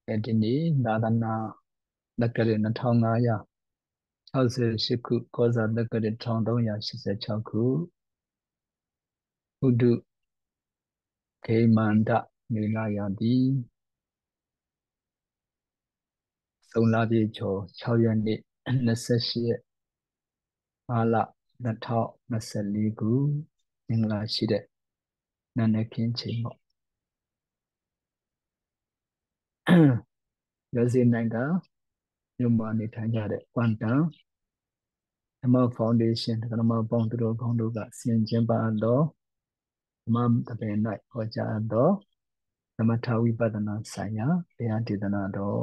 ဒီနေ့သာသနာတက္ကရာ2568ခုကောဇာတက္ကရာ1386ခုဥဒုခေမန္တမေလရာတိသုံးလပြည့်ကျော်6ရက်နေ့28ရက်5လ2024ခုမင်္ဂလာရှိတဲ့နန္ဒခင်းချိန်ပေါ့ရစေနိုင်ကမြို့မှာနေထိုင်ကြတဲ့ကွမ်တန်ဓမ္မဖောင်ဒေးရှင်းဓမ္မပေါင်းသူတော်ကောင်းတို့ကဆင်ကျင်းပသောဓမ္မတပင်၌ဟောကြားသောသမထဝိပဿနာဆိုင်ရာတရားဒေသနာတော်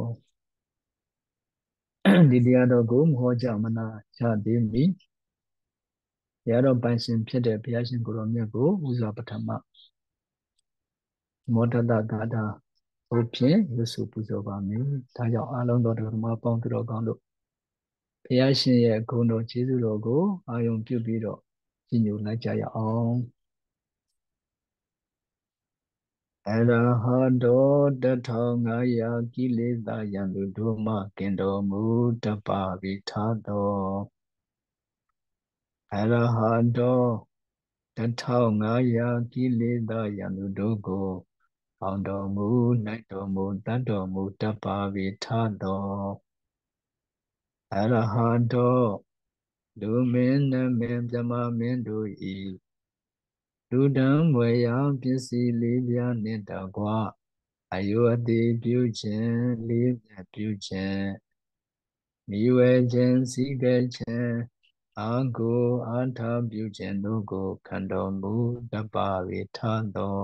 ဒီတရားတော်ကိုမဟောကြားမနာချသေးမီတရားတော်ပိုင်ရှင်ဖြစ်တဲ့ဘုရားရှင်ကိုယ်တော်မြတ်ကိုဥစွာပထမမောဒတဂါထာဘုဖြင့်ရွတ်ဆိုပူဇော်ပါမယ်။ဒါကြောင့်အားလုံးသောဓမ္မပေါင်းသူတော်ကောင်းတို့ဘုရားရှင်ရဲ့ဂုဏ်တော်ကျေးဇူးတော်ကိုအာရုံပြုပြီးတော့ကြီးညိုလိုက်ကြရအောင်။အရဟတော1500ကိလေသာယံသူတို့မှကင်တော်မူတပ္ပဝိထာသောအရဟတော1500ကိလေသာယံသူတို့ကိုအောင်တော်မူနိုင်တော်မူတတ်တော်မူတပ္ပဝိထာသောအရဟတောလူမင်းနမင်းမြမမင်းတို့ဤလူတံမွေရာပစ္စည်းလေးပြားနှင့်တကွာအယုအတိပြုခြင်းလေးမြတ်ပြုခြင်းမိဝဲခြင်းစည်းကဲခြင်းအာကိုအာထပြုခြင်းတို့ကိုခံတော်မူတပ္ပဝေထသော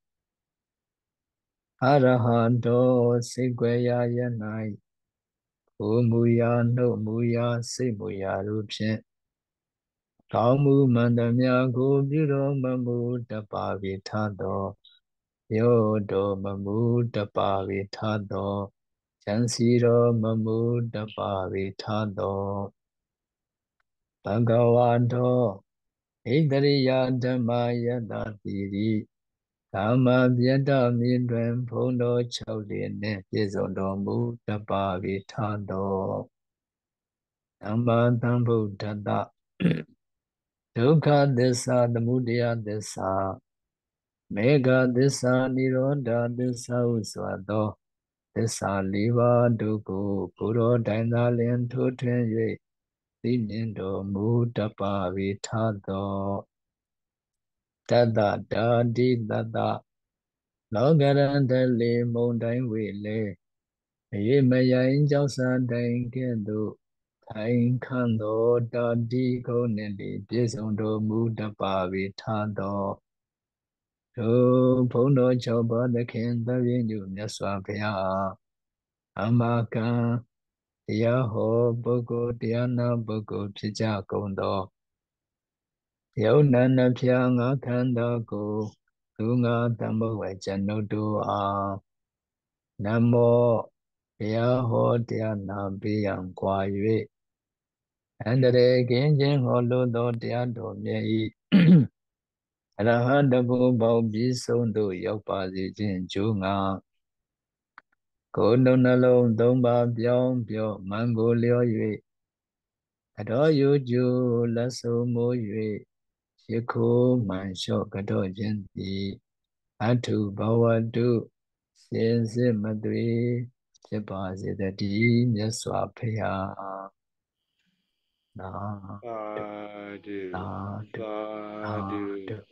အရဟံတောစေကွယ်ရာယ၌ကိုမူရာနှုတ်မူရာစိတ်မူရာတို့ဖြင့်ကောင်းမှုမှန်သမျှကိုပြုတော်မမူတပ္ပဝေထသောယောတော်မမူတပ္ပဝေထသောဉာဏ်စီတော်မမူတပ္ပဝေထသောဘဂဝါတော်ဣတရိယဓမ္မယတတိရိကာမပြတ္တမြေတွင်ဘုံတော်6လနှင့်ပြည့်စုံတော်မူတပ္ပဝေထသောသမ္မာသမ္ဗုဒ္ဓတ္တဒုက္ခသစ္စာသမုဒယသစ္စာမေဃသစ္စာនិရောဓသစ္စာဟုဆိုသောသစ္စာ၄ပါးတို့ကိုကိုယ်တော်တိုင်သာလျှင်ထိုးထွင်း၍သိမြင်တော်မူတပ္ပဝေထသောတတ္တတာတိတတ္တလောကရန်တလေမုန်တိုင်းဝေလေအေမယိုင်ကြောက်စာတိုင်ကဲ့သို့ထိုင်ခံသောတာတိခုံးနှင့်ပြည့်စုံတော်မူတပ္ပဝေထသောထိုဘုံတော်၆ပါးသခင်သဗ္ဗညုမြတ်စွာဘုရားအမကံတရားဟောပုဂ္ဂိုလ်တရားနာပုဂ္ဂိုလ်ဖြစ်ကြကုန်သောယုံနာနှဖျားငါခန္ဓာကိုသူငါသမုတ်ဝေကျွန်ုပ်တို့အားနမောတရားဟောတရားနာပေးရန်ကွာ၍အန္တရာယ်ကင်းခြင်းဟောလို့သောတရားတော်မြတ်၏အရဟတဘုပေါင်းပြည့်စုံသို့ရောက်ပါစေခြင်းကြိုးငါကိုယ်နှလုံးသုံးပါးပြောင်းပြော့မန်ကိုလျော်၍အတော်ယူကျူလက်ဆုံးမိုး၍ရခိုးမှန်လျှော့ကတော့ခြင်းသည်အထုဘဝတုစင်စစ်မသွေဖြစ်ပါစေတည်းမြတ်စွာဘုရားသာဓုသာဓုသာဓု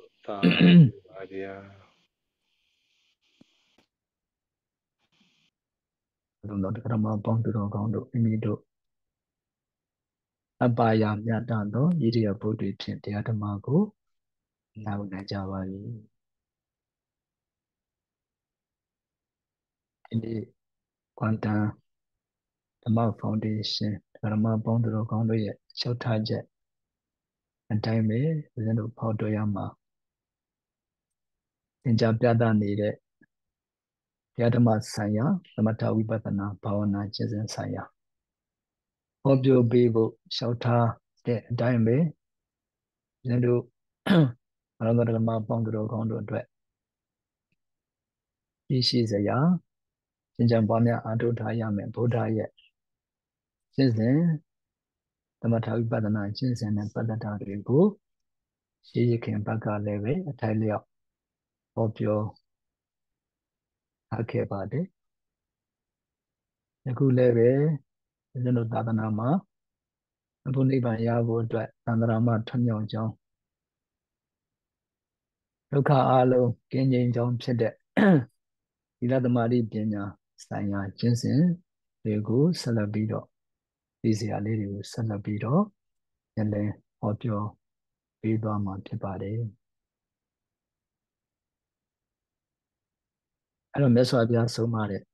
လုံးတော်ဓမ္မပေါင်းသူတော်ကောင်းတို့မိမိတို့အပါယမြတ်သောဣရိယာပုတွေဖြင့်တရားဓမ္မကိုနားနိုင်ကြပါ၏ဒီနေ့ကွမ်တန်ဓမ္မဖောင်ဒေးရှင်းဓမ္မပေါင်းသူတော်ကောင်းတို့ရဲ့လျှောက်ထားချက်အတိုင်းပဲဦးဇင်းတို့ဖော်တွေ့ရမှာသင်ကြားပြသနေတဲ့တရားဓမ္မဆိုင်ရာသမထဝိပဿနာဘာဝနာကျင့်စဉ်ဆိုင်ရာဟောပြောပေးဖို့လျှောက်ထားတဲ့အတိုင်းပဲဦးဇင်းတို့ဘာလို့ဓမ္မပေါင်းသူတော်ကောင်းတို့အတွက်သိရှိစရာကျင့်ကြံပွားများအားထုတ်ထားရမယ်ဗုဒ္ဓရဲ့ကျင့်စဉ်သမထဝိပဿနာကျင့်စဉ်နဲ့ပတ်သက်တာတွေကိုရှေးရခင်ဘက်ကလည်းပဲအထိုက်လျောက်ဟောပြောထားခဲ့ပါတယ်ယခုလည်းပဲကျွန်တော်သာသနာမှာဘုနိဗ္ဗာန်ရဖို့အတွက်သန္တရာမထွမြောက်ကြောင်းဒုက္ခအလုံးကင်းငြိမ်းကြောင်းဖြစ်တဲ့သီလသမารိပညာဆိုင်ရာကျင့်စဉ်တွေကိုဆက်လက်ပြီးတော့ဒီစရာလေးတွေကိုဆက်လက်ပြီးတော့ပြန်လည်ဟောပြောပေးသွားမှာဖြစ်ပါတယ်အဲ့တော့မြတ်စွာဘုရားဆုံးမတဲ့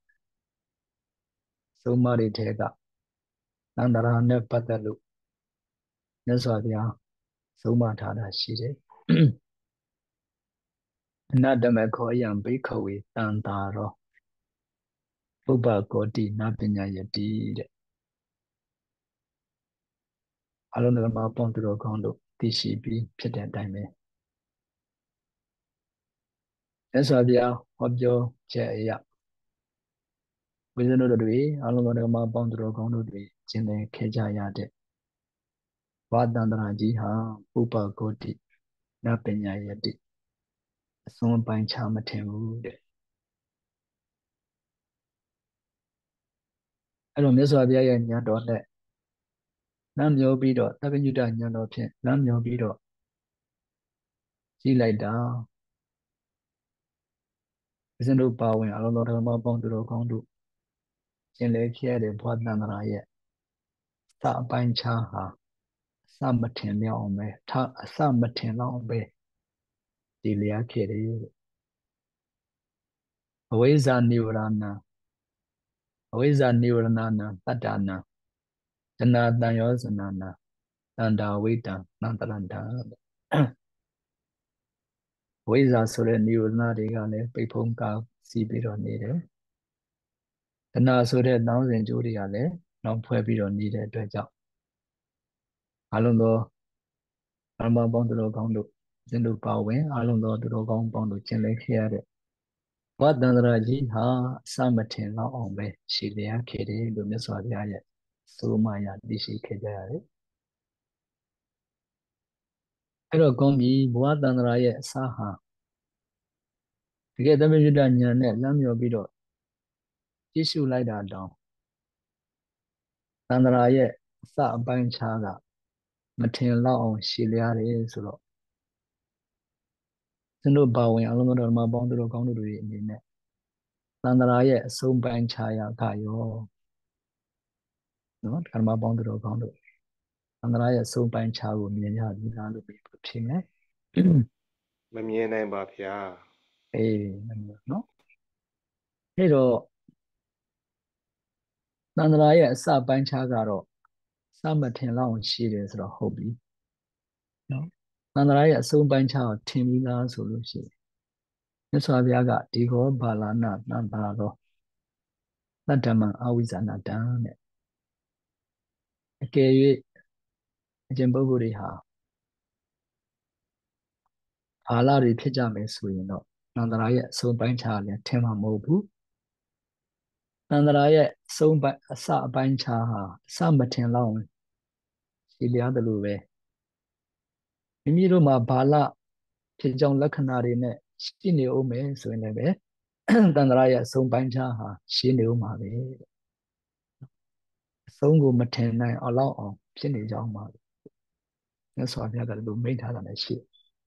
ဆုံးမတွေထဲကသန္တရာနဲ့ပတ်သက်လို့မြတ်စွာဘုရားဆုံးမထားတာရှိတယ်အနတ္တမခောယံဘိခဝေတန်တာရောပုပ္ပကောတိနပညာယတိတဲ့အလုံးစုံမှာပေါင်းသူတော်ကောင်းတို့သိရှိပြီးဖြစ်တဲ့အတိုင်းပဲမြတ်စွာဘုရားဟောပြောချက်အရဝိဇ္ဇနုတို့တွေအလုံးစုံမှာပေါင်းသူတော်ကောင်းတို့တွေကျင့်လည်ခဲ့ကြရတဲ့ဝါတန္တရာကြီးဟာပုပ္ပကောတိနပညာယတိအစွန်ပိုင်းခြားမထင်ဘူးတဲ့အဲ့တော့မြတ်စွာဘုရားရဲ့ဉာဏ်တော်နဲ့လမ်းမြောပြီးတော့သဗ္ဗညုတဉာဏ်တော်ဖြင့်လမ်းမြောပြီးတော့ကြည့်လိုက်တာဝိဇ္ဇနုပါဝင်အလုံးစုံဓမ္မပေါင်းသူတော်ကောင်းတို့ကျင့်လည်ခဲ့တဲ့ဘဝတန္တရာရဲ့စအပိုင်းခြားဟာအစမထင်မြောက်အောင်ပဲအစမထင်တော့အောင်ပဲဒီလျားခဲ့တယ်အဝိဇ္ဇာနိဝရဏအဝိဇ္ဇာနိဝရဏနံတတ္တနံတဏတန်ယောဇနနံတန္တာဝိတံနန္တရန္တာဝိဇ္ဇာဆိုတဲ့နိဝရဏတွေကလည်းပိတ်ဖုံးကာစီးပြီးတော့နေတယ်တဏဆိုတဲ့တောင်းစဉ်ကြိုးတွေကလည်းနောက်ဖွဲ့ပြီးတော့နေတဲ့အတွက်ကြောင့်အလုံးသောဓမ္မပေါင်းသူတော်ကောင်းတို့ဇင်တို့ပါဝင်အလုံးသောသူတော်ကောင်းပေါင်းတို့ကျင့်လဲခဲ့ရတဲ့ဘဝတန္တရာကြီးဟာအစမထင်တော့အောင်ပဲရှည်လျားခဲ့တယ်လို့မြတ်စွာဘုရားရဲ့ဆိုမှရသိရှိခဲ့ကြရတယ်အဲ့တော့ကောင်းပြီဘဝတန္တရာရဲ့အစဟာတကယ်သမယုတဉာဏ်နဲ့လမ်းမြော်ပြီးတော့ကြည့်ရှုလိုက်တာတောင်တန္တရာရဲ့အစအပိုင်းခြားကမထင်တော့အောင်ရှည်လျားတယ်ဆိုတော့ဇင်တို့ပါဝင်အလုံးစုံဓမ္မပေါင်းသူတော်ကောင်းတို့တွေအနေနဲ့သန္တရာရဲ့အဆုံးပိုင်းခြားရာကရောနော်ဓမ္မပေါင်းသူတော်ကောင်းတို့သန္တရာရဲ့အဆုံးပိုင်းခြားကိုမြင်ရပြီလားလို့ဖြစ်မယ်မမြင်နိုင်ပါဗျာအေးနော်အဲ့တော့သန္တရာရဲ့အစပိုင်းခြားကတော့စမထင်လောက်ရှိတယ်ဆိုတော့ဟုတ်ပြီနော်သန္တရာရဲ့အဆုံးပိုင်းခြားကိုထင်ပြီးလားဆိုလို့ရှိရင်မြတ်စွာဘုရားကဒီခောဘာလနာသံသာရောတတ္တမံအဝိဇ္ဇာနာတံတဲ့အကယ်၍အကျင့်ပုဂ္ဂိုလ်တွေဟာဘာလတွေဖြစ်ကြမယ်ဆိုရင်တော့သန္တရာရဲ့အဆုံးပိုင်းခြားလည်းထင်မှာမဟုတ်ဘူးသန္တရာရဲ့အဆုံးပိုင်းအစအပိုင်းခြားဟာအစမထင်လောက်ရှိလျားတယ်လို့ပဲမိမိတို့မှာဘာလဖြစ်ကြောင်းလက္ခဏာတွေနဲ့ရှိနေဦးမယ်ဆိုရင်လည်းပဲတန္တရာရဲ့အဆုံးပိုင်းခြားဟာရှိနေဦးမှာပဲအဆုံးကိုမထင်နိုင်အောင်လောက်အောင်ဖြစ်နေကြအောင်ပါမြတ်စွာဘုရားကလည်းမိန့်ထားတာလည်းရှိ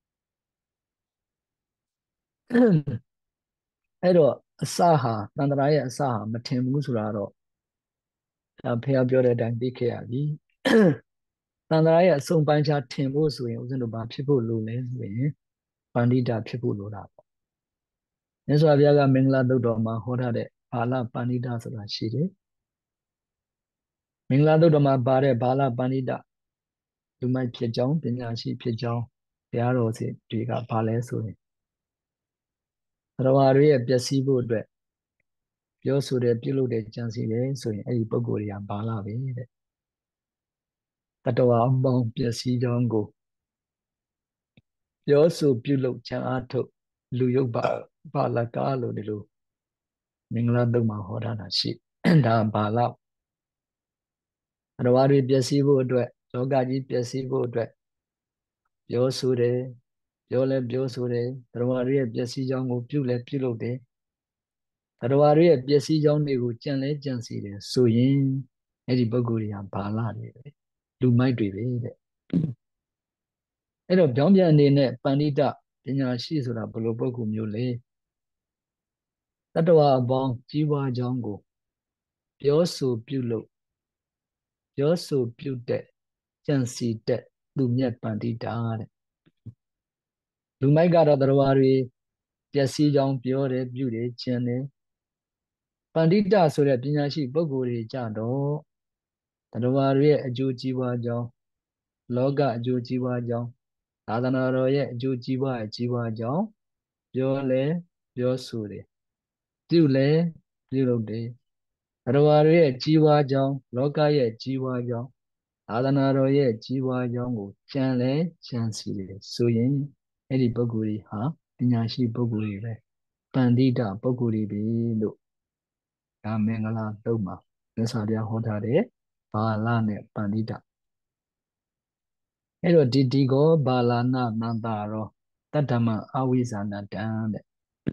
အဲ့တော့အစဟာတန္တရာရဲ့အစဟာမထင်ဘူးဆိုတာတော့ဒါဘုရားပြောတဲ့အတိုင်းသိခဲ့ရပြီတန္တရာရဲ့အဆုံးပိုင်းခြားထင်ဖို့ဆိုရင်ဦးဇင်းတို့ဘာဖြစ်ဖို့လိုလဲဆိုရင်ပန္တိတာဖြစ်ဖို့လိုတာပေါ့မြတ်စွာဘုရားကမင်္ဂလာသုတ်တော်မှာဟောထားတဲ့ဘာလပန္တိတာဆိုတာရှိတယ်မင်္ဂလာသုတ်တော်မှာပါတဲ့ဘာလပန္တိတာလူမိုက်ဖြစ်ကြောင်းပညာရှိဖြစ်ကြောင်းဘုရားတော်စီတွေကဘာလဲဆိုရင်သရဝါတွေရဲ့ပျက်စီးဖို့အတွက်ပြောဆိုတယ်ပြုလုပ်တယ်ကြံစည်တယ်ဆိုရင်အဲ့ဒီပုဂ္ဂိုလ်တွေကဘာလာပဲတဲ့တတဝါအပေါင်းပျက်စီးကြောင်းကိုပြောဆိုပြုလုပ်ကြံအားထုတ်လူယုတ်ပါလကားလို့ဒီလိုမင်္ဂလာတုံမှာဟောထားတာရှိဒါဘာလောက်အရဝါတွေပျက်စီးဖို့အတွက်လောကကြီးပျက်စီးဖို့အတွက်ပြောဆိုတယ်ပြောလဲပြောဆိုတယ်အရဝါတွေရဲ့ပျက်စီးကြောင်းကိုပြုလဲပြုလုပ်တယ်အရဝါတွေရဲ့ပျက်စီးကြောင်းတွေကိုကြံလဲကြံစီတယ်ဆိုရင်အဲ့ဒီပုဂ္ဂိုလ်တွေကဘာလတွေပဲလူမိုက်တွေပဲတဲ့အဲ့တော့ပြောင်းပြန်အနေနဲ့ပဏိတပညာရှိဆိုတာဘယ်လိုပုဂ္ဂိုလ်မျိုးလဲတတ္တဝါအပေါင်းကြီးပွားကြောင်းကိုပြောဆိုပြုလုပ်ပြောဆိုပြုတဲ့ကြံစီတဲ့လူမြတ်ပန္တိတာတဲ့လူမိုက်ကတော့တရားတွေပျက်စီးကြောင်းပြောတယ်ပြုတယ်ကျင်တယ်ပန္တိတဆိုတဲ့ပညာရှိပုဂ္ဂိုလ်တွေကြတော့တရားတွေရဲ့အကျိုးကြီးပွားကြောင်းလောကအကျိုးကြီးပွားကြောင်းသာသနာတော်ရဲ့အကျိုးကြီးပွားကြောင်းပြောလဲပြောဆိုတယ်ပြုလဲပြုလုပ်တယ်တရားတွေရဲ့ကြီးပွားကြောင်းလောကရဲ့ကြီးပွားကြောင်းသာသနာတော်ရဲ့ကြီးပွားကြောင်းကိုကြံလဲကြံစီတယ်ဆိုရင်အဲ့ဒီပုဂ္ဂိုလ်ကြီးဟာပညာရှိပုဂ္ဂိုလ်ကြီးပဲပန္တိတပုဂ္ဂိုလ်ကြီးပဲလို့ဒါမင်္ဂလာတုံးမှာမြတ်စွာဘုရားဟောထားတဲ့ဘာလနဲ့ပန္တိတအဲ့တော့ဒီကောဘာလာနာနန္တာရောတတ္တမအဝိဇာဏတံတဲ့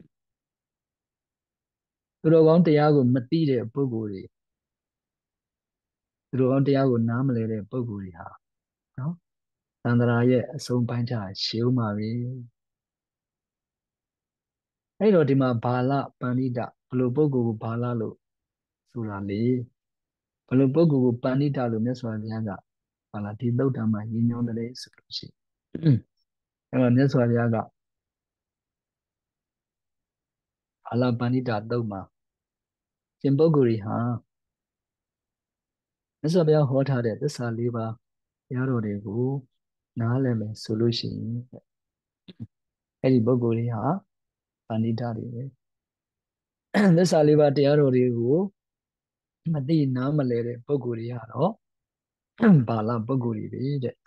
သူတော်ကောင်းတရားကိုမသိတဲ့ပုဂ္ဂိုလ်တွေသူတော်ကောင်းတရားကိုနားမလည်တဲ့ပုဂ္ဂိုလ်တွေဟာနော်သန္တရာရဲ့အဆုံးပိုင်းခြားရှေးဥမှာပဲအဲ့တော့ဒီမှာဘာလပဏိတဘလို့ပုဂ္ဂိုလ်ကိုဘာလလို့ဆိုတာလေဘလို့ပုဂ္ဂိုလ်ကိုပဏိတလို့မြတ်စွာဘုရားကဟာလာဒီသုတ်တံမှာရည်ညွှန်းတယ်ဆိုလို့ရှိရင်အဲ့မှာမြတ်စွာဘုရားကဘာလပဏိတသုတ်မှာရှင်ပုဂ္ဂိုလ်တွေဟာမြတ်စွာဘုရားဟောထားတဲ့သစ္စာ၄ပါးတရားတော်တွေကိုနားလည်မယ်ဆိုလို့ရှိရင်အဲ့ဒီပုဂ္ဂိုလ်တွေဟာပဏိတတွေပဲသစ္စာလေးပါးတရားတော်တွေကိုမသိနားမလဲတဲ့ပုဂ္ဂိုလ်တွေကတော့ဘာလပုဂ္ဂိုလ်တွေပဲတဲ့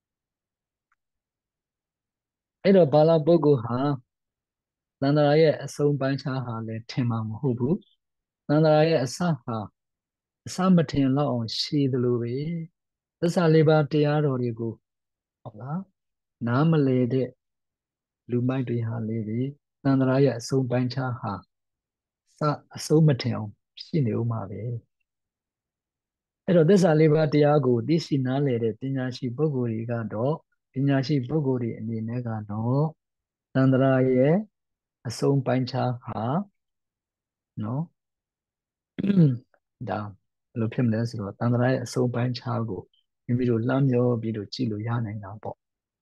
အဲ့တော့ဘာလပုဂ္ဂိုလ်ဟာသန္တရာရဲ့အဆုံးပိုင်းခြားဟာလည်းထင်မှာမဟုတ်ဘူးသန္တရာရဲ့အစဟာအစမထင်တော့အောင်ရှည်သလိုပဲသစ္စာလေးပါးတရားတော်တွေကိုဟုတ်လားနားမလဲတဲ့လူမိုက်တွေဟာလေးပဲသန္တရာရဲ့အဆုံးပိုင်းခြားဟာစအဆုံးမထင်အောင်ရှိနေဦးမှာပဲအဲ့တော့သစ္စာလေးပါးတရားကိုသိရှိနားလည်တဲ့ပညာရှိပုဂ္ဂိုလ်တွေကတော့ပညာရှိပုဂ္ဂိုလ်တွေအနေနဲ့ကတော့သန္တရာရဲ့အဆုံးပိုင်းခြားဟာနော်ဒါဘယ်လိုဖြစ်မလဲဆိုတော့သန္တရာရဲ့အဆုံးပိုင်းခြားကိုမိမိတို့လှမ်းမျောပြီးတော့ကြည့်လို့ရနိုင်တာပေါ့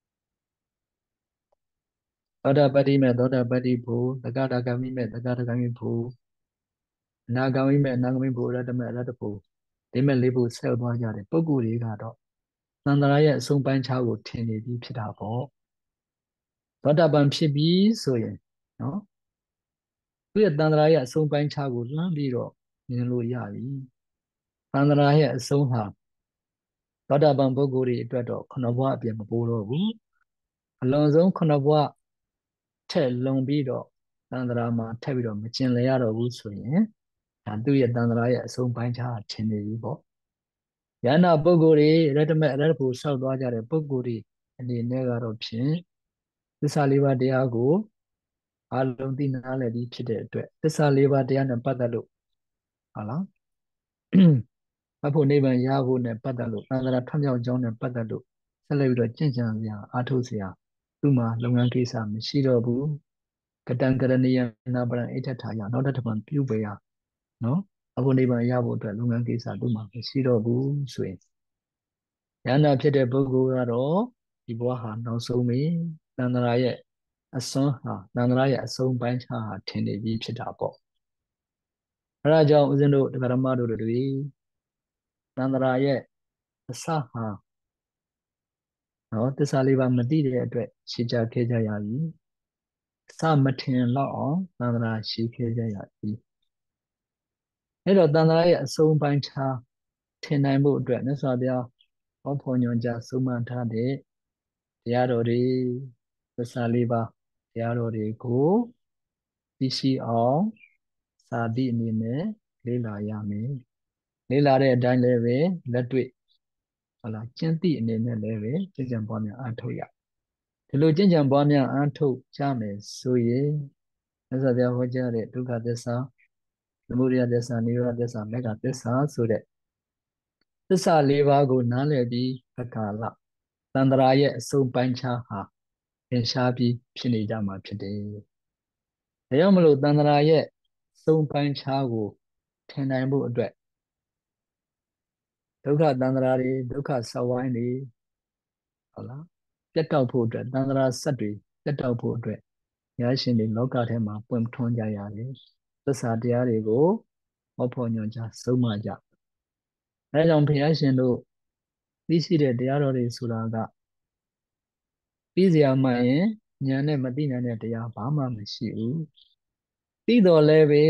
သောတာပတ္တိမဲ့သောတာပတ္တိဖို့သက္ကတာဂမိမဲ့သက္ကတာဂမိဖို့အနာဂမိမဲ့အနာဂမိဖို့အရတ္တမဲ့အရတ္တဖို့ဒီမဲ့လေးဖို့ဆက်သွားကြတယ်ပုဂ္ဂိုလ်တွေကတော့သန္တရာရဲ့အဆုံးပိုင်းခြားကိုထင်နေပြီးဖြစ်တာပေါ့သောတာပန်ဖြစ်ပြီးဆိုရင်နော်သူ့ရဲ့တန်ត្រာရဲ့အဆုံးပိုင်းခြားကိုလှမ်းပြီးတော့မြင်လို့ရပြီတန်ត្រာရဲ့အဆုံးဟာသောတာပန်ပုဂ္ဂိုလ်တွေအတွက်တော့ခုနှစ်ဘဝအပြင်မပိုးတော့ဘူးအလွန်ဆုံးခုနှစ်ဘဝထက်လွန်ပြီးတော့တန်ត្រာမှာထပ်ပြီးတော့မကျင်လည်ရတော့ဘူးဆိုရင်ဒါသူ့ရဲ့တန်ត្រာရဲ့အဆုံးပိုင်းခြားထင်နေပြီပေါ့ယန္တာပုဂ္ဂိုလ်တွေရတ္တမအရတ္တဖို့ဆောက်သွားကြတဲ့ပုဂ္ဂိုလ်တွေအနေနဲ့ကတော့ဖြင့်သစ္စာလေးပါးတရားကိုအလုံးသိနာလည်ပြီးဖြစ်တဲ့အတွက်သစ္စာလေးပါးတရားနဲ့ပတ်သက်လို့ဟုတ်လားအဖို့နိဗ္ဗာန်ရဖို့နဲ့ပတ်သက်လို့သံဃာထွတ်မြောက်ကြောင်းနဲ့ပတ်သက်လို့ဆက်လက်ပြီးတော့ကြင်ကြံစရာအားထုတ်စရာသူ့မှာလုပ်ငန်းကိစ္စမရှိတော့ဘူးကတံကရဏီယနာပရံအိဋ္ဌထာယနောက်တစ်ထပ်ပြုပေရနော်အဖို့နိဗ္ဗာန်ရဖို့အတွက်လုပ်ငန်းကိစ္စသူ့မှာမရှိတော့ဘူးဆိုရင်ဉာဏ်ဖြစ်တဲ့ပုဂ္ဂိုလ်ကတော့ဒီဘဝဟာနောက်ဆုံးပြီသံဃာရဲ့အစွန်းဟာသံဃာရဲ့အဆုံးပိုင်းခြားဟာထင်နေပြီးဖြစ်တာပေါ့အဲဒါကြောင့်ဦးဇင်းတို့ဒကာရမတို့တွေသံဃာရဲ့အစဟာနော်သစ္စာလေးပါမသိတဲ့အတွက်ရှင်းကြခဲ့ကြရပြီအစမထင်တော့အောင်သံဃာရှိခဲ့ကြရပြီအဲ့တော့သံဃာရဲ့အဆုံးပိုင်းခြားထင်နိုင်ဖို့အတွက်မြတ်စွာဘုရားဟောဖို့ညွှန်ကြားဆုံးမထားတဲ့တရားတော်တွေသစ္စာလေးပါတရားတော်တွေကိုသိရှိအောင်စာသည့်အနေနဲ့လေ့လာရမယ်လေ့လာတဲ့အတိုင်းလည်းပဲလက်တွေ့ဟုတ်လားကျင့်သည့်အနေနဲ့လည်းပဲကျင့်ကြံပွားများအားထုတ်ရဒီလိုကျင့်ကြံပွားများအားထုတ်ကြမယ်ဆိုရင်မြတ်စွာဘုရားဟောကြားတဲ့ဒုက္ခသစ္စာသမုဒယသစ္စာနိရောဓသစ္စာမေဃသစ္စာဆိုတဲ့သစ္စာ၄ပါးကိုနားလည်ပြီးအခါလသန္တရာရဲ့အစုံပိုင်းခြားဟာသင်ရှားပြီးဖြစ်နေကြမှာဖြစ်တယ်။ဒါကြောင့်မလို့သန္တရာရဲ့စုံပိုင်းခြားကိုထင်နိုင်ဖို့အတွက်ဒုက္ခသန္တရာတွေဒုက္ခဆဝိုင်းတွေဟုတ်လားပြတ်တောက်ဖို့အတွက်သန္တရာဆက်တွေပြတ်တောက်ဖို့အတွက်ဉာဏ်ရှင်တွေလောကထဲမှာပွင့်ထွန်းကြရတယ်။သစ္စာတရားတွေကိုဟောဖို့ညွှန်ကြားဆုံးမကြ။အဲဒါကြောင့်ဘုရားရှင်တို့သိရှိတဲ့တရားတော်တွေဆိုတာကသိစရာမှရင်ဉာဏ်နဲ့မသိနိုင်တဲ့တရားဘာမှမရှိဘူးသိတော်လည်းပဲ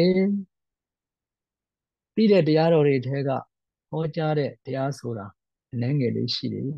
သိတဲ့တရားတော်တွေထဲကဟောကြားတဲ့တရားဆိုတာအနည်းငယ်လေးရှိတယ်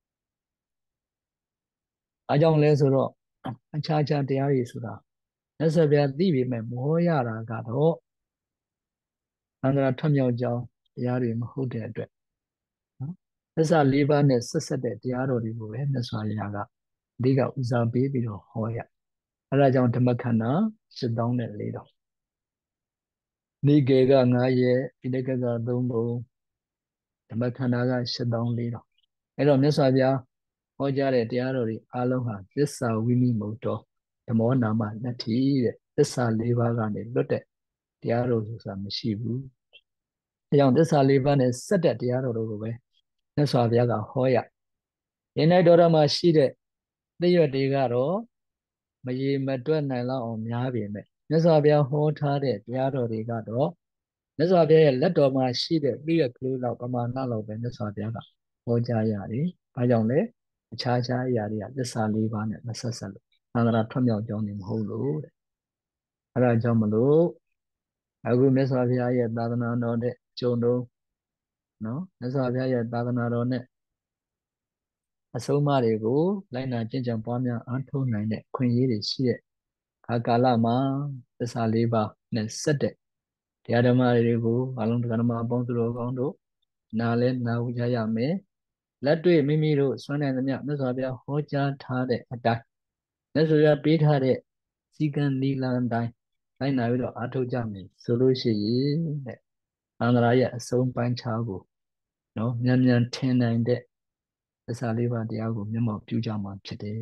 ။အားကြောင့်လဲဆိုတော့အခြားခြားတရားတွေဆိုတာမြတ်စွာဘုရားသိပေမဲ့မဟောရတာကတော့သံဃာထွတ်မြောက်ကြောင်းတရားတွေမဟုတ်တဲ့အတွက်နော်သစ္စာ၄ပါးနဲ့ဆက်ဆက်တဲ့တရားတော်တွေကိုပဲမြတ်စွာဘုရားကအဓိကဦးစားပေးပြီးတော့ဟောရအဲဒါကြောင့်ဓမ္မခန္ဓာ8,400တော်နိကေက9ရက်ပိဋကက3ပုံဓမ္မခန္ဓာက8,400တော်အဲ့တော့မြတ်စွာဘုရားဟောကြားတဲ့တရားတော်တွေအားလုံးဟာသစ္စာဝိနိမုတ်တော်ဓမ္မောနာမနတ္ထိတဲ့သစ္စာ၄ပါးကနေလွတ်တဲ့တရားတော်ဆိုတာမရှိဘူးအဲကြောင့်သစ္စာ၄ပါးနဲ့ဆက်တဲ့တရားတော်တွေကိုပဲမြတ်စွာဘုရားကဟောရယနေ့တော်တော်မှာရှိတဲ့သိရွက်တွေကတော့မရေမတွက်နိုင်လောက်အောင်များပေမဲ့မြတ်စွာဘုရားဟောထားတဲ့တရားတော်တွေကတော့မြတ်စွာဘုရားရဲ့လက်တော်မှာရှိတဲ့သိရွက်ကလေးလောက်ပမာဏလောက်ပဲမြတ်စွာဘုရားကဟောကြားရတယ်။ဘာကြောင့်လဲအခြားခြားအရာတွေကသစ္စာ၄ပါးနဲ့မဆက်ဆက်လို့သံဃာထွတ်မြောက်ကြောင်းနေမဟုတ်လို့တဲ့။အဲဒါကြောင့်မလို့အခုမြတ်စွာဘုရားရဲ့သာသနာတော်တဲ့ကျုံတော့နော်မြတ်စွာဘုရားရဲ့သာသနာတော်နဲ့အဆုံးအမတွေကိုလိုက်နာကျင့်ကြံပွားများအားထုတ်နိုင်တဲ့ခွင့်ရည်တွေရှိတဲ့ခါကာလမှာသစ္စာ၄ပါးနဲ့ဆက်တဲ့တရားဓမ္မတွေကိုအလုံးတရားဓမ္မအပေါင်းသူတော်ကောင်းတို့နားလဲနားဝကြရမယ်လက်တွေ့မိမိတို့စွမ်းနိုင်သမျှမြတ်စွာဘုရားဟောကြားထားတဲ့အတိုင်းမြတ်စွာဘုရားပေးထားတဲ့စီကံနီလန်အတိုင်းလိုက်နာပြီးတော့အားထုတ်ကြမယ်ဆိုလို့ရှိရင်တဲ့အန္တရာရဲ့အဆုံးပိုင်းခြားကိုနော်မြန်မြန်ထင်နိုင်တဲ့သစ္စာလေးပါးတရားကိုမျက်မှောက်ပြုကြမှာဖြစ်တယ်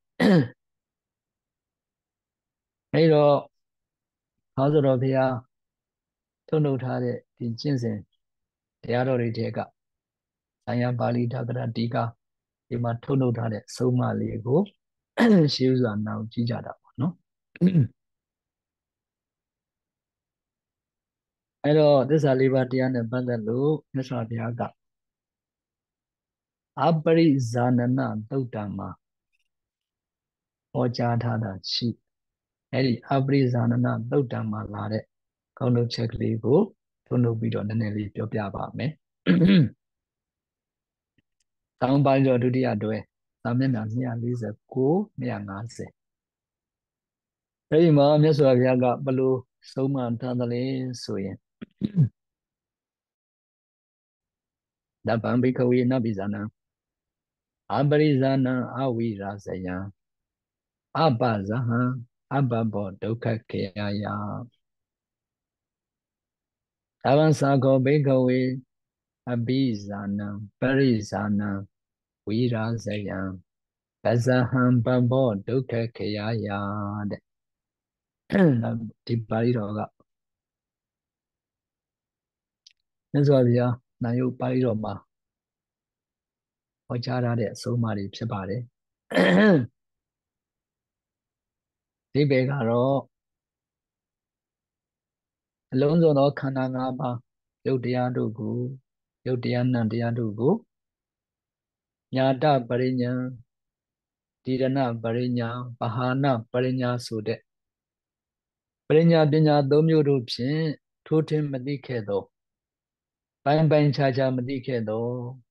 အဲဒီတော့သောစတော်ဘုရားထုတ်လုပ်ထားတဲ့ဒီကျင့်စဉ်တရားတော်တွေထဲကဆံယပါဠိဒါကရတိကာဒီမှာထုတ်လုပ်ထားတဲ့အဆုံးအမလေးကိုရှေးဥစွာနာကြည့်ကြတာပေါ့နော်အဲတော့သစ္စာလေးပါးတရားနဲ့ပတ်သက်လို့မြတ်စွာဘုရားကအပရိဇာနနသုတ်တံမှာဟောကြားထားတာရှိအဲ့ဒီအပရိဇာနနသုတ်တံမှာလာတဲ့ကောင်းလုပ်ချက်ကလေးကိုထုတ်လုပ်ပြီးတော့နည်းနည်းလေးပြောပြပါမယ်။တောင်းပါကြောဒုတိယတွဲသာမျက်နှာ249 250အဲ့ဒီမှာမြတ်စွာဘုရားကဘလို့ဆုံးမထားသလဲဆိုရင်ဓဗ္ဗံဘိခဝေနပိဇာနံအပရိဇာနံအဝိရာဇယံအပဇဟံအပဘောဒုက္ခခေယယဓဗ္ဗံသာခောဘိခဝေအပိဇာနံပရိဇာနံဝိရာဇယံပဇဟံပဘောဒုက္ခခေယယတဲ့ဒီပါဠိတော်ကမြတ်စွာဘုရားနာယုပါဠိတော်မှာဟောကြားထားတဲ့အဆုံးအမတွေဖြစ်ပါတယ်ဒီဘေကတော့အလုံးစုံသောခန္ဓာ၅ပါးယုတ်တရားတို့ကိုယုတ်တရားနံတရားတို့ကိုညာတပရိညာတိရဏပရိညာပဟာနပရိညာဆိုတဲ့ပရိညာပညာ၃မျိုးတို့ဖြင့်ထိုးထင်းမသိခဲ့သောပိုင်းပိုင်းခြားခြားမသိခဲ့သော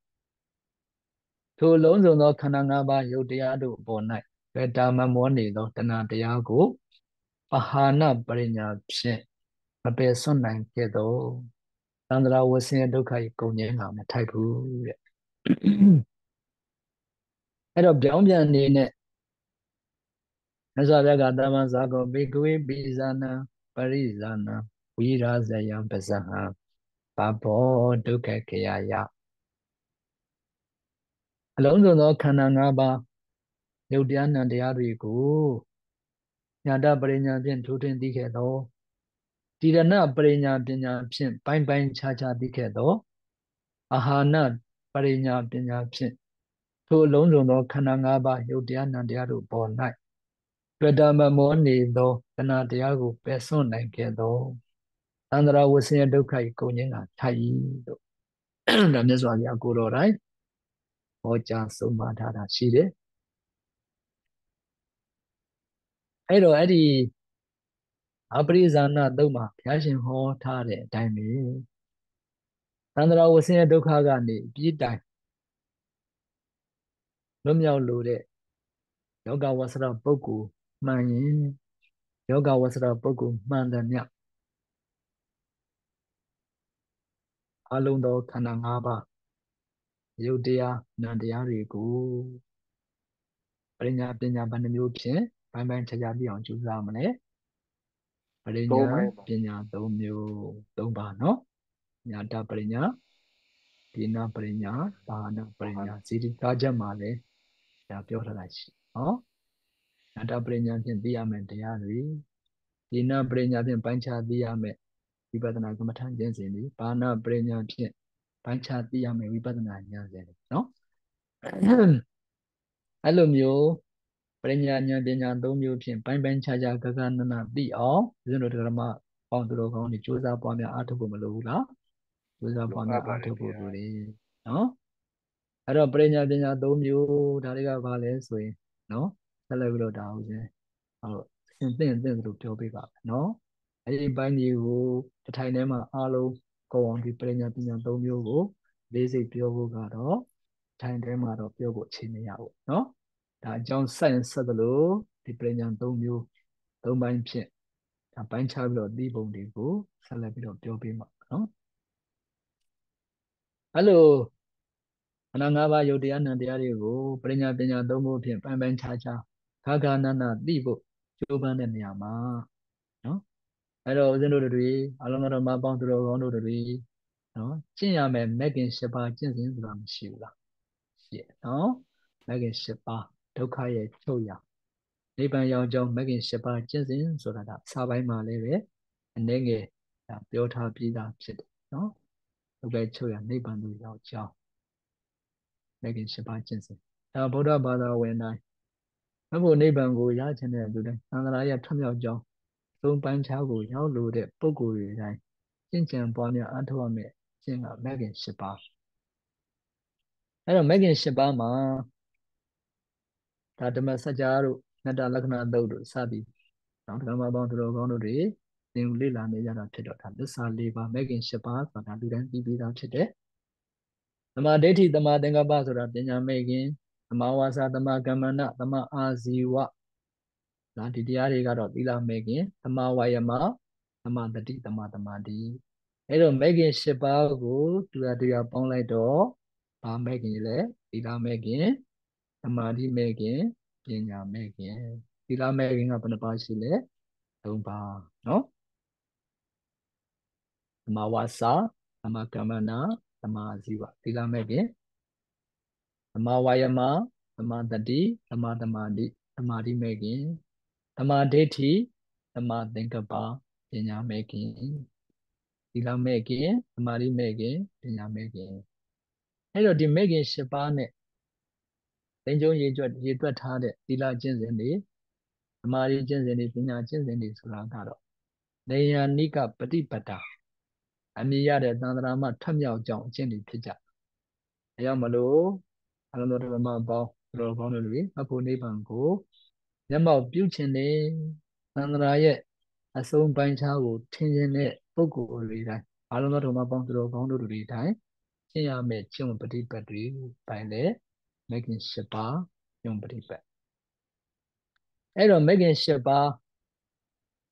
ထိုလုံးစုံသောခန္ဓာ၅ပါးယုတ်တရားတို့အပေါ်၌ဗေတာမမောနေသောတဏှာတရားကိုပဟာနပရိညာဖြင့်မပယ်စွန့်နိုင်ခဲ့တော့သန္တရာဝဆင်းရဲဒုက္ခကြီးကုန်ငြိမ်းတာမထိုက်ဘူးတဲ့အဲ့တော့ပြောင်းပြန်အနေနဲ့မြတ်စွာဘုရားကတမန်ဇာကောဘေကဝေပိဇာနံပရိဇာနံဝိရာဇယံပဇဟံဘာဘောဒုက္ခခေယယအလုံးစုံသောခန္ဓာ၅ပါးယုတ်တရားနံတရားတွေကိုညာတပရိညာဖြင့်ထိုးထွင်းသိခဲ့သောတိရဏပရိညာပညာဖြင့်ပိုင်းပိုင်းခြားခြားသိခဲ့သောအာဟာနပရိညာပညာဖြင့်ထိုအလုံးစုံသောခန္ဓာ၅ပါးယုတ်တရားနံတရားတို့ပေါ်၌တွေ့တာမမောနေသောတဏှာတရားကိုပယ်စွန့်နိုင်ခဲ့သောသန္တရာဝဆင်းရဲဒုက္ခကိုကုန်ငြိမ်းတာထိုက်၏လို့ဒါမြတ်စွာဘုရားကိုတော်တိုင်ဟောကြားဆုံးမထားတာရှိတယ်အဲ့တော့အဲ့ဒီအပရိဇာဏသုတ်မှာဘုရားရှင်ဟောထားတဲ့အတိုင်းပဲသန္တရာဝဆင်းရဲဒုက္ခကနေပြီးတိုင်လွတ်မြောက်လို့တဲ့ယောဂဝဆရာပုဂ္ဂိုလ်မှန်ရင်ယောဂဝဆရာပုဂ္ဂိုလ်မှန်တယ်မြတ်အလုံးသောခန္ဓာ၅ပါးယုတ်တရားနံတရားတွေကိုပရိညာပညာဘယ်နှမျိုးဖြင့်ပိုင်းပိုင်းခြားခြားသိအောင်ကြိုးစားမလဲပရိညာသုံးပိုင်းပါပညာ၃မျိုး၃ပါးเนาะညာတပရိညာဒီနာပရိညာဘာနာပရိညာဇီတိကာချက်မှာလည်းဒါပြောထားတာရှိเนาะညာတပရိညာဖြင့်သိရမယ်တရားတွေဒီနာပရိညာဖြင့်ပိုင်းခြားသိရမယ်ဝိပဿနာကမ္မထဉာဏ်စဉ်တွေဘာနာပရိညာဖြင့်ပိုင်းခြားသိရမယ်ဝိပဿနာဉာဏ်စဉ်တွေเนาะအဲ့လိုမျိုးပရိညာဉာဏ်ပညာ၃မျိုးဖြင့်ပိုင်းပိုင်းခြားခြားဂဂနနသိအောင်ဦးဇင်းတို့ဓမ္မပေါင်းသူတော်ကောင်းတွေကြိုးစားပွားများအားထုတ်ဖို့မလိုဘူးလားကြိုးစားပွားများအားထုတ်ဖို့လိုတယ်နော်အဲ့တော့ပရိညာပညာ၃မျိုးဒါတွေကဘာလဲဆိုရင်နော်ဆက်လက်ပြီးတော့ဒါဦးဇင်းဟုတ်သင်သင်လို့ပြောပေးပါမယ်နော်အဲ့ဒီပိုင်းကြီးကိုတစ်ထိုင်ထဲမှာအားလုံးကိုယ်အောင်ဒီပရိညာပညာ၃မျိုးကိုလေးစိတ်ပြောဖို့ကတော့ထိုင်ထဲမှာတော့ပြောဖို့အချိန်မရဘူးနော်ဒါအကြောင်းဆက်ရင်ဆက်သလိုဒီပရိညာ၃မျိုး၃ပိုင်းဖြင့်ဒါပိုင်းခြားပြီးတော့ဒီပုံတွေကိုဆက်လက်ပြီးတော့ပြောပေးမှာနော်အဲ့လိုခန္ဓာ၅ပါးယုတ်တရားနံတရားတွေကိုပရိညာပညာ၃မျိုးဖြင့်ပိုင်းပိုင်းခြားခြားခါခါနနသိဖို့ကြိုးပမ်းတဲ့နေရာမှာနော်အဲ့တော့ဦးဇင်းတို့တွေအလုံးစုံဓမ္မပေါင်းသူတော်ကောင်းတို့တွေနော်ကျင့်ရမယ်မဂ်ကင်၈ပါးကျင့်စဉ်ဆိုတာမရှိဘူးလားရှိရနော်မဂ်ကင်၈ပါးဒုက္ခရဲ့ချုပ်ရာနိဗ္ဗာန်ရောက်ကြောင်းမဂ်ကင်၈ပါးကျင့်စဉ်ဆိုတာကစာပိုင်းမှာလည်းပဲအနေငယ်ဒါပြောထားပြီးသားဖြစ်တယ်နော်ဒုက္ခချုပ်ရာနိဗ္ဗာန်သို့ရောက်ကြောင်းမဂ်ကင်၈ပါးကျင့်စဉ်ဒါဗုဒ္ဓဘာသာဝင်တိုင်းမဖို့နိဗ္ဗာန်ကိုရချင်တဲ့သူတိုင်းသံဃာရဲ့ထွတ်မြောက်ကြောင်းသုံးပိုင်းခြားကိုရောက်လို့တဲ့ပုဂ္ဂိုလ်တွေတိုင်းကျင့်ကြံပွားများအားထုတ်ရမယ်ကျင့်ကမဂ်ကင်၈ပါးအဲ့တော့မဂ်ကင်၈ပါးမှာဒါဓမ္မစကြာတို့မေတ္တာလက္ခဏာသုတ်တို့စသည်နော်ဓမ္မပေါင်းသူတော်ကောင်းတို့တွေသင်လေ့လာနေကြတာဖြစ်တော့ဒါသစ္စာ၄ပါးမဂ်ကင်၈ပါးဆိုတာလူတိုင်းသိပြီးသားဖြစ်တယ်သမာဓိဋ္ဌိသမာသင်္ကပ္ပဆိုတာပညာမဲ့ခင်သမာဝါစာသမာကမ္မန္တသမာအာဇီဝဒါဒီတရားတွေကတော့သီလမဲ့ခင်သမာဝါယမသမာတတိသမာသမာဓိအဲ့တော့မဲ့ခင်၈ပါးကိုတူပေါင်းလိုက်တော့ဘာမဲ့ခင်လဲသီလမဲ့ခင်သမာဓိမဲ့ခင်ပညာမဲ့ခင်သီလမဲ့ခင်ကဘယ်နှပါးရှိလဲ၃ပါးနော်သမာဝါစာသမာကမ္မန္တသမာအာဇီဝသီလမဲ့ခင်သမာဝါယမသမာတတိသမာသမာဓိသမာဓိမဲ့ခင်သမာဓိဋ္ဌိသမာသင်္ကပ္ပပညာမဲ့ခင်သီလမဲ့ခင်သမာဓိမဲ့ခင်ပညာမဲ့ခင်အဲ့တော့ဒီမဲ့ခင်၈ပါးနဲ့သင်္ကြုံရေတွက်ထားတဲ့သီလကျင့်စဉ်တွေသမာဓိကျင့်စဉ်တွေပညာကျင့်စဉ်တွေဆိုတာကတော့နေယနိကပฏิပတ္တာအမြင်ရတဲ့သံဃာမထမြောက်ကြောင်းအကျင့်တွေဖြစ်ကြ။အဲကြောင့်မလို့အလုံးစုံဓမ္မပေါင်းသူတော်ကောင်းတို့တွေအဖို့နိဗ္ဗာန်ကိုမျက်မှောက်ပြုခြင်းနဲ့သံဃာရဲ့အဆုံးပိုင်းခြားကိုထင်ခြင်းတဲ့ပုဂ္ဂိုလ်တွေတိုင်းအလုံးစုံဓမ္မပေါင်းသူတော်ကောင်းတို့တွေတိုင်းရှင်းရမယ့်ကျင့်ဝတ်ပฏิပတ်တွေပိုင်လေမဂ်ကင်၈ပါးကျင့်ဝတ်ပฏิပတ်အဲ့တော့မဂ်ကင်၈ပါး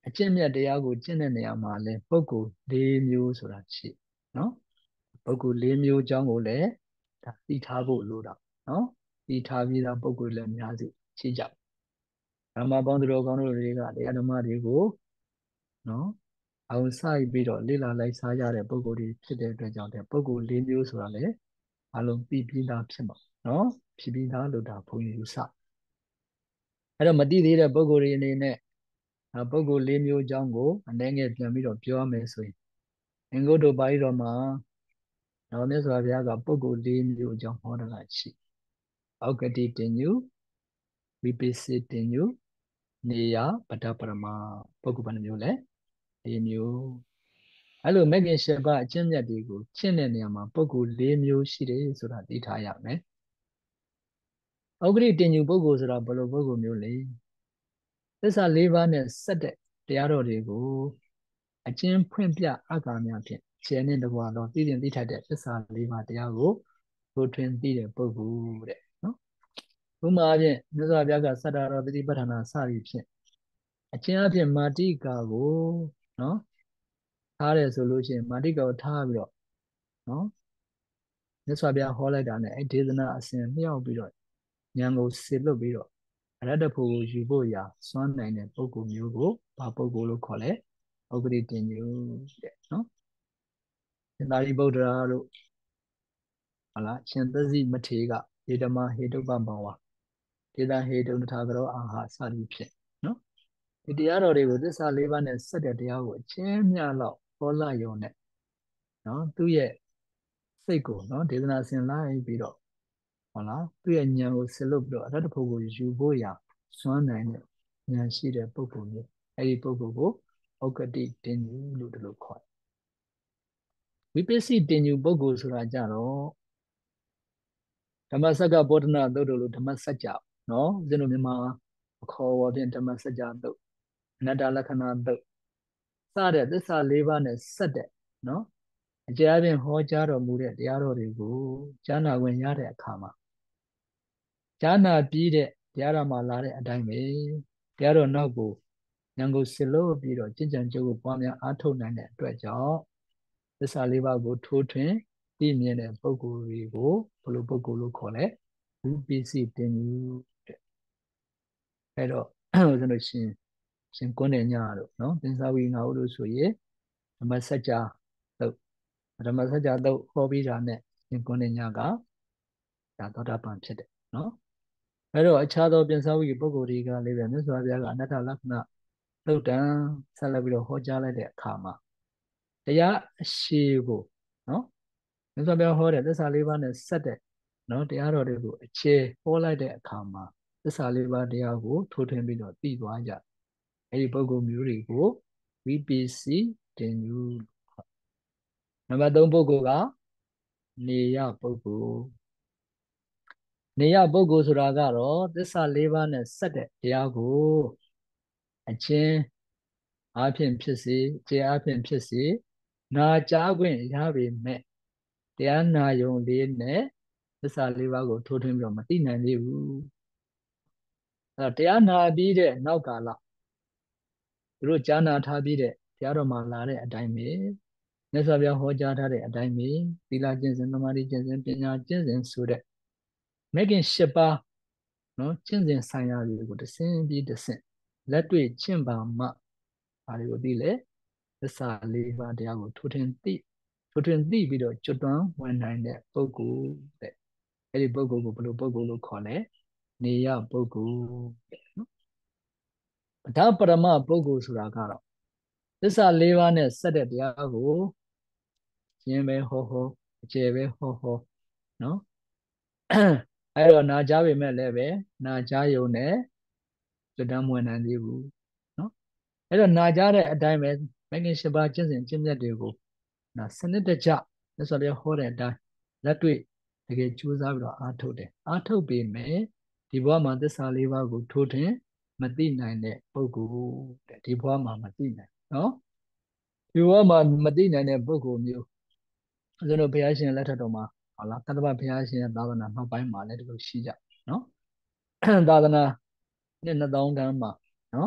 အကျင့်မြတ်တရားကိုကျင့်တဲ့နေရာမှာလဲပုဂ္ဂိုလ်၄မျိုးဆိုတာရှိနော်ပုဂ္ဂိုလ်၄မျိုးအကြောင်းကိုလည်းဒါသိထားဖို့လိုတာနော်သိထားပြီးသားပုဂ္ဂိုလ်လည်းအများစုရှိကြဓမ္မပေါင်းသူတော်ကောင်းတို့တွေကတရားဓမ္မတွေကိုနော်အောင်ဆိုင်ပြီးတော့လေ့လာလိုက်စားကြတဲ့ပုဂ္ဂိုလ်တွေဖြစ်တဲ့အတွက်ကြောင့်တဲ့ပုဂ္ဂိုလ်၄မျိုးဆိုတာလေအလုံးသိပြီးသားဖြစ်မှာနော်ဖြစ်ပြီးသားလို့ဒါဘုန်းကြီးယူဆအဲ့တော့မသိသေးတဲ့ပုဂ္ဂိုလ်တွေအနေနဲ့ပုဂ္ဂိုလ်၄မျိုးအကြောင်းကိုအနည်းငယ်ပြန်ပြီးတော့ပြောရမယ်ဆိုရင်အင်္ဂုတ္တပါဠိတော်မှာတော်မြတ်စွာဘုရားကပုဂ္ဂိုလ်၄မျိုးအကြောင်းဟောတာရှိဩဂတိတင်ညုဝိပိစ္စေတင်ညုနေယပတ္တပရမပုဂ္ဂိုလ်ဘယ်နှမျိုးလဲ၄မျိုးအဲ့လိုမဂ္ဂင်၈ပါးအကျင့်မြတ်တွေကိုကျင့်တဲ့နေရာမှာပုဂ္ဂိုလ်၄မျိုးရှိတယ်ဆိုတာသိထားရမယ်ဩဂတိတင်ညုပုဂ္ဂိုလ်ဆိုတာဘယ်လိုပုဂ္ဂိုလ်မျိုးလဲသစ္စာ၄ပါးနဲ့ဆက်တဲ့တရားတော်တွေကိုအကျဉ်းဖွင့်ပြအက္ခာများဖြင့်ခြေနဲ့တကွာတော့သိသိထိုက်တဲ့သစ္စာ၄ပါးတရားကိုထိုးထွင်းသိတဲ့ပုဂ္ဂိုလ်တဲ့နော်ဥပမာအဖြစ်မြတ်စွာဘုရားကသတ္တရောသတိပဋ္ဌာနာစသည်ဖြင့်အကျဉ်းအဖြစ်မာတိကာကိုနော်ထားတယ်ဆိုလို့ရှိရင်မာတိကာကိုထားပြီးတော့နော်မြတ်စွာဘုရားဟောလိုက်တာနဲ့အဲ့ဒေသနာအစဉ်လျှောက်ပြီးတော့ဉာဏ်ကိုစေလွတ်ပြီးတော့အရတ္တဖို့ကိုယူဖို့ရာစွမ်းနိုင်တဲ့ပုဂ္ဂိုလ်မျိုးကိုဘာပုဂ္ဂိုလ်လို့ခေါ်လဲဥပရိတင်ညုတဲ့နော်ရှင်သာရိပုတ္တရာတို့ဟုတ်လားရှင်သဇိမထေကယေဓမဟေတုပဘဝဒေသဟေတုတထာဂရောအာဟာစသည်ဖြင့်နော်ဒီတရားတော်တွေကိုသစ္စာ၄ပါးနဲ့ဆက်တဲ့တရားကိုအချင်းမြလောက်ဟောလာရုံနဲ့နော်သူ့ရဲ့စိတ်ကိုနော်ဒေသနာဆင်လိုက်ပြီးတော့ဟုတ်လားသူ့ရဲ့ဉာဏ်ကိုဆင်လို့ပြီးတော့အရတ္တဖို့ကိုယူဖို့ရာစွမ်းနိုင်တဲ့ဉာဏ်ရှိတဲ့ပုဂ္ဂိုလ်မျိုးအဲ့ဒီပုဂ္ဂိုလ်ကိုဩဂတိတင်ညုလို့ဒီလိုခေါ်တယ်ဝိပဿိတင်ညုပုဂ္ဂိုလ်ဆိုတာကြတော့ဓမ္မစက္ကပောဓနာသုတ်တို့လိုဓမ္မစကြာနော်ဦးဇင်းတို့မြန်မာအခေါ်အဝေါ်ဖြင့်ဓမ္မစကြာသုတ်အနတ္တလက္ခဏာသုတ်စတဲ့သစ္စာ၄ပါးနဲ့ဆက်တဲ့နော်အကြအပြင်ဟောကြားတော်မူတဲ့တရားတော်တွေကိုကြားနာဝင်ရတဲ့အခါမှာကြားနာပြီးတဲ့တရားတော်မှာလာတဲ့အတိုင်းပဲတရားတော်နောက်ကိုဉာဏ်ကိုစစ်လို့ပြီးတော့ကျင့်ကြံကြုတ်ကိုပွားများအားထုတ်နိုင်တဲ့အတွက်ကြောင့်သစ္စာလေးပါးကိုထိုးထွင်းသိမြင်တဲ့ပုဂ္ဂိုလ်တွေကိုဘယ်လိုပုဂ္ဂိုလ်လို့ခေါ်လဲဝိပစ္စည်းတင်ယူတဲ့အဲ့တော့ဦးဇင်းတို့ရှင်ကွန်းတဲ့ညတို့နော်သင်္သာဝီငါတို့လို့ဆိုရင်ဓမ္မစကြာသုတ်ဓမ္မစကြာသုတ်ဟောပြီးတာနဲ့ရှင်ကွန်းတဲ့ညကဒါသောတာပန်ဖြစ်တယ်နော်အဲ့တော့အခြားသောပြင်စာဝိပုဂ္ဂိုလ်တွေကလည်းပဲမြတ်စွာဘုရားကအနတ္တလက္ခဏာသုတ်တံဆက်လက်ပြီးတော့ဟောကြားလိုက်တဲ့အခါမှာတရားအရှိကိုနော်မြတ်စွာဘုရားဟောတဲ့သစ္စာလေးပါးနဲ့ဆက်တဲ့နော်တရားတော်တွေကိုအခြေဟောလိုက်တဲ့အခါမှာသစ္စာလေးပါးတရားကိုထိုးထွင်းပြီးတော့သိသွားကြအဲ့ဒီပုဂ္ဂိုလ်မျိုးတွေကိုဝိပစ္စည်းတင်ယူနံပါတ်3ပုဂ္ဂိုလ်ကနေယပုဂ္ဂိုလ်နေယပုဂ္ဂိုလ်ဆိုတာကတော့သစ္စာ၄ပါးနဲ့ဆက်တဲ့တရားကိုအချင်းအားဖြင့်ဖြစ်စေခြေအားဖြင့်ဖြစ်စေနာကြားခွင့်ရပေမဲ့တရားနာယုံလေးနဲ့သစ္စာ၄ပါးကိုထိုးထွင်းပြီးတော့မသိနိုင်သေးဘူးအဲ့တော့တရားနာပြီးတဲ့နောက်ကာလသူတို့ကြားနာထားပြီးတဲ့တရားတော်မှာလာတဲ့အတိုင်းပဲမြတ်စွာဘုရားဟောကြားထားတဲ့အတိုင်းပဲသီလကျင့်စဉ်သမာဓိကျင့်စဉ်ပညာကျင့်စဉ်ဆိုတဲ့မဂ်ကင်၈ပါးနော်ကျင့်စဉ်ဆိုင်ရာတွေကိုတစ်ဆင့်ပြီးတစ်ဆင့်လက်တွေ့ကျင့်ပါမှဒါတွေကိုသိလေသစ္စာ၄ပါးတရားကိုထိုးထွင်းသိပြီးတော့ကျွတ်တွန်းဝင်နိုင်တဲ့ပုဂ္ဂိုလ်တဲ့အဲ့ဒီပုဂ္ဂိုလ်ကိုဘယ်လိုပုဂ္ဂိုလ်လို့ခေါ်လဲနေယပုဂ္ဂိုလ်တဲ့နော်ပဋ္ဌပရမပုဂ္ဂိုလ်ဆိုတာကတော့သစ္စာ၄ပါးနဲ့ဆက်တဲ့တရားကိုကျင့်ပဲဟောအကျယ်ပဲဟောနော်အဲ့တော့နာကြားပေမဲ့လည်းပဲနာကြားယုံနဲ့ကျွတ်တမ်းမဝင်နိုင်သေးဘူးနော်အဲ့တော့နာကြားတဲ့အတိုင်းပဲမဂ္ဂင်၈ပါးကျင့်စဉ်ကျင့်မြတ်တွေကိုနာစနစ်တကျမြတ်စွာဘုရားဟောတဲ့အတိုင်းလက်တွေ့တကယ်ကြိုးစားပြီးတော့အားထုတ်တယ်အားထုတ်ပေမဲ့ဒီဘဝမှာသစ္စာ၄ပါးကိုထိုးထွင်းမသိနိုင်တဲ့ပုဂ္ဂိုလ်တဲ့ဒီဘဝမှာမသိနိုင်နော်ဒီဘဝမှာမသိနိုင်တဲ့ပုဂ္ဂိုလ်မျိုးဦးဇင်းတို့ဘုရားရှင်လက်ထက်တော်မှာဟုတ်လားတတ္တဗဘုရားရှင်ရဲ့သာသနာနောက်ပိုင်းမှာလည်းဒီလိုရှိကြနော်သာသနာနှစ်2000ခန်းမှာနော်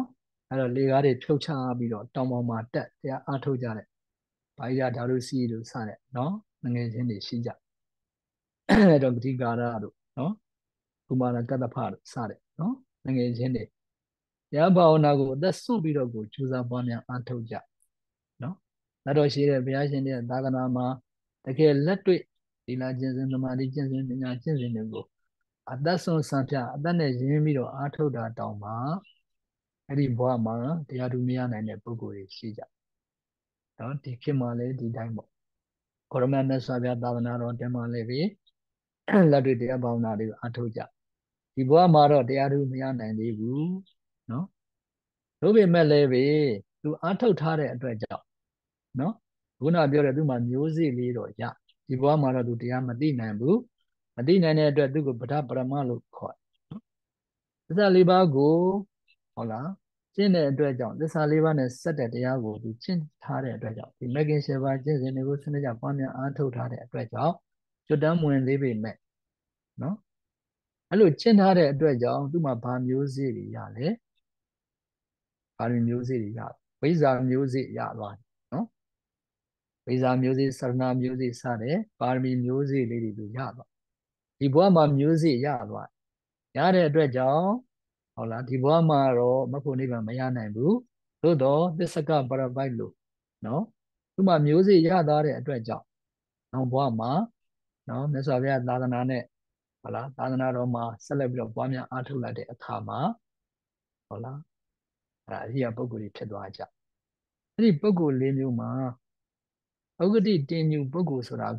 အဲ့တော့လေကားတွေဖြုတ်ချပြီးတော့တောင်ပေါ်မှာတက်တရားအားထုတ်ကြတဲ့ဘာကြီးဓာတုစီတို့စတဲ့နော်ငယ်ချင်းတွေရှိကြအဲ့တော့ပဋိကာရတို့နော်ကုမာရကတ္တဖတို့စတဲ့နော်ငယ်ချင်းတွေတရားဘာဝနာကိုအသက်ဆုံးပြီးတော့ကိုကြိုးစားပွားများအားထုတ်ကြနော်လက်တော်ရှိတဲ့ဘုရားရှင်ရဲ့သာသနာမှာတကယ်လက်တွေ့သီလကျင့်စဉ်သမာဓိကျင့်စဉ်ပညာကျင့်စဉ်တွေကိုအသက်ဆုံးစံပြအသက်နဲ့ရင်းပြီးတော့အားထုတ်တာတောင်မှအဲ့ဒီဘဝမှာတရားသူမရနိုင်တဲ့ပုဂ္ဂိုလ်တွေရှိကြနော်ဒီခေတ်မှာလည်းဒီတိုင်းပေါ့ကိုရမမြတ်စွာဘုရားသာသနာတော်တင်မှလည်းပဲလက်တွေ့တရားဘာဝနာတွေကိုအားထုတ်ကြဒီဘဝမှာတော့တရားသူမရနိုင်သေးဘူးနော်ဒါပေမဲ့လည်းပဲသူအားထုတ်ထားတဲ့အတွက်ကြောင့်နော်ခုနပြောတဲ့သူမှာမျိုးစေ့လေးတော့ရဒီဘဝမှာတော့သူတရားမသိနိုင်ဘူးမသိနိုင်တဲ့အတွက်သူကိုဗဒပရမလို့ခေါ်သစ္စာလေးပါးကိုဟုတ်လားကျင့်တဲ့အတွက်ကြောင့်သစ္စာလေးပါးနဲ့ဆက်တဲ့တရားကိုသူကျင့်ထားတဲ့အတွက်ကြောင့်ဒီမဂ္ဂင်7ပါးကျင့်စဉ်တွေကိုစနစ်ကျပွားများအားထုတ်ထားတဲ့အတွက်ကြောင့်ကျွတ်တမ်းမဝင်သေးပေမဲ့နော်အဲ့လိုကျင့်ထားတဲ့အတွက်ကြောင့်သူ့မှာဘာမျိုးစေ့တွေရလဲဘာမျိုးစေ့တွေရဝိဇ္ဇာမျိုးစေ့ရသွားတယ်နော်ဝိဇ္ဇာမျိုးစေ့စရဏမျိုးစေ့စတဲ့ပါရမီမျိုးစေ့လေးတွေသူရသွားဒီဘဝမှာမျိုးစေ့ရသွားရတဲ့အတွက်ကြောင့်ဟုတ်လားဒီဘဝမှာတော့မဖို့နိဗ္ဗာန်မရနိုင်ဘူးသို့တော့သစ္စကပရပိုက်လို့နော်သူမှမျိုးစေ့ရသွားတဲ့အတွက်ကြောင့်နောက်ဘဝမှာနော်မြတ်စွာဘုရားသာသနာနဲ့ဟုတ်လားသာသနာတော်မှာဆက်လက်ပြီးတော့ပွားများအားထုတ်လိုက်တဲ့အခါမှာဟုတ်လားအဲ့ဒါအရိယာပုဂ္ဂိုလ်တွေဖြစ်သွားကြအဲ့ဒီပုဂ္ဂိုလ်၄မျိုးမှာဥဂတိတင်ညူပုဂ္ဂိုလ်ဆိုတာ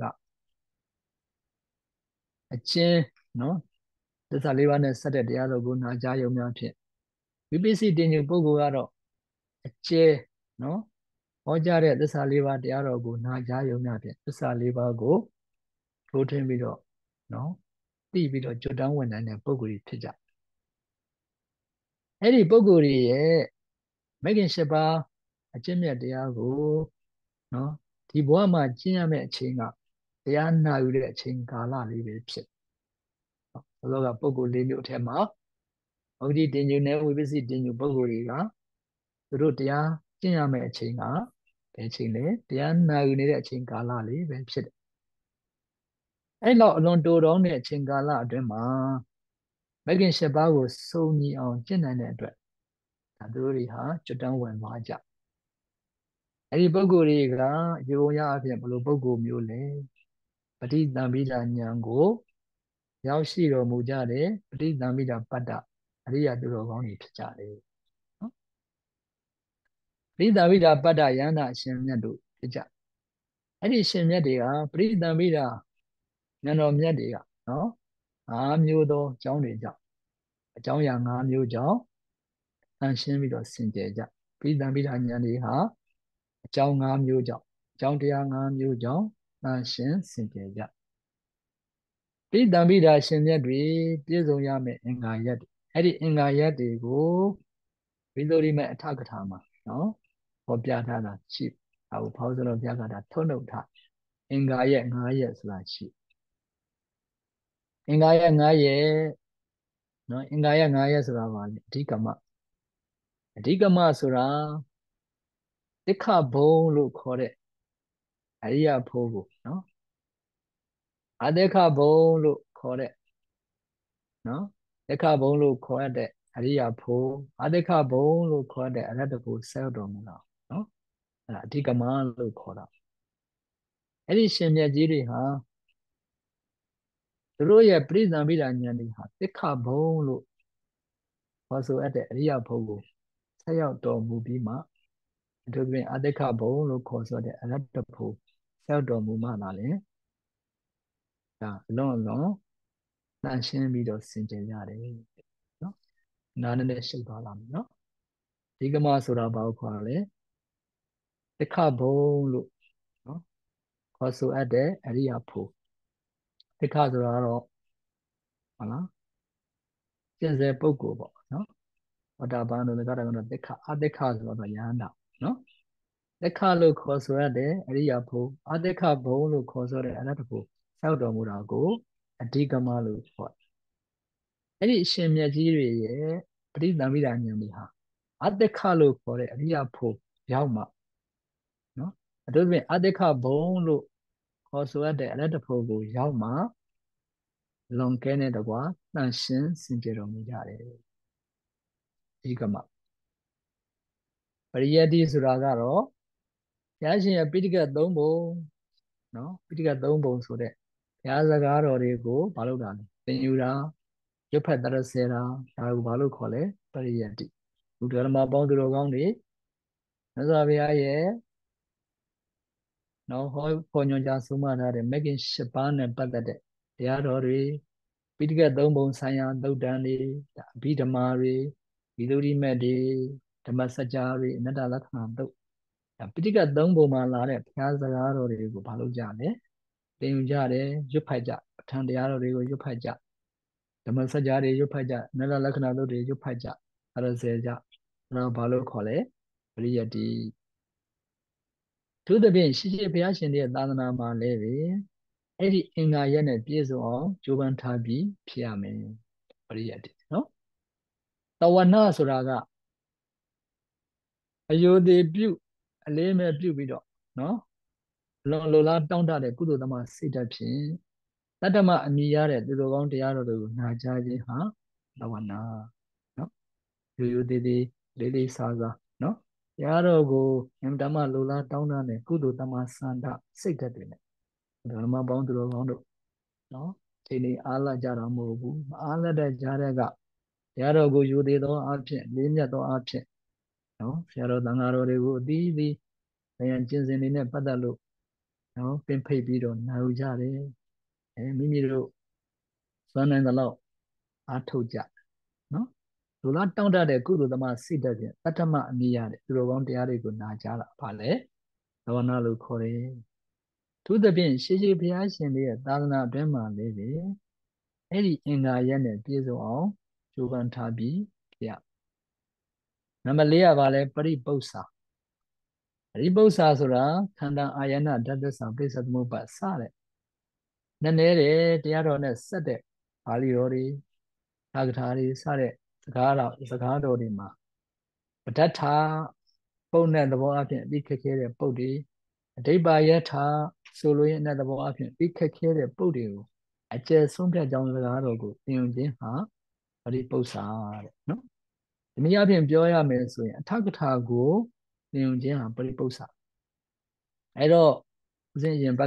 ကအချင်းနော်သစ္စာလေးပါးနဲ့ဆက်တဲ့တရားတော်ကိုနာကြားယုံများဖြင့်ဝိပဿနာတင်ညူပုဂ္ဂိုလ်ကတော့အကျဲနော်ဟောကြားတဲ့သစ္စာလေးပါးတရားတော်ကိုနာကြားယုံများဖြင့်သစ္စာလေးပါးကိုထိုးထွင်းပြီးတော့နော်သိပြီးတော့ကြွတန်းဝင်နိုင်တဲ့ပုဂ္ဂိုလ်တွေဖြစ်ကြအဲ့ဒီပုဂ္ဂိုလ်တွေရဲ့မဂ္ဂင်၈ပါးအကျင့်မြတ်တရားကိုနော်ဒီဘဝမှာကျင့်ရမယ့်အချိန်ကတရားနာယူတဲ့အချိန်ကာလလေးပဲဖြစ်ဘုရားကပုဂ္ဂိုလ်၄မျိုးအထက်မှာဩဒီတင်ညူနဲ့ဝိပဿနာတင်ညူပုဂ္ဂိုလ်တွေကသူတို့တရားကျင့်ရမယ့်အချိန်ကဘယ်ချိန်လဲတရားနာယူနေတဲ့အချိန်ကာလလေးပဲဖြစ်တယ်အဲ့လောက်အလွန်တိုတောင်းတဲ့အချိန်ကာလအတွင်းမှာမဂ္ဂင်၈ပါးကိုစုံညီအောင်ကျင့်နိုင်တဲ့အတွက်ဒါသူတို့တွေဟာကျွတ်တန်းဝင်သွားကြအဲ့ဒီပုဂ္ဂိုလ်တွေကရေပုံရအဖြစ်ဘယ်လိုပုဂ္ဂိုလ်မျိုးလဲပဋိသင်္ပိဒဉာဏ်ကိုရောက်ရှိတော်မူကြတဲ့ပဋိသင်္ပိဒပတ္တအရိယသူတော်ကောင်းတွေဖြစ်ကြတယ်နော်ပဋိသင်္ပိဒပတ္တယန္တာအရှင်မြတ်တို့ဖြစ်ကြအဲ့ဒီရှင်မြတ်တွေကပဋိသင်္ပိဒဉာဏ်တော်မြတ်တွေကနော်၅မျိုးသောအကြောင်းတွေကြောင့်အကြောင်းအရာ၅မျိုးကြောင့်တန်ရှင်းပြီးတော့စင်ကြယ်ကြပဋိသင်္ပိဒဉာဏ်တွေဟာအကြောင်း၅မျိုးကြောင့်အကြောင်းတရား၅မျိုးကြောင့်တန်ရှင်းစင်ကြယ်ကြပဋိသင်္ပိဒရှင်မြတ်တွေပြည့်စုံရမယ့်အင်္ဂါရပ်တွေအဲ့ဒီအင်္ဂါရပ်တွေကိုဝိသုရိမေအထကထာမှာနော်ဟောပြထားတာရှိအခုဖောက်စလောပြကတာထုတ်နှုတ်ထားအင်္ဂါရပ်၅ရပ်ဆိုတာရှိအင်္ဂါရပ်၅ရပ်နော်အင်္ဂါရပ်၅ရပ်ဆိုတာပါလေအဓိကမအဓိကမဆိုတာတိခဘုံလို့ခေါ်တဲ့အရိယဖို့ကိုနော်အတိခဘုံလို့ခေါ်တဲ့နော်တိခဘုံလို့ခေါ်တဲ့အရိယဖို့အတိခဘုံလို့ခေါ်တဲ့အရတ္တဖို့ဆက်တော်မူတာနော်အဲ့ဒါအဓိကမလို့ခေါ်တာအဲ့ဒီရှင်မြတ်ကြီးတွေဟာသူတို့ရဲ့ပြိသံပိဒဉာဏ်တွေဟာတိခဘုံလို့ခေါ်ဆိုအပ်တဲ့အရိယဖို့ကိုဆက်ရောက်တော်မူပြီးမှအထူးသဖြင့်အတိခဘုံလို့ခေါ်ဆိုတဲ့အရတ္တဖို့ဆက်ရောက်တော်မူမှသာလေဒါအလွန်အလွန်တန်ရှင်းပြီးတော့စင်ကြယ်ရတယ်နော်နားနဲ့ရှုပ်သွားလာမယ်နော်ဒီကမဆိုတာဘာကိုခေါ်ရလဲတိခဘုံလို့နော်ခေါ်ဆိုအပ်တဲ့အရိယဖို့တိခဆိုတာကတော့ဟုတ်လားကျင့်စေပုဂ္ဂိုလ်ပေါ့နော်ဝတ္တပန်တို့လည်းကတော့တိခအတိခဆိုတော့ယဟန္တာနော်တိခလို့ခေါ်ဆိုရတဲ့အရိယဖို့အတိခဘုံလို့ခေါ်ဆိုတဲ့အရတ္တဖို့ဆောက်တော်မူတာကိုအဓိကမလို့ခေါ်အဲ့ဒီအရှင်မြတ်ကြီးတွေရဲ့ပဋိသင်္ပိဒဉာဏ်တွေဟာအတ္တခလို့ခေါ်တဲ့အရိယာဖို့ရောက်မှနော်အထူးသဖြင့်အတ္တခဘုံလို့ခေါ်ဆိုရတဲ့အရတ္တဖို့ကိုရောက်မှလွန်ကဲတဲ့တကွာတန်ရှင်းစင်ကြယ်တော်မူကြတယ်ဒီကမှာပရိယတ္တိဆိုတာကတော့ဘုရားရှင်ရဲ့ပိဋကတ်၃ဘုံနော်ပိဋကတ်၃ဘုံဆိုတဲ့ဘုရားစကားတော်တွေကိုမလုပ်တာလဲသင်ယူတာရွတ်ဖတ်တရစေတာဒါကိုဘာလို့ခေါ်လဲပရိယတ္တိဘုဒ္ဓဓမ္မပေါင်းသူတော်ကောင်းတွေမြတ်စွာဘုရားရဲ့နော်ဟောညွှန်ကြားဆုံးမထားတဲ့မဂ္ဂင်၈ပါးနဲ့ပတ်သက်တဲ့တရားတော်တွေပိဋကတ်၃ဘုံဆိုင်ရာသုတ်တန်တွေအဘိဓမ္မာတွေဝိသုဒ္ဓိမက်တွေဓမ္မစကြာတွေအနတ္တလက္ခဏာသုတ်ပိဋကတ်၃ဘုံမှာလာတဲ့ဘုရားစကားတော်တွေကိုဘာလို့ကြလဲသင်ယူကြတယ်ရွတ်ဖတ်ကြပဋ္ဌာန်းတရားတော်တွေကိုရွတ်ဖတ်ကြဓမ္မစကြာတွေရွတ်ဖတ်ကြအနတ္တလက္ခဏာသုတ်တွေရွတ်ဖတ်ကြအဲ့ဒါစေကြအဲ့တော့ဘာလို့ခေါ်လဲပရိယတ္တိသူသဖြင့်ရှိရှိဘုရားရှင်ရဲ့သာသနာမှာလည်းပဲအဲ့ဒီအင်္ဂါရက်နဲ့ပြည့်စုံအောင်ကြိုးပမ်းထားပြီးဖြစ်ရမယ်ပရိယတ္တိနော်တဝနာဆိုတာကအယုဒေပြုအလေးမဲ့ပြုပြီးတော့နော်လွန်လိုလားတောင့်တတဲ့ကုသိုလ်သမားစိတ်ဓာတ်ဖြင့်တတ္တမအမိရတဲ့သူတော်ကောင်းတရားတော်တွေကိုနာကြားခြင်းဟာတဝနာနော်ရိုးရိုးသေးသေးလေးလေးစားစားနော်တရားတော်ကိုအမြဲတမ်းလိုလားတောင့်တတဲ့ကုသိုလ်သမားစန္ဒစိတ်ဓာတ်တွေနဲ့ဓမ္မပေါင်းသူတော်ကောင်းတို့နော်ဒီနေ့အားလကြတာမဟုတ်ဘူးမအားလတဲ့ကြားတဲ့ကတရားတော်ကိုယူသေးသောအဖြစ်လေးမြတ်သောအဖြစ်နော်ဆရာတော်တန်ဃာတော်တွေကိုအသီးသီးဉာဏ်ကျင့်စဉ်တွေနဲ့ပတ်သက်လို့နော်ပင်ဖိတ်ပြီးတော့နာယူကြတယ်မိမိတို့စွမ်းနိုင်သလောက်အားထုတ်ကြနော်လူလားတောင့်တတဲ့ကုသိုလ်သမားစိတ်ဓာတ်ဖြင့်တတ္တမအမိရတဲ့သူတော်ကောင်းတရားတွေကိုနာကြတာဗာလဲသဝနာလို့ခေါ်တယ်သူသဖြင့်ရှေးရှေးဘုရားရှင်တွေရဲ့သာသနာအတွင်းမှာလည်းပဲအဲ့ဒီအင်္ဂါရက်နဲ့ပြည့်စုံအောင်ကြိုးပမ်းထားပြီးပြနံပါတ်၄ကဘာလဲပရိပု္ပ္ပစာပရိပု္ပ္ပစာဆိုတာခန္ဓာအာယနာဓာတ်သစ္စာပိဿသမုပ္ပါစတဲ့နည်းနည်းတဲ့တရားတော်နဲ့ဆက်တဲ့ပါဠိတော်တွေသာဂထာတွေစတဲ့စကားတော်တွေမှာပဋ္ဌာပုတ်တဲ့သဘောအဖြစ်အပြီးခက်ခဲတဲ့ပုတ်တွေအဓိပ္ပါယထာဆိုလိုရင်းတဲ့သဘောအဖြစ်ပြီးခက်ခဲတဲ့ပုတ်တွေကိုအကျယ်ဆုံးဖြတ်ကြောင်းစကားတော်ကိုသင်ယူခြင်းဟာပရိပု္ပ္ပစာတဲ့နော်ဒီနည်းအားဖြင့်ပြောရမယ်ဆိုရင်အထကထာကိုသင်ယူခြင်းဟာပရိပု္ပ္ပစာအဲ့တော့ဦးဇင်းရင်ဘ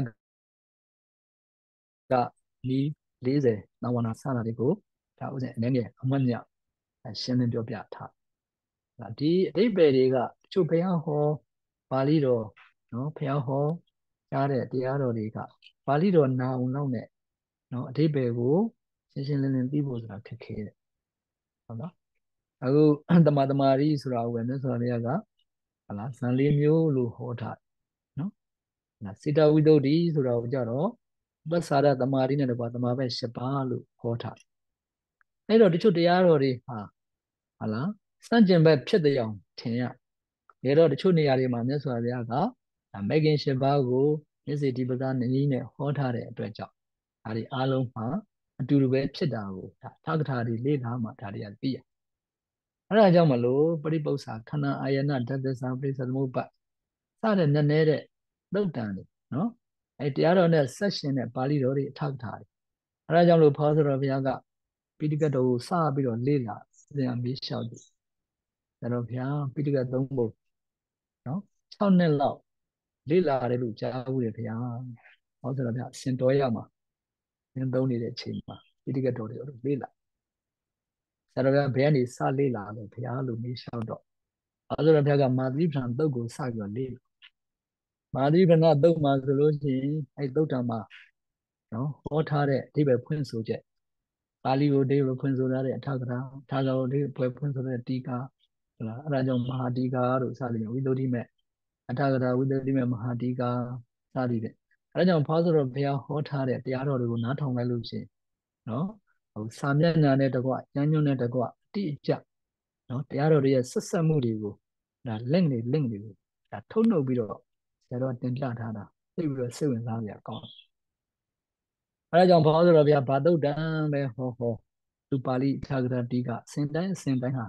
က်ကနီး40သဝနာစတာတွေကိုဒါဦးဇင်းအနေနဲ့အမှတ်ညရှင်းလင်းပြောပြထားဒီအဓိပ္ပာယ်တွေကတချို့ဘုရားဟောပါဠိတော်နော်ဘုရားဟောကြားတဲ့တရားတော်တွေကပါဠိတော်နာအောင်လောက်နဲ့နော်အဓိပ္ပာယ်ကိုရှင်းရှင်းလင်းလင်းသိဖို့ဆိုတာခက်ခဲတယ်ဟုတ်နော်အခုတမရီဆိုတာကိုပဲမြတ်စွာဘုရားကဟလာဇန်လေးမျိုးလို့ဟောထားနော်စေတဝိတ္တုဆိုတာကိုကြတော့ပစ္စာရတမာရီနဲ့တကွာတမာပဲ၈ပါးလို့ဟောထားအဲ့တော့တချို့တရားတော်တွေဟာဟလာစန့်ကျင်ဘက်ဖြစ်တဲ့အောင်ထင်ရဒါတော့တချို့နေရာတွေမှာမြတ်စွာဘုရားကမဂ်ကင်၈ပါးကိုမျက်စိဒီပကနည်းနဲ့ဟောထားတဲ့အတွက်ကြောင့်ဒါတွေအားလုံးမှာအတူတူပဲဖြစ်တာကိုဒါထာကထာတွေလေ့လာမှဒါတွေကသိရအဲ့ဒါကြောင့်မလို့ပရိပု္ပ္ပစာခန္ဓာအာယနာဓာတ်သစ္စာပရိစ္ဆေသမုပ္ပါစတဲ့နည်းနည်းတဲ့သုတ်တန်တွေနော်အဲ့တရားတော်နဲ့ဆက်ရှင်တဲ့ပါဠိတော်တွေအထောက်ထားတယ်အဲ့ဒါကြောင့်လို့ဖောဆိုတော်ဘုရားကပိဋကတ်တော်ကိုစပြီးတော့လေ့လာသင်ပြီးလျှောက်တယ်ဒါတော့ဘုရားပိဋကတ်၃ဘုံနော်6နှစ်လောက်လေ့လာတယ်လို့ကြားဘူးတယ်ဘုရားဟောဆိုတော့ဘုရားအရှင်တော်ရမှာသင်သုံးနေတဲ့အချိန်မှာပိဋကတ်တော်တွေကိုလေ့လာဆရာတော်ကဘယ်ကနေစလေ့လာလဲဘုရားလို့မေးလျှောက်တော့ဟောဆိုတော့ဘုရားကမာသီပ္ပံတုတ်ကိုစပြီးတော့လေ့လာမာသီပ္ပံတုတ်မှာဆိုလို့ရှိရင်အဲ့တုတ်တံမှာနော်ဟောထားတဲ့အဓိပ္ပာယ်ဖွင့်ဆိုချက်ပါဠိကိုအဓိပ္ပာယ်ဖွင့်ဆိုထားတဲ့အထာဂရထာဂရကိုအဓိပ္ပာယ်ဖွင့်ဆိုတဲ့တီကာဟုတ်လားအဲ့ဒါကြောင့်မဟာတီကာလို့စသည်ဖြင့်ဝိသုဒ္ဓိမဲ့အထာဂရဝိသုဒ္ဓိမဲ့မဟာတီကာစသည်ဖြင့်အဲ့ဒါကြောင့်ဖောဆိုတော့ဘုရားဟောထားတဲ့တရားတော်တွေကိုနားထောင်လိုက်လို့ရှိရင်နော်ဟိုစာမျက်နှာနဲ့တကွကျမ်းညွှန်းနဲ့တကွအတိအကျနော်တရားတော်တွေရဲ့ဆက်ဆက်မှုတွေကိုဒါ link တွေကိုဒါထုတ်နှုတ်ပြီးတော့ဆရာတော်တင်ပြထားတာသိပြီးတော့စိတ်ဝင်စားစရာကောင်းတယ်အဲဒါကြောင့်ဘောဆိုတော့ဗျာဘာတုတ်တံပဲဟောသူပါဠိထာဂရတိကအစဉ်တိုင်းဟာ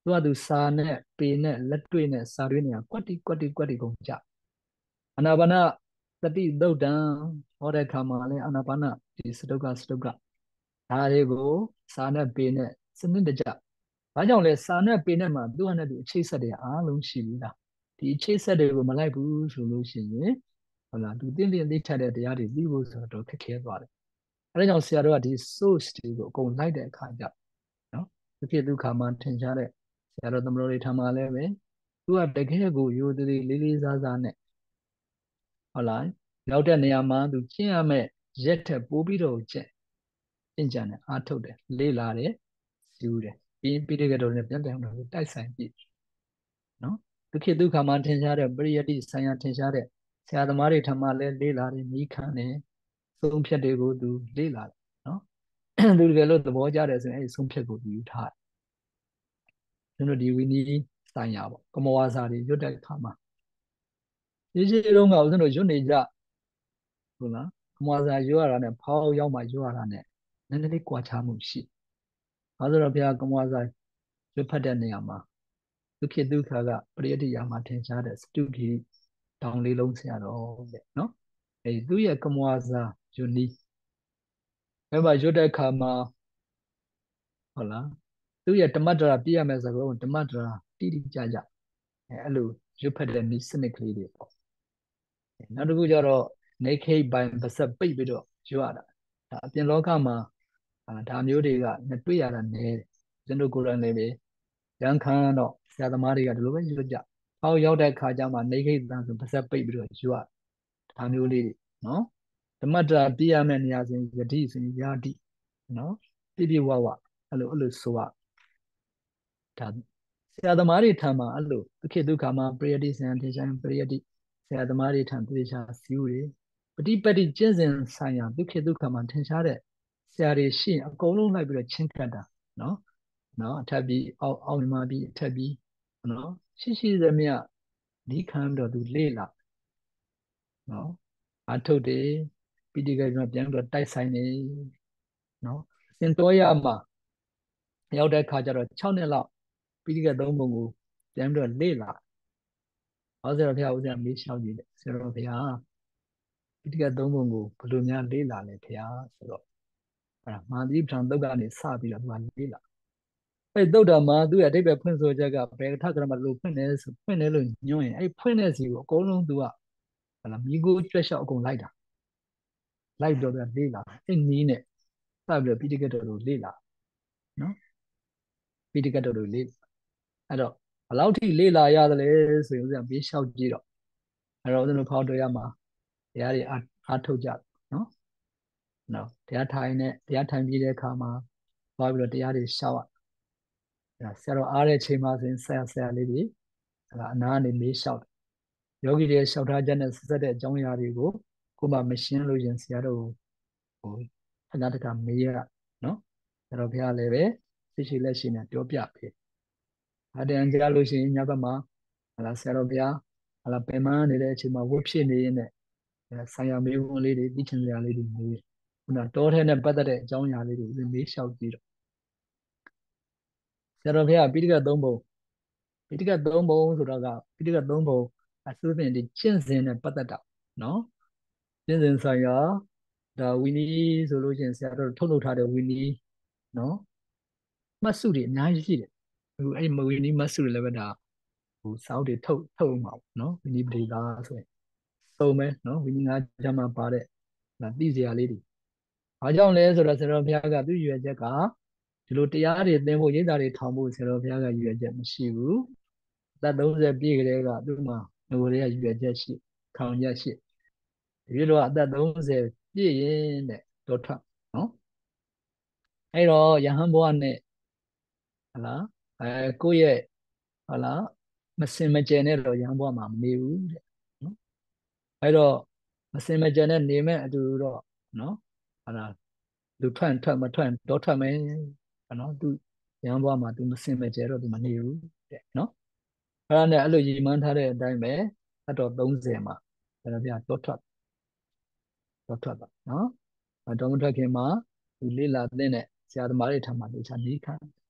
သူကသူစာနဲ့ပေနဲ့လက်တွေ့နဲ့စာတွင်းတွေကကွက်တီကုန်ကြအာနာပါနသတိသုတ်တံဟောတဲ့ခါမှာလဲအာနာပါနဒီစတုကဒါတွေကိုစာနဲ့ပေနဲ့စနစ်တကျဘာကြောင့်လဲစာနဲ့ပေနဲ့မှာသူ့ဟာနဲ့သူအခြေဆက်တွေအားလုံးရှိပြီလားဒီအခြေဆက်တွေကိုမလိုက်ဘူးဆိုလို့ရှိရင်ဟုတ်လားသူသိထတဲ့တရားတွေသိဖို့ဆိုတော့ခက်ခဲသွားတယ်အဲဒါကြောင့်ဆရာတို့ကဒီ source တွေကိုအကုန်လိုက်တဲ့အခါကျနော်ဒီဖြစ်ဒုက္ခမှာထင်ရှားတဲ့ဆရာတော်သမတော်တွေထံမှာလည်းပဲသူကတကယ်ကိုရိုသေသေးလေးစားစားနဲ့ဟုတ်လားရောက်တဲ့နေရာမှာသူကျင့်ရမယ့်ရက်ထက်ပိုပြီးတော့ကျင့်ကြံတယ်အားထုတ်တယ်လေးလာတယ်ယူတယ်ပြီးပိဋကတော်နဲ့ပြန်တော့တိုက်ဆိုင်ပြီနော်ဒုက္ခဒုက္ခမှာထင်ရှားတဲ့ပရိယတ္တိဆိုင်ရာထင်ရှားတဲ့ဆရာသမားတွေထံမှာလည်းလေးလာတယ်မိခံတယ်သုံးဖြတ်တွေကိုသူလေးလာတယ်နော်သူတကယ်လို့သဘောကျတယ်ဆိုရင်အဲဒီသုံးဖြတ်ကိုသူယူထားတယ်ကျွန်တော်ဒီဝီနီးဆိုင်ရာပေါ့ကမဝါစာတွေရွတ်တဲ့အခါမှာဒီတုန်းကဦးဇင်းတို့ရွတ်နေကြဟုတ်လားကမဝါစာရွတ်ရတာနဲ့ဖောက်ရောက်မှရွတ်ရတာနဲ့နည်းနည်းလေးကွာခြားမှုရှိဘာလို့လဲဘုရားကမဝါစာရွတ်ဖတ်တဲ့နေရာမှာဒုက္ခဒုက္ခကပရိယတ္တိယာမှာထင်ရှားတဲ့စတုခိတောင်လေးလုံးဆရာတော်တဲ့နော်အဲသူရဲ့ကမဝါစာရွတ်နီးအဲမှာရွတ်တဲ့အခါမှာဟုတ်လားသူရဲ့ဓမ္မတရာပြည့်ရမယ်ဆိုတော့ဓမ္မတရာတိတိကျကျအဲအဲ့လိုရွတ်ဖတ်တဲ့နည်းစနစ်ကလေးတွေပေါ့နောက်တစ်ခုကျတော့နေခိတ်ပိုင်ပါစပ်ပိတ်ပြီးတော့ရွတ်ရတာဒါအပြင်လောကမှာဒါမျိုးတွေကတွေ့ရတာနည်းကျွန်တော်ကိုယ်တိုင်လည်းပဲရန်ခံတော့ဆရာသမားတွေကဒီလိုပဲရွတ်ကြ။ဟောရောက်တဲ့ခါကျမှနေခိတ်တန်ဆိုပါစပ်ပိတ်ပြီးတော့ရွတ်ဒါမျိုးလေးတွေနော်ဓမ္မတာပြရမယ့်နေရာဆိုရင်ယတိဆိုရင်ယာတိနော်ပြဝအဲ့လိုဆိုရဒါဆရာသမားတွေထံမှာအဲ့လိုဒုက္ခဒုက္ခမှာပရိယတိဆံထေချာပရိယတိဆရာသမားတွေထံသေချာစီးဦးတွေပฏิပတ်တိကျင့်စဉ်ဆိုင်ရာဒုက္ခဒုက္ခမှာထင်ရှားတဲ့ဆရာတွေရှိရင်အကုန်လုံးလိုက်ပြီးတော့ချင်းကပ်တာနော်အထက်ပြီးအောက်မှာပြီးအထက်ပြီးနော်ရှိသမျှဒီခံပြီးတော့သူလေ့လာနော်အထုတ်တယ်ပိဋကကပြန်ပြီးတော့တိုက်ဆိုင်နေနော်အစဉ်တော်ရမှာရောက်တဲ့ခါကျတော့6နှစ်လောက်ပိဋကသုံးပုံကိုပြန်ပြီးတော့လေ့လာဟောဆရာတော်ဘုရားဦးဇင်းမေးလျှောက်ကြည့်တယ်ဆရာတော်ဘုရားပိဋကသုံးပုံကိုဘယ်လိုများလေ့လာလဲဘုရားဆိုတော့အဲ့ဒါမာသီပဋ္ဌာန်သုတ်ကနေစပြီးတော့သူကလေ့လာအဲ့သုတ်တာမှာသူ့ရဲ့အဓိပ္ပာယ်ဖွင့်ဆိုချက်ကဘယ်ထက်ကရမလို့ဖွင့်နေဆိုဖွင့်နေလို့ညွှန်းရင်အဲ့ဖွင့်တဲ့စီကိုအကုန်လုံးသူကဟလာမိကိုကြွက်လျှောက်အကုန်လိုက်တာလိုက်တော့သူကလေ့လာအဲ့နီးနဲ့စပြီးတော့ပိဋကတော်ကိုလေ့လာနော်ပိဋကတော်ကိုလေ့အဲ့တော့ဘယ်လောက်ထိလေ့လာရတယ်လဲဆိုရင်ဦးဇင်းမေးလျှောက်ကြည့်တော့အဲ့တော့ဦးဇင်းတို့ဖောက်တော်ရမှာတရားတွေအားထုတ်ကြနော်တရားထိုင်ပြီးတဲ့အခါမှာသွားပြီးတော့တရားတွေရှောက်ရဆရာတော်အားတဲ့ချိန်မှာဆိုရင်ဆရာလေးတွေအနားကနေမေးလျှောက်ယောဂီတွေလျှောက်ထားချက်နဲ့ဆက်တဲ့အကြောင်းအရာတွေကိုကိုမှမရှင်းလို့ရင်ဆရာတော်ဟိုခဏတခါမေးရနော်ဆရာတော်ဘုရားလည်းပဲသိရှိလက်ရှိနဲ့ပြောပြပေးအတန်ကြားလို့ရှိရင်ညဘက်မှာဆရာတော်ဘုရားပင်မနေတဲ့အချိန်မှာဝတ်ဖြစ်နေရင်လည်းဆိုင်ရာမေးခွန်းလေးတွေသိချင်စရာလေးတွေမေးခုနတောထဲနဲ့ပတ်သက်တဲ့အကြောင်းအရာလေးတွေမေးလျှောက်ကြည့်တော့ဆရာတော်ဘုရားပိဋကသုံးပုံပိဋကသုံးပုံဆိုတော့ကပိဋကသုံးပုံအစည်းအဝေးဒီကျင့်စဉ်နဲ့ပတ်သက်တာနော်ကျင့်စဉ်ဆိုင်ရာဒါဝီနီးဆိုလို့ရှိရင်ဆရာတော်ထုတ်လုပ်ထားတဲ့ဝီနီးနော်မှတ်စုတွေအများကြီးရှိတယ်အခုအဲ့ဝီနီးမှတ်စုတွေလည်းပဲဒါဟိုစာအုပ်တွေထုတ်မှာပေါ့နော်ဝီနီးပဒေသာဆိုရင်သုံးမယ်နော်ဝီနီးငါးကျမ်းမှာပါတဲ့ဒါသိစရာလေးတွေဘာကြောင့်လဲဆိုတော့ဆရာတော်ဘုရားကသူ့ရွယ်ချက်ကဒီလိုတရားတွေသင်ဖို့ရိပ်သာတွေထောင်ဖို့ဆရာတော်ဘုရားကရွယ်ချက်မရှိဘူးအသက်30ပြည့်ကလေးကသူ့မှာငိုတွေကရွယ်ချက်ရှိခေါင်ချက်ရှိဒီလိုတော့အသက်30ပြည့်ရင်တဲ့တော့ထွက်နော်အဲ့တော့ယဟန်ဘဝနဲ့ဟလားကိုယ့်ရဲ့ဟလားမစင်မကြယ်နဲ့တော့ယဟန်ဘဝမှာမနေဘူးတဲ့နော်အဲ့တော့မစင်မကြယ်နဲ့နေမဲ့အတူတော့နော်ဟလားလူထွက်မထွက်တော့ထွက်မယ်နော်သူယဟန်ဘဝမှာသူမစင်မကြယ်တော့သူမနေဘူးတဲ့နော်အဲ့ဒါနဲ့အဲ့လိုရည်မှန်းထားတဲ့အတိုင်းပဲအတော့30မှာဘယ်လိုပြတော့ထွက်ပါနော်တော့မထွက်ခင်မှာဒီလေးလာတဲ့ဆရာသမားတွေထံမှာတေချာနေခံ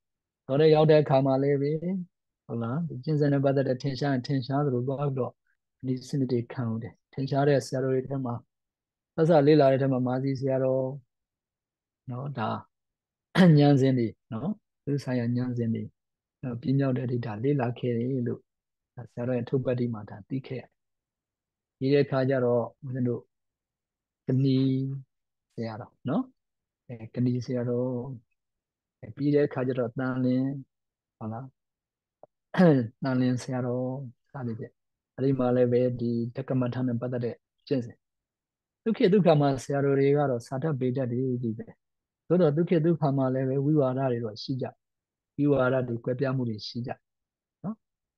တော်တဲ့ရောက်တဲ့အခါမှာလည်းပဲဟုတ်လားဒီကျင့်စဉ်နဲ့ပတ်သက်တဲ့ထင်ရှားရင်ထင်ရှားသလိုသွားပြီးတော့ဒီစနစ်တွေခံဦးတယ်ထင်ရှားတဲ့ဆရာတော်တွေထဲမှာသက်သာလေးလာတဲ့ထဲမှာမာစီဆရာတော်နော်ဒါဉာဏ်စဉ်တွေနော်သူဆိုင်ရာဉာဏ်စဉ်တွေပြင်းမြောက်တဲ့ဒိဋ္ဌာလေးလာခဲ့တယ်လို့ဆရာတော်ရဲ့ထုတ်ပတ်တိမှာဒါသိခဲ့ရဒီတဲ့အခါကျတော့ဦးဇင်းတို့ကဏီဆရာတော်နော်ကဏီဆရာတော်ပြီးတဲ့အခါကျတော့တန်လင်းဟုတ်လားတန်လင်းဆရာတော်စသည်ဖြင့်အဲ့ဒီမှာလည်းပဲဒီတက္ကမထနဲ့ပတ်သက်တဲ့ကျင့်စဉ်ဒုက္ခဒုက္ခမှာဆရာတော်တွေကတော့စာတတ်ပေတတ်တွေဒီပဲသို့တော့ဒုက္ခဒုက္ခမှာလည်းပဲဝိဝါဒတွေတော့ရှိကြဝိဝါဒတွေကွဲပြားမှုတွေရှိကြနော်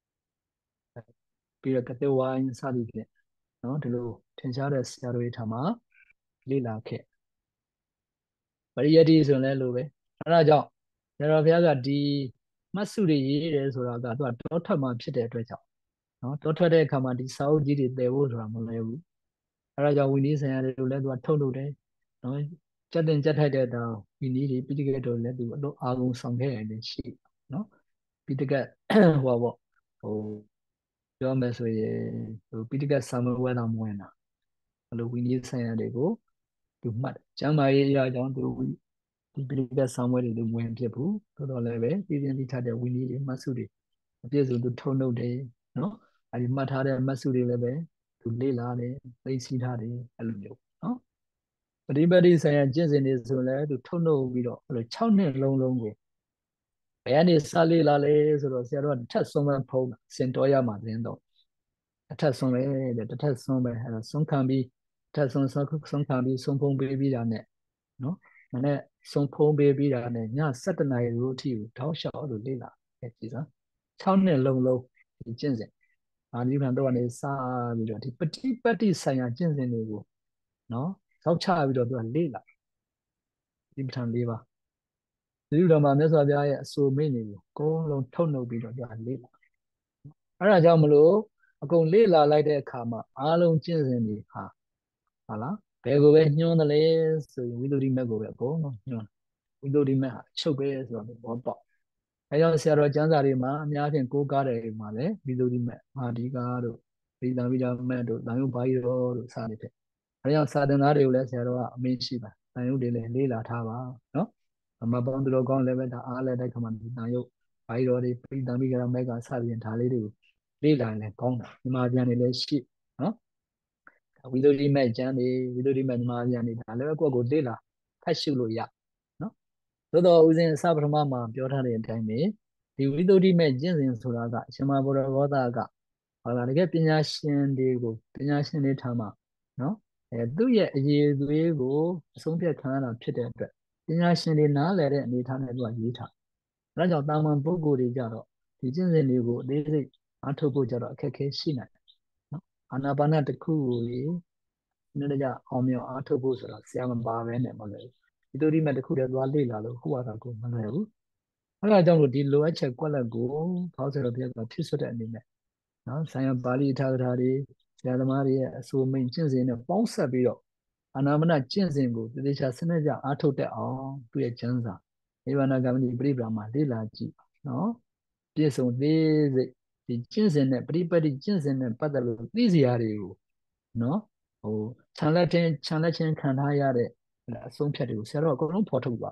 ပြီးတော့ကတိဝိုင်းစသည်ဖြင့်နော်ဒီလိုထင်ရှားတဲ့ဆရာတော်တွေထာမှာလေ့လာခဲ့ပရိယတ္တိဆိုရင်လည်းလိုပဲအဲဒါကြောင့်ဆရာတော်ဘုရားကဒီမှတ်စုတွေရေးတယ်ဆိုတာကသူကတောထွက်မှာဖြစ်တဲ့အတွက်ကြောင့်နော်တောထွက်တဲ့အခါမှာဒီစာအုပ်ကြီးတွေတည်ဖို့ဆိုတာမလွယ်ဘူးအဲဒါကြောင့်ဝိနည်းဆိုင်ရာတွေလည်းသူကထုတ်လုပ်တယ်နော်ကြက်တင်ကြက်ထိုက်တဲ့တောင်ဝိနည်းတွေပိဋကတ်တွေလည်းသူအလို့အာကုန်ဆောင်ခဲ့ရတယ်ရှိနော်ပိဋကတ်ဟိုပါပေါ့ဟိုပြောမယ်ဆိုရင်ဟိုပိဋကတ်ဆံမဝဲတော်မဝင်တာအလိုဝိနည်းဆိုင်ရာတွေကိုသူမှတ်တယ်ကျမ်းမာရေးအရာကြောင့်သူဒီပိဋကတ်ဆံမွဲတွေသူဝင်ဖြစ်ဘူးသို့တော်လည်းပဲပြည်ပြင်းတိထတဲ့ဝိနည်းတွေမှတ်စုတွေအပြည့်စုံသူထုံနှုတ်တယ်နော်အဲဒီမှတ်ထားတဲ့မှတ်စုတွေလည်းပဲသူလေ့လာတယ်သိသိထားတယ်အဲ့လိုမျိုးနော်ပฏิပတ်တိဆိုင်ရာကျင့်စဉ်တွေဆိုလည်းသူထုံနှုတ်ပြီးတော့အဲ့လို6နှစ်လုံးလုံးကိုဘယ်ကနေစလေ့လာလဲဆိုတော့ဆရာတော်ကတစ်ထပ်ဆုံးမဖုံးတာစင်တော်ရမှာသတင်းတော့တစ်ထပ်ဆုံးပဲတဲ့တစ်ထပ်ဆုံးပဲအဲ့တော့ဆုံးခံပြီးတစ်ထပ်ဆုံးခံပြီးဆုံးဖုံးပေးပြီးတာနဲ့နော်မနေ့ဆုံးဖုံးပေးပြီးတာနဲ့ည7:00နာရီလို့အထိကိုတောက်လျှောက်လို့လေ့လာခဲ့ကြည့်စမ်း6နှစ်လုံးလုံးဒီကျင့်စဉ်အာနိဗ္ဗာန်တော့ကနေစပြီးတော့ဒီပฏิပတ်တိဆိုင်ရာကျင့်စဉ်တွေကိုနော်ဇောက်ချပြီးတော့သူကလေ့လာဒီပဋ္ဌာန်၄ပါးဒီလိုတော့မှမြတ်စွာဘုရားရဲ့အဆိုမိန့်တွေကိုအကုန်လုံးထုတ်နှုတ်ပြီးတော့သူကလေ့လာအဲ့ဒါကြောင့်မလို့အကုန်လေ့လာလိုက်တဲ့အခါမှာအားလုံးကျင့်စဉ်တွေဟာလားဘယ်ကိုပဲညွှန်းတယ်လဲဆိုရင်ဝိသုဒ္ဓိမက်ကိုပဲအကုန်လုံးညွှန်းဝိသုဒ္ဓိမက်ဟာအချုပ်ပဲဆိုတော့ဘောပေါက်အဲကြောင့်ဆရာတော်ကျမ်းစာတွေမှာအများဖြင့်ကိုးကားတယ်မှာလည်းဝိသုဒ္ဓိမက်မာဒီကာတို့ဝိသံဝိဒမက်တို့တန်ယုဘာယီတော်တို့စသည်ဖြင့်အဲကြောင့်စာသင်သားတွေကိုလည်းဆရာတော်ကအမင်းရှိပါတန်ယုတွေလည်းလေ့လာထားပါနော်မပေါင်းသူတော်ကောင်းလည်းပဲဒါအားလည်းတဲ့ခါမှာဒီတန်ယုဘာယီတော်တွေပိသံမိဂရမက်ကစသည်ဖြင့်ဒါလေးတွေကိုလေ့လာရင်လည်းကောင်းတာဒီမှာပြန်နေလည်းရှိနော်ဝိသုဒ္ဓိမဲ့ကျမ်းတွေဝိသုဒ္ဓိမဲ့ညီမကျမ်းတွေဒါလည်းကိုယ့်ကိုလေ့လာဖတ်ရှုလို့ရနော်သို့တော်ဦးဇင်းအစပထမမှာပြောထားတဲ့အတိုင်းပဲဒီဝိသုဒ္ဓိမဲ့ကျင့်စဉ်ဆိုတာကအရှင်မဘုရားဘောဓကဟုတ်လားတကယ်ပညာရှင်တွေကိုပညာရှင်တွေထားမှာနော်သူ့ရဲ့အရေးသွေးကိုအဆုံးဖြတ်ခံရတာဖြစ်တဲ့အတွက်ပညာရှင်တွေနားလည်တဲ့အနေထားနဲ့သူကရေးထားအဲဒါကြောင့်တာမန်ပုဂ္ဂိုလ်တွေကြတော့ဒီကျင့်စဉ်တွေကိုအသေးစိတ်အားထုတ်ဖို့ကြတော့အခက်အခဲရှိနိုင်တယ်နော်အာနာပါနတစ်ခုကိုနည်းနည်းကြအောင်မြောင်အားထုတ်ဖို့ဆိုတော့ဆရာမပါပဲနဲ့မလွယ်ဘူးဒီလိုဒီမဲ့တစ်ခုတည်းသွားလေ့လာလို့ခုဟာကမလွယ်ဘူးအဲဒါကြောင့်လို့ဒီလိုအပ်ချက်ကွက်လက်ကိုဘောက်ဆရာဘုရားကဖြစ်xuấtတဲ့အနေနဲ့နော်ဆိုင်ရာပါဠိထာဂထာတွေဆရာသမားတွေရဲ့အဆိုမိန်ကျင့်စဉ်နဲ့ပေါင်းဆက်ပြီးတော့အာနာမနကျင့်စဉ်ကိုတတိချာစနစ်ကြအားထုတ်တတ်အောင်သူ့ရဲ့ကျမ်းစာနိဗ္ဗာန်ဂမတိပြိပ္ပာမှာလေ့လာကြည့်နော်ပြည့်စုံသေးစိတ်ဒီကျင့်စဉ်နဲ့ပရိပတ်တိကျင့်စဉ်နဲ့ပတ်သက်လို့သိစရာတွေကိုနော်ဟိုခြံလက်ချင်းခံထားရတဲ့အဆုံးဖြတ်တွေကိုဆရာတော်အကုန်လုံးဖော်ထုတ်ပါ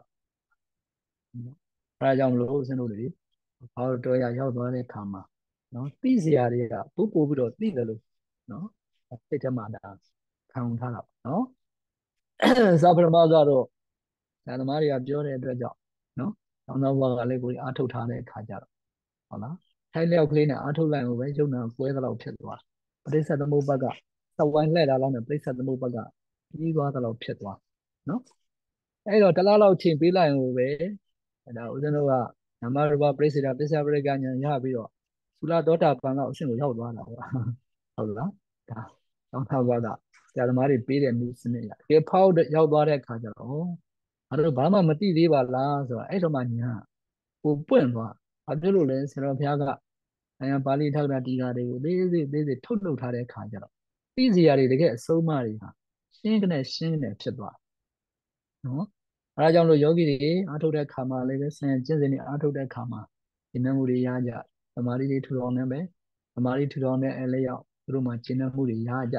အဲဒါကြောင့်မလို့ဦးဇင်းတို့တွေဘာလို့တော်ရရောက်သွားတဲ့အခါမှာနော်သိစရာတွေကပို့ပြီးတော့သိတယ်လို့နော်စိတ်ထဲမှာဒါခံထားတာနော်သာပရမကတော့ဓမ္မတွေကပြောတဲ့အတွက်ကြောင့်နော်တောင်းတော့ဘာကလည်းကိုအားထုတ်ထားတဲ့အခါကျတော့ဟုတ်လားထိုင်လျောက်ကလေးနဲ့အားထုတ်လိုက်လို့ပဲယုံနာကွဲသလောက်ဖြစ်သွားပရိစ္ဆေသမုပ္ပါကသဝိုင်းလှည့်လာလောက်နဲ့ပရိစ္ဆေသမုပ္ပါကပြီးသွားသလောက်ဖြစ်သွားနော်အဲ့တော့တလားလောက်ချိန်ပေးလိုက်ရင်ပဲဒါဦးဇင်းတို့ကနမရူပပရိစ္ဆေဒပစ္စယပရိက္ခဉာဏ်ရပြီးတော့သုလသောတာပန်ကအဆင့်ကိုရောက်သွားတာဟုတ်လားဒါတောင်းထားပါကဆရာသမားတွေပေးတဲ့နည်းစနစ်ရဒီဖောက်ရောက်သွားတဲ့အခါကျတော့အဲ့တော့ဘာမှမသိသေးပါလားဆိုတော့အဲ့တော့မှညာကိုပွင့်သွားဘာဖြစ်လို့လဲဆရာတော်ဘုရားကအဲပါဠိထောက်တာဒီဃာတွေကိုသေးသေးထုတ်လုပ်ထားတဲ့အခါကျတော့သိစရာတွေတကယ်အဆုံးအမတွေဟာရှင်းကနေဖြစ်သွားနော်အဲဒါကြောင့်လို့ယောဂီတွေအားထုတ်တဲ့ခါမှာလည်းပဲဆင်ကျင့်စဉ်တွေအားထုတ်တဲ့ခါမှာကျင့်မှုတွေရကြသမာဓိတွေထူထောင်နေပဲသမာဓိထူထောင်တဲ့အလျောက်သူတို့မှာကျင့်မှုတွေရကြ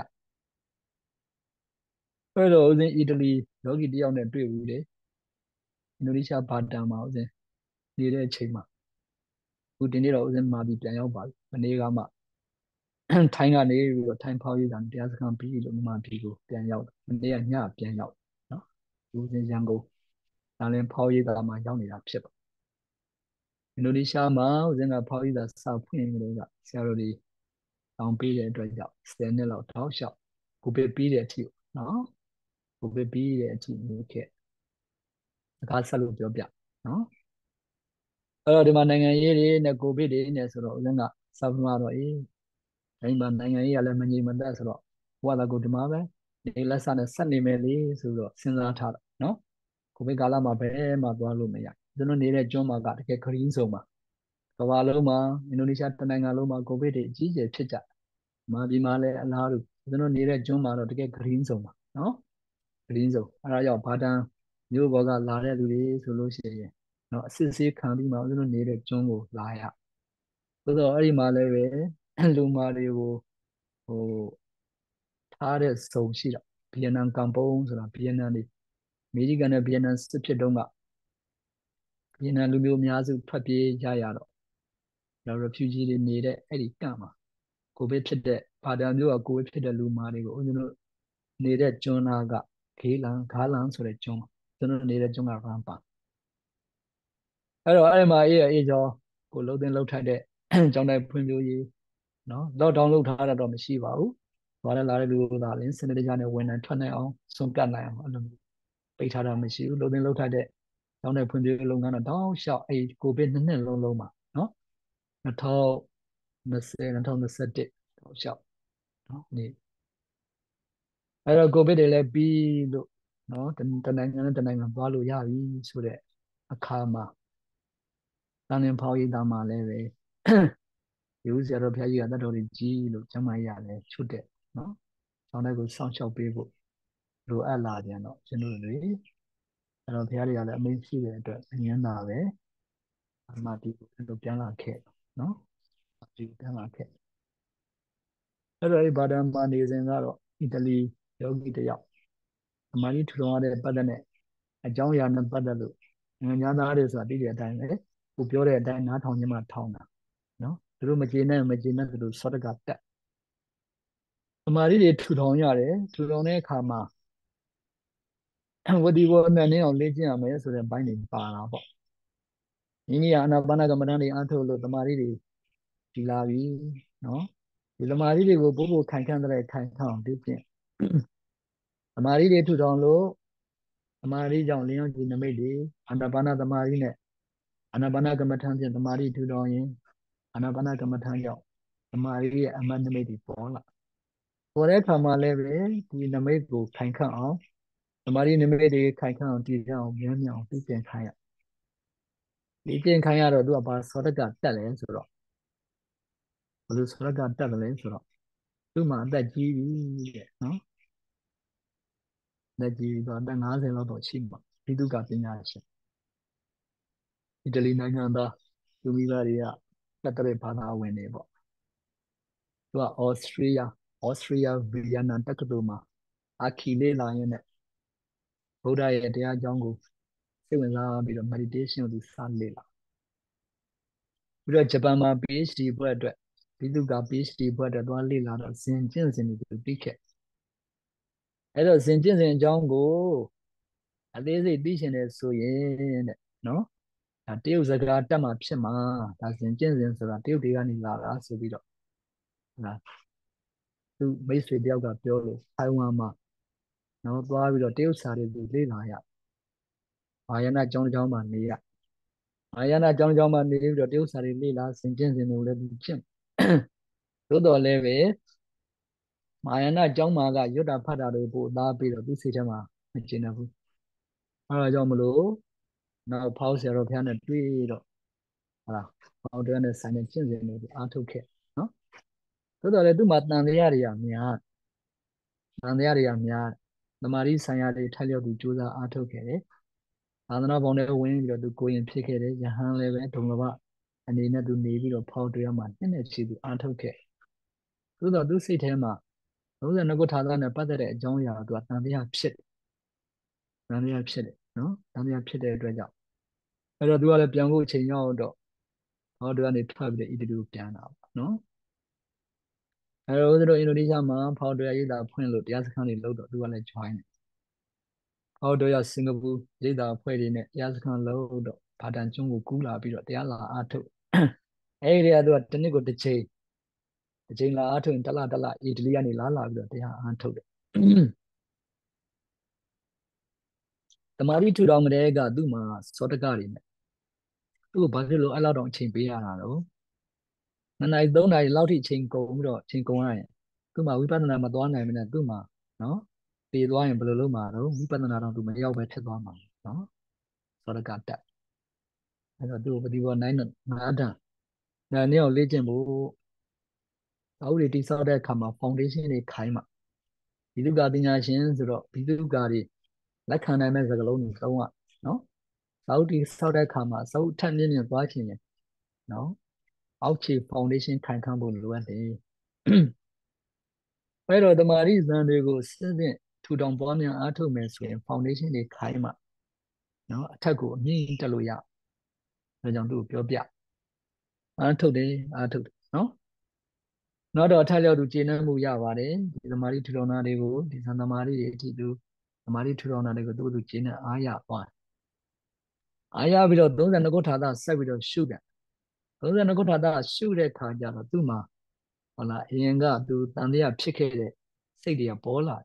အဲ့တော့ဦးဇင်းအီတလီယောဂီတယောက်နဲ့တွေ့ဘူးလေအင်ဒိုနီးရှားဘာတာမှာဦးဇင်းနေတဲ့အချိန်မှာအခုဒီနေ့တော့ဦးဇင်းမာပြီးပြန်ရောက်ပါပြီမနေ့ကမှထိုင်းကနေပြီးတော့ထိုင်းဖောက်ရေးကတရားစခန်းပြီးလို့မြန်မာပြည်ကိုပြန်ရောက်မနေ့ကညပြန်ရောက်နော်ဦးဇင်းရန်ကုန်ဒါလည်းဖောက်ရေးကမှရောက်နေတာဖြစ်ပါအင်ဒိုနီးရှားမှာဦးဇင်းကဖောက်ရေးကစဖွင့်နေတော့ကဆရာတို့တွေတောင်းပေးတဲ့အတွက်ကြောင့်10နှစ်လောက်တောက်လျှောက်ကိုဗစ်ပြီးတဲ့အထိနော်ကိုဗစ်ပြီးတဲ့အထိနေခဲ့စကားဆက်လို့ပြောပြနော်အဲ့တော့ဒီမှာနိုင်ငံရေးတွေနဲ့ကိုဗစ်တွေနဲ့ဆိုတော့ဦးဇင်းကစပမှာတော့အဲဒီမှာနိုင်ငံရေးကလည်းမငြိမ်မသက်ဆိုတော့ဘုရားကဒီမှာပဲနေလက်စနဲ့ဆက်နေမယ်လေဆိုတော့စဉ်းစားထားတာနော်ကိုဗစ်ကာလမှာဘယ်မှသွားလို့မရကျွန်တော်နေတဲ့ကျွန်းမှာကတကယ်ခရီးဆုံးမှာကမ္ဘာလုံးမှာအင်ဒိုနီးရှားတနိုင်ငံလုံးမှာကိုဗစ်တွေအကြီးအကျယ်ဖြစ်ကြမာပြည်မှာလည်းအလားတူကျွန်တော်နေတဲ့ကျွန်းမှာတော့တကယ်ခရီးဆုံးမှာနော်ခရီးဆုံးအဲဒါကြောင့်ဘာတန်မြို့ဘော်ကလာတဲ့လူတွေဆိုလို့ရှိရင်နော်အစစ်ဆေးခံပြီးမှကျွန်တော်နေတဲ့ကျွန်းကိုလာရဆိုတော့အဲ့ဒီမှာလည်းပဲလူမာတွေကိုဟိုထားတဲ့စုံရှိတော့ဗီယက်နမ်ကမ်ပုန်းဆိုတာဗီယက်နမ်တွေအမေရိကန်နဲ့ဗီယက်နမ်စစ်ဖြစ်တုန်းကဗီယက်နမ်လူမျိုးအများစုထွက်ပြေးကြရတော့ refugee တွေနေတဲ့အဲ့ဒီကန့်မှာကိုဗစ်ဖြစ်တဲ့ဘာတာမျိုးကကိုဗစ်ဖြစ်တဲ့လူမာတွေကိုဦးဇင်းတို့နေတဲ့ကျွန်းသားကဂါလန်ဆိုတဲ့ကျွန်းမှာကျွန်တော်နေတဲ့ကျွန်းကရမ်ပါအဲ့တော့အဲ့မှာအေးကျော်ကိုလှုပ်တင်လှုပ်ထိုက်တဲ့ကျောင်းတိုင်းဖွံ့ဖြိုးရေးနော်လော့ဒေါင်းလုပ်ထားတာတော့မရှိပါဘူး။ဘာလဲလာတဲ့လူကသာလင်းစနစ်တကျနဲ့ဝင်နိုင်ထွက်နိုင်အောင်စွန့်ကတ်နိုင်အောင်အဲ့လိုပိတ်ထားတာမရှိဘူး။လှုပ်တင်လှုပ်ထိုက်တဲ့ကျောင်းတိုင်းဖွံ့ဖြိုးရေးလုပ်ငန်းတော့တောက်လျှောက်အဲ့ကိုဗစ်နှစ်လုံးမှာနော်2020 2021တောက်လျှောက်နော်နေအဲ့တော့ကိုဗစ်တွေလည်းပြီးလို့နော်တနိုင်ငံနဲ့တနိုင်ငံသွားလို့ရပြီဆိုတဲ့အခါမှာတန်လင်းဖောက်ရေးသားမှာလည်းပဲဒီဥစ္စာတော်ဘုရားကြီးကတတ်တော်ကြီးလို့ကျမ်းမာရလည်းချွတ်တဲ့နော်ဆောင်းတဲ့ကိုစောင့်ရှောက်ပေးဖို့လိုအပ်လာပြန်တော့ကျွန်တော်တို့အဲ့တော့ဘုရားတွေကလည်းအမိန့်ရှိတဲ့အတွက်အငင်းတာပဲအမှဒီကိုတို့ပြန်လာခဲ့နော်ဒီပြန်လာခဲ့အဲ့တော့ဒီဘာဒန်မာနေစဉ်ကတော့အီတလီယောဂီတယောက်အမှန်ကြီးထူထောင်ရတဲ့ပတ်သက်တဲ့အကြောင်းအရာနဲ့ပတ်သက်လို့နိုင်ငံသားတွေဆိုတာသိတဲ့အတိုင်းပဲကိုပြောတဲ့အတိုင်းနားထောင်ခြင်းမှထောင်တာနော်သူတို့မကျေနပ်သူတို့စောတကတက်အမှန်ကြီးတွေထူထောင်ရတယ်ထူထောင်တဲ့အခါမှာဝတိဝနနဲ့အောင်လေ့ကျင့်ရမယ်ဆိုတဲ့ဘိုင်းတွေပါတာပေါ့မိမိအာနာပါနကမ္မဋ္ဌာန်းတွေအားထုတ်လို့တမာရီတွေဒီလာပြီနော်ဒီတမာရီတွေကိုဘိုးဘိုခိုင်ခန့်တဲ့ခိုင်ခန့်အောင်လေ့ကျင့်တမာရီတွေထူထောင်လို့တမာရီကြောင့်လင်းရောက်ခြင်းနမိတ်တွေအာနာပါနတမာရီနဲ့အာနာပါနကမ္မဋ္ဌာန်းဖြင့်တမာရီထူထောင်ရင်အာနာပါနကမ္မဋ္ဌာန်းကြောင့်တမာရီရဲ့အမှတ်နမိတ်တွေပေါ်လာပေါ်တဲ့အခါမှာလည်းပဲဒီနမိတ်ကိုခိုင်ခန့်အောင်တမာရီနမိတ်တွေခိုင်ခန့်အောင်တည်ရအောင်မြဲမြံအောင်သိကျင်ခိုင်းရလေ့ကျင့်ခိုင်းရတော့သူကဘာသောတကတက်လဲဆိုတော့ဘယ်လိုသောတကတက်တယ်လဲဆိုတော့သူ့မှာအသက်ကြီးပြီတဲ့နော်အသက်ကြီးတော့အသက်50လောက်တော့ရှိမှာဒီတုကပညာရှင်အီတလီနိုင်ငံသားသူမိဘတွေကကက်သလစ်ဘာသာဝင်တွေပေါ့သူကဩစတြေးလျဗီယက်နမ်တက္ကသိုလ်မှာအခီလေ့လာရင်းနဲ့ဗုဒ္ဓရဲ့တရားအကြောင်းကိုစိတ်ဝင်စားပြီးတော့ meditation ကိုသူစလေ့လာပြီးတော့ဂျပန်မှာ PhD ဘွဲ့အတွက်ဒီတုက PhD ဘွဲ့အတွက်သွားလေ့လာတော့ဇင်ကျင့်စဉ်တွေသူသိခဲ့အဲ့တော့ဇင်ကျင့်စဉ်အကြောင်းကိုအသေးစိတ်သိရှင်တယ်ဆိုရင်တဲ့နော်ဒါတရုတ်စကားတက်မှာဖြစ်မှာဒါဇင်ကျင့်စဉ်ဆိုတာတရုတ်တွေကနေလာတာဆိုပြီးတော့ဟာသူမိတ်ဆွေတယောက်ကပြောလို့ထိုင်ဝမ်မှာနော်သွားပြီးတော့တရုတ်စာတွေသူလေ့လာရဘာယနာကျောင်းတစ်ကျောင်းမှာနေရဘာယနာကျောင်းတစ်ကျောင်းမှာနေပြီးတော့တရုတ်စာတွေလေ့လာဇင်ကျင့်စဉ်တွေကိုလည်းသူကျင့်သို့တော်လည်းပဲမဟာယာနကျောင်းမှာကရွတ်တာဖတ်တာတွေပို့သားပြီးတော့သူစိတ်ထဲမှာမကျင်တော့ဘူးအဲဒါကြောင့်မလို့နောက်ဖောက်ဆရာတော်ဘုရားနဲ့တွေ့တော့ဟာဖောက်တဲ့နဲ့ဆိုင်တဲ့ကျင့်စဉ်တွေအားထုတ်ခဲ့နော်သို့တော်လည်းသူ့မှာတန်တရားတွေကများတန်တရားတွေကများသမာဓိဆိုင်ရာတွေထိုက်လျောက်သူကြိုးစားအားထုတ်ခဲ့တယ်သာသနာပေါင်းနဲ့ဝင်ပြီးတော့သူကိုရင်ဖြစ်ခဲ့တယ်ယဟန်လည်းပဲဒုံလဘအနေနဲ့သူနေပြီးတော့ဖောက်တရားမှာနှစ်နဲ့ချီသူအားထုတ်ခဲ့သို့တော့သူစိတ်ထဲမှာ32ခုထာသနဲ့ပတ်သက်တဲ့အကြောင်းအရာကသူကတန်တရားဖြစ်တယ်တန်တရားဖြစ်တယ်နော်တန်တရားဖြစ်တဲ့အတွက်ကြောင့်အဲ့တော့သူကလည်းပြန်ဖို့အချိန်ရောက်တော့ဟောသူကနေထွက်ပြီးတော့ဣတလူပြန်တာပေါ့နော်အဲ့တော့ဦးဇင်းတို့အင်ဒိုနီးရှားမှာဖောက်တရားရိပ်သာဖွင့်လို့တရားစခန်းတွေလုပ်တော့သူကလည်း join တယ်ဖောက်တရားစင်ကာပူရိပ်သာအဖွဲ့တွေနဲ့တရားစခန်းလုပ်တော့ဘာတန်ကျွန်းကိုကူးလာပြီးတော့တရားလာအားထုတ်အဲ့ဒီကသူကတစ်နှစ်ကိုတစ်ချိန်လာအားထုတ်ရင်တစ်လအီတလီကနေလာပြီးတော့တရားအားထုတ်တယ်တမာတိထူထောင်ကလေးကသူ့မှာစောတကတွေနဲ့သူ့ကိုဘာဖြစ်လို့အဲ့လောက်တော့အချိန်ပေးရတာတော့2 နာရီ3 နာရီလောက်ထိအချိန်ကုန်ပြီးတော့အချိန်ကုန်ရရင်သူ့မှာဝိပဿနာမသွားနိုင်မနဲ့သူ့မှာနော်ပြေးသွားရင်ဘယ်လိုလုပ်မှာတော့ဝိပဿနာတော့သူမရောက်ပဲဖြစ်သွားမှာနော်စောတကတက်အဲ့တော့သူ့ကိုပฏิဘော9 9တန်ဒါနဲ့အောင်လေ့ကျင့်ဖို့သာဝတိတိဆောက်တဲ့အခါမှာ foundation တွေခိုင်းမှာဘိသုကာပညာရှင်ဆိုတော့ဘိသုကာတွေလက်ခံနိုင်မဲ့စကားလုံးတွေသုံးရနော်သာဝတိဆောက်တဲ့အခါမှာသာဝထက်မြင့်မြင့်သွားချင်ရင်နော်အောက်ခြေ foundation ခိုင်ခန့်ဖို့လိုအပ်တယ်အဲ့တော့တမာရိဇန်တွေကိုစစ်စစ်ထူထောင်ပွားများအားထုတ်မယ်ဆိုရင် foundation တွေခိုင်းမှာနော်အထက်ကိုအမြင့်တက်လို့ရဒါကြောင့်သူ့ကိုပြောပြအားထုတ်တယ်နော်နောက်တော့အထက်လျောက်သူကျေနပ်မှုရပါတယ်ဒီသမာဓိထူထောင်တာတွေကိုဒီသံသမာဓိတွေအထိသူသမာဓိထူထောင်တာတွေကိုသူကျေနပ်အားရသွားအားရပြီးတော့32ခုထာတာဆက်ပြီးတော့ရှုတယ်32ခုထာတာရှုတဲ့ခါကျတော့သူ့မှာဟုတ်လားအရင်ကသူတန်တရားဖြစ်ခဲ့တဲ့စိတ်တွေကပေါ်လာ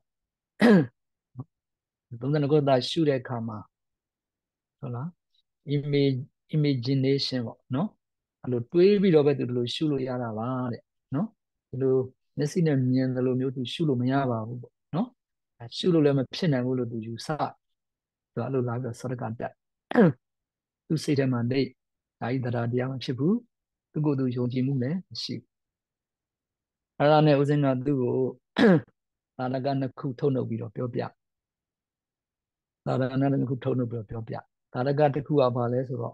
32ခုထာတာရှုတဲ့အခါမှာဟုတ်လား imagination ပေါ့နော်အဲ့လိုတွေးပြီးတော့ပဲသူဒီလိုရှုလို့ရတာပါတဲ့နော်ဒီလိုမျက်စိနဲ့မြင်တယ်လို့မျိုးသူရှုလို့မရပါဘူးပေါ့နော်ရှုလို့လည်းမဖြစ်နိုင်ဘူးလို့သူယူဆသူအဲ့လိုလာပြီးတော့စောတကတက်သူစိတ်ထဲမှာနေဒါဤတရားတရားမဖြစ်ဘူးသူကိုယ်သူယုံကြည်မှုလည်းမရှိဘူးအဲ့ဒါနဲ့ဦးဇင်းကသူ့ကိုသာရကနှစ်ခုထုတ်နှုတ်ပြီးတော့ပြောပြသာရကနှစ်ခုထုတ်နှုတ်ပြီးတော့ပြောပြသာရကတစ်ခုကဘာလဲဆိုတော့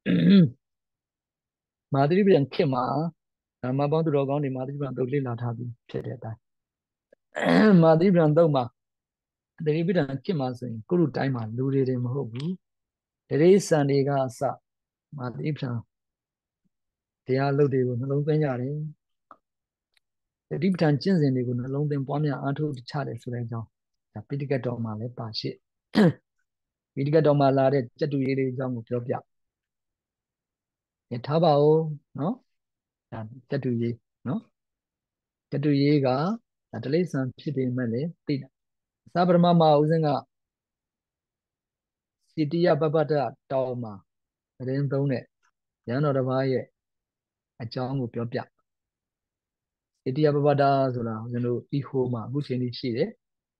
မာသရိပံခေတ်မှာဓမ္မပေါင်းသူတော်ကောင်းတွေမာသရိပံတုတ်လေ့လာထားပြီးဖြစ်တဲ့အတိုင်းမာသရိပံတုတ်မှာသတိပဋ္ဌာန်ခေတ်မှာဆိုရင်ကုရုတိုင်းမှာလူတွေမဟုတ်ဘူးတရေစံတွေကအစမာသရိပံတရားလုပ်တွေကိုနှလုံးသွင်းကြတယ်တတိပဋ္ဌာန်ကျင့်စဉ်တွေကိုနှလုံးသွင်းပွားများအားထုတ်ချတယ်ဆိုတဲ့အကြောင်းဒါပိဋကတ်တော်မှာလည်းပါရှိပိဋကတ်တော်မှာလာတဲ့ကျက်တူရေးလေးအကြောင်းကိုပြောပြထားပါဦးနော်ဒါကျက်တူရေးနော်ကျက်တူရေးကဒါတလိษံဖြစ်ပေမဲ့လည်းသိတာသာပရမမှာဦးဇင်းကစီတိယပပတ္တတောင်းမှာသတင်းသုံးတဲ့ရဟန်းတော်တစ်ပါးရဲ့အကြောင်းကိုပြောပြစီတိယပပတ္တဆိုတာဦးဇင်းတို့ဤဟိုမှာအခုချိန်ကြီးရှိတယ်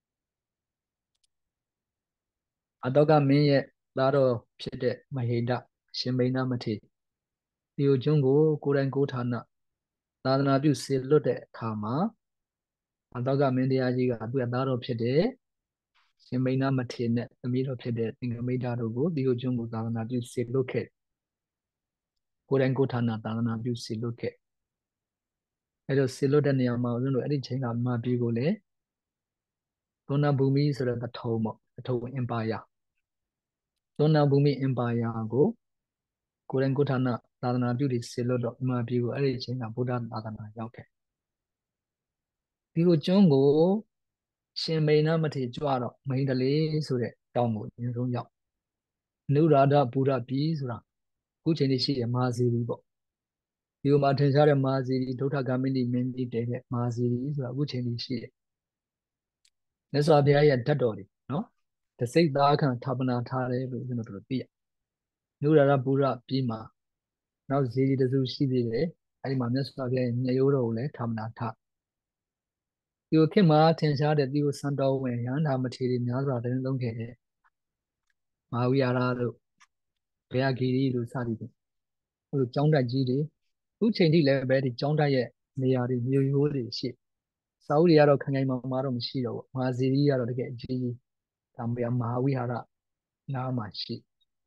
အတောကမင်းရဲ့သားတော်ဖြစ်တဲ့မဟိတရှင်မိန်နာမထေဒီကိုကျွန်းကိုကိုယ်တိုင်ကိုဌာနသာသနာပြုစေလွတ်တဲ့အခါမှာအတောကမင်းတရားကြီးကသူ့ရဲ့သားတော်ဖြစ်တဲ့ရှင်မိန်နာမထေနဲ့သမီးတော်ဖြစ်တဲ့သင်္ကမိတ်တာတို့ကိုဒီကိုကျွန်းကိုသာသနာပြုစေလွတ်ခဲ့ကိုယ်တိုင်ကိုဌာနသာသနာပြုစေလွတ်ခဲ့အဲ့တော့စေလွတ်တဲ့နေရာမှာဦးဇင်းတို့အဲ့ဒီချိန်ကမာပြည်ကိုလေသောဏဘူမိဆိုတဲ့တထုံပေါ့တထုံအင်ပါယာသောဏဘူမိအင်ပါယာကိုကိုယ်တိုင်ကိုဌာနသာသနာပြုတွေစေလွတ်တော့မာပြည်ကိုအဲ့ဒီချိန်ကဗုဒ္ဓသာသနာရောက်ခဲ့ဒီကိုကျွန်းကိုရှင်မိန်နာမထေကြွတော့မိန်တလေးဆိုတဲ့တောင်းကိုအရင်ဆုံးရောက်နုရာဒပူရပြည်ဆိုတာအခုချိန်လေးရှိတယ်မာဇီရီပေါ့ဒီလိုမှာထင်ရှားတဲ့မာဇီရီဒုဋ္ဌဂามိနိမင်းကြီးတည်တဲ့မာဇီရီဆိုတာအခုချိန်လေးရှိတယ်မြတ်စွာဘုရားရဲ့ဓာတ်တော်တွေနော်တစိတ်သားခံဌာပနာထားတယ်လို့ကျွန်တော်တို့သိရနုရာဒပူရပြည်မှာနောက်ဇီရီတစုရှိသေးတယ်အဲဒီမှာမြတ်စွာဘုရားရဲ့ညရိုးတော်ကိုလည်းဌာပနာထားဒီကိုခေတ်မှာထင်ရှားတဲ့ဒီကိုစံတော်ဝင်ရဟန္တာမထေရများစွာတင်းသုံးခဲ့တဲ့မဟာဝိဟာရတို့ဘုရားဂီရီတို့စသည်ဖြင့်ဟိုကျောင်းတက်ကြီးတွေအခုချိန်ထိလည်းပဲဒီကျောင်းတက်ရဲ့နေရာတွေမြို့ရိုးတွေရှိစာအုပ်တွေကတော့ခိုင်ခိုင်မာမာတော့မရှိတော့ဘူးမဟာဇီရီကတော့တကယ်အကြီးကြီးဒါပေမဲ့မဟာဝိဟာရနားမှာရှိ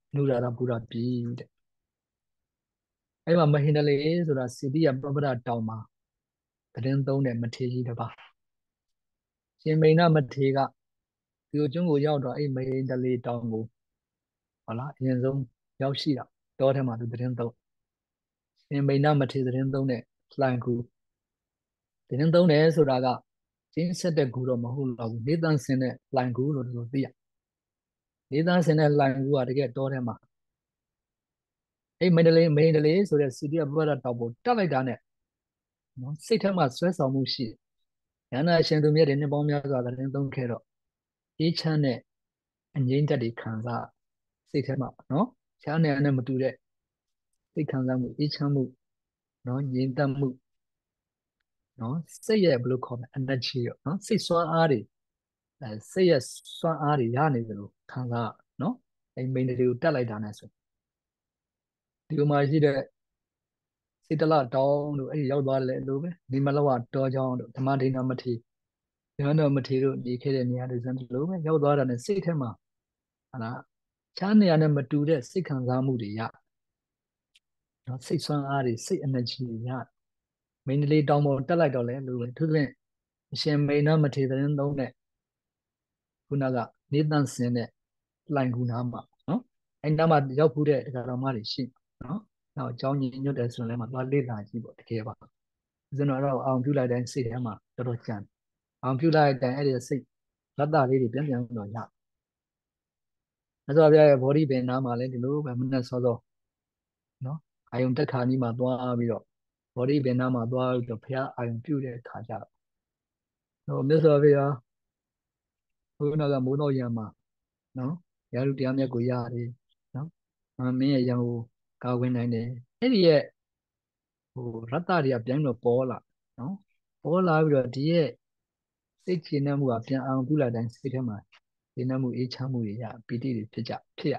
နုရာရပူရာပြည်တဲ့အဲ့မှာမဟင်တလေဆိုတာစီတိယပပ္ပဒတောင်မှာသတင်းသုံးတဲ့မထေရကြီးတစ်ပါးရှင်မိန်နာမထေရကဒီကိုကျွန်းကိုရောက်တော့အဲ့မဟင်တလေတောင်ကိုဟုတ်လားအရင်ဆုံးရောက်ရှိတာတောထဲမှာသူသတင်းသုံးရှင်မိန်နာမထေရသတင်းသုံးတဲ့လှိုင်ကူသတင်းသုံးတယ်ဆိုတာကကျင်းဆက်တဲ့ကူတော့မဟုတ်တော့ဘူးနေတန်းစင်တဲ့လှိုင်ကူလို့ဒီလိုသိရနေတန်းစင်တဲ့လှိုင်ကူကတကယ်တောထဲမှာအဲ့မဟင်တလေဆိုတဲ့စီတိယပပ္ပဒတောင်ကိုတက်လိုက်တာနဲ့နော်စိတ်ထဲမှာဆွဲဆောင်မှုရှိဉာဏ်ရှင်သူမြတ်တွေနှစ်ပေါင်းများစွာသတင်းသုံးခဲ့တော့အေးချမ်းတဲ့အငြိမ့်သက်တွေခံစားစိတ်ထဲမှာနော်ရှားနေရနဲ့မတူတဲ့စိတ်ခံစားမှုအေးချမ်းမှုနော်ငြိမ်သက်မှုနော်စိတ်ရဲ့ဘယ်လိုခေါ်မလဲ energy ရောနော်စိတ်စွမ်းအားတွေစိတ်ရဲ့စွမ်းအားတွေရနေတယ်လို့ခံစားနော်အဲ့မိန်တွေကိုတက်လိုက်တာနဲ့ဆိုဒီလိုမှရှိတဲ့စိတ်တလတောင်းတို့အဲ့ဒီရောက်သွားတယ်လို့ပဲဒီမလောကတောချောင်းတို့ဓမ္မဒိဏမထေရဟန်းတော်မထေရတို့နေခဲ့တဲ့နေရာတွေစံလို့ပဲရောက်သွားတာနဲ့စိတ်ထဲမှာဟာလားချားနေရာနဲ့မတူတဲ့စိတ်ခံစားမှုတွေရနော်စိတ်ဆွမ်းအားတွေစိတ် energy တွေရမိန်လေးတောင်းပေါ်တက်လိုက်တော့လဲလို့ပဲသူသဖြင့်အရှင်မိန်နာမထေရသတင်းသုံးတဲ့ခုနကနေတန့်စင်တဲ့လိုင်ကူနာမှာနော်အဲ့နားမှာရောက်ဖူးတဲ့ဒကာတော်မတွေရှိနော်နောက်အကြောင်းညညွတ်တယ်ဆိုရင်လည်းမသွားလေ့လာကြည့်ပေါ့တကယ်ပါဦးဇင်းတော်တော့အောင်ပြုလိုက်တိုင်းစိတ်ထဲမှာတော်တော်ကြံအောင်ပြုလိုက်တိုင်းအဲ့ဒီစိတ်ရတ္တလေးတွေပြန်ပြန်တော့ရမြတ်စွာဘုရားရဲ့ဗောဓိပင်နားမှာလည်းဒီလိုပဲမနဲ့စောစောနော်အာယုံတက်ခါနီးမှာသွားပြီးတော့ဗောဓိပင်နားမှာသွားပြီးတော့ဘုရားအာယုံပြုတဲ့အခါကျတော့မြတ်စွာဘုရားဘုရားကမိုးတော်ရံမှာနော်ရာလူတရားမြတ်ကိုရတယ်နော်မင်းရဲ့ရံကိုကာဝင်းနိုင်တယ်အဲ့ဒီရဲ့ဟိုရတ္တတွေကပြန်တော့ပေါ်လာနော်ပေါ်လာပြီးတော့ဒီရဲ့စိတ်ချနေမှုကပြန်အောင်ပြုလိုက်တိုင်းစိတ်ထဲမှာချနေမှုအေးချမ်းမှုတွေရပီတိတွေဖြစ်ရ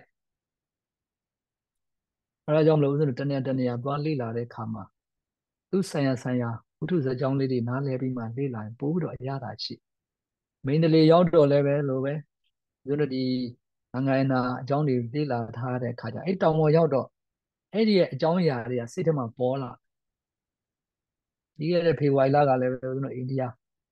အဲဒါကြောင့်မလို့ဦးဇင်းတို့တဏှာသွားလေ့လာတဲ့အခါမှာသူဆိုင်ရာဝိထုဇာကြောင်းလေးတွေနားလည်ပြီးမှလေ့လာရင်ပို့ပြီးတော့အရသာရှိမိန်တလေရောက်တော့လည်းပဲလို့ပဲဦးဇင်းတို့ဒီငငယ်နာအကြောင်းတွေလေ့လာထားတဲ့အခါကျအဲ့တောင်ပေါ်ရောက်တော့အဲ့ဒီရဲ့အကြောင်းအရာတွေကစိတ်ထဲမှာပေါ်လာဒီရဲ့ဖေဖော်ဝါရီလကလည်းပဲဦးဇင်းတို့အိန္ဒိယ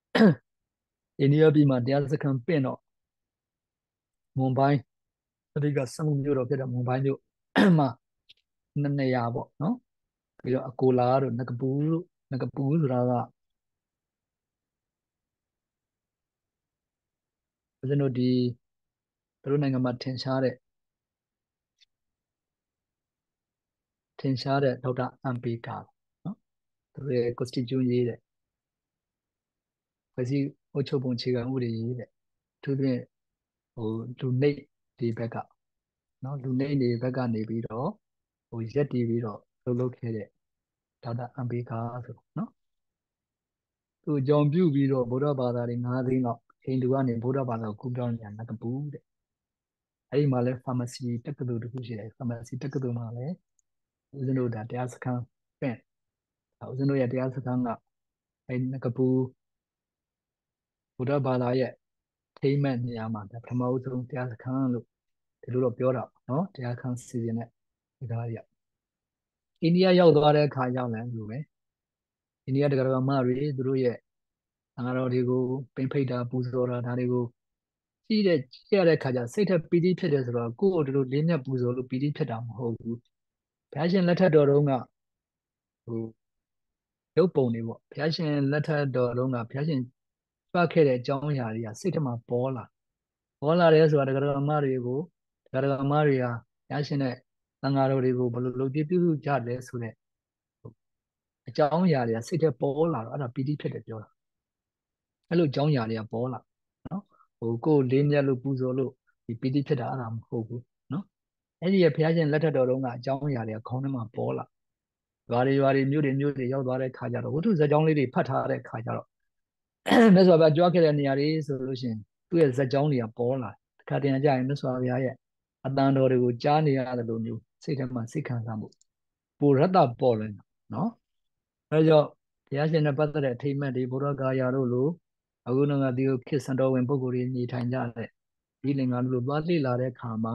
ပြည်မှာတရားစခန်းပင့်တော့မွန်ဘိုင်းအဓိကစမှုမြို့တော်ဖြစ်တဲ့မွန်ဘိုင်းမြို့မှာနေရာပေါ့နော်ပြီးတော့အကိုလာတို့ငကပူဆိုတာကဦးဇင်းတို့ဒီသူတို့နိုင်ငံမှာထင်ရှားတဲ့ဒေါက်တာအမ်ပေကာနော်သူတို့ရဲ့ constitution ရေးတဲ့ဖွဲ့စည်းအုပ်ချုပ်ပုံအခြေခံဥပဒေရေးတဲ့သူတို့ရဲ့ဟိုလူနှိပ်ဒီဘက်ကနော်လူနှိပ်တွေဘက်ကနေပြီးတော့ဟိုရက်တည်ပြီးတော့လုပ်ခဲ့တဲ့ဒေါက်တာအမ်ပေကာဆိုနော်သူအကြောင်းပြုပြီးတော့ဗုဒ္ဓဘာသာတွေ9သိန်းလောက်ဟိန္ဒူကနေဗုဒ္ဓဘာသာကိုကူးပြောင်းနေတာငကပူတဲ့အဲ့ဒီမှာလဲ pharmacy တက္ကသိုလ်တခုရှိတယ် pharmacy တက္ကသိုလ်မှာလဲဦးဇင်းတို့ဒါတရားစခန်းပင့်ဦးဇင်းတို့ရဲ့တရားစခန်းကအဲ့ငကပူဗုဒ္ဓဘာသာရဲ့ထိမ့်မဲ့နေရာမှာပထမဦးဆုံးတရားစခန်းလို့ဒီလိုတော့ပြောတာနော်တရားခန်းစီစဉ်တဲ့ဒီကားကြီးအိန္ဒိယရောက်သွားတဲ့အခါရောက်လဲလို့ပဲအိန္ဒိယတရားမတွေသူတို့ရဲ့သံဃာတော်တွေကိုပိန်ဖိတ်တာပူဇော်တာဒါတွေကိုကြည့်ရတဲ့အခါကျစိတ်ထက်ပီတိဖြစ်တယ်ဆိုတော့ကိုယ့်ကိုဒီလိုလေးမြတ်ပူဇော်လို့ပီတိဖြစ်တာမဟုတ်ဘူးဘုရားရှင်လက်ထက်တော်တုန်းကဟိုရုပ်ပုံတွေပေါ့ဘုရားရှင်လက်ထက်တော်တုန်းကဘုရားရှင်ကြွခဲ့တဲ့အကြောင်းအရာတွေကစိတ်ထဲမှာပေါ်လာတယ်ဆိုတာတရားတော်မတွေကိုတရားတော်မတွေဟာဘုရားရှင်နဲ့သံဃာတော်တွေကိုဘယ်လိုလုပ်ပြပြုကြတယ်ဆိုတဲ့အကြောင်းအရာတွေကစိတ်ထဲပေါ်လာတော့အဲ့ဒါပီတိဖြစ်တယ်ပြောတာအဲ့လိုအကြောင်းအရာတွေကပေါ်လာနော်ဟိုကိုယ်လေးမြတ်လို့ပူဇော်လို့ဒီပီတိဖြစ်တာအဲ့ဒါမဟုတ်ဘူးနော်အဲ့ဒီရဘုရားရှင်လက်ထက်တော်တုန်းကအကြောင်းအရာတွေကခေါင်းထဲမှာပေါ်လာရွာတွေမြို့တွေရောက်သွားတဲ့ခါကျတော့ဝိထုဇာတ်ကြောင်းလေးတွေဖတ်ထားတဲ့ခါကျတော့မြတ်စွာဘုရားကြွားခဲ့တဲ့နေရာတွေဆိုလို့ရှိရင်သူ့ရဲ့ဇာတ်ကြောင်းတွေကပေါ်လာတခါတည်းကြရင်မြတ်စွာဘုရားရဲ့အတန်တော်တွေကိုကြားနေရတယ်လို့မျိုးစိတ်ထဲမှာစိတ်ခံစားမှုပူရတ္တပေါ်လွင်နော်အဲကြောင့်ဘုရားရှင်နဲ့ပတ်သက်တဲ့အထိမ့်အမှတ်တွေဘုရားကာယာတို့လိုအခုတော့ဒီခေတ်စံတော်ဝင်ပုဂ္ဂိုလ်တွေနေထိုင်ကြတဲ့ဒီလင်္ကာတို့လိုသွားလေ့လာတဲ့အခါမှာ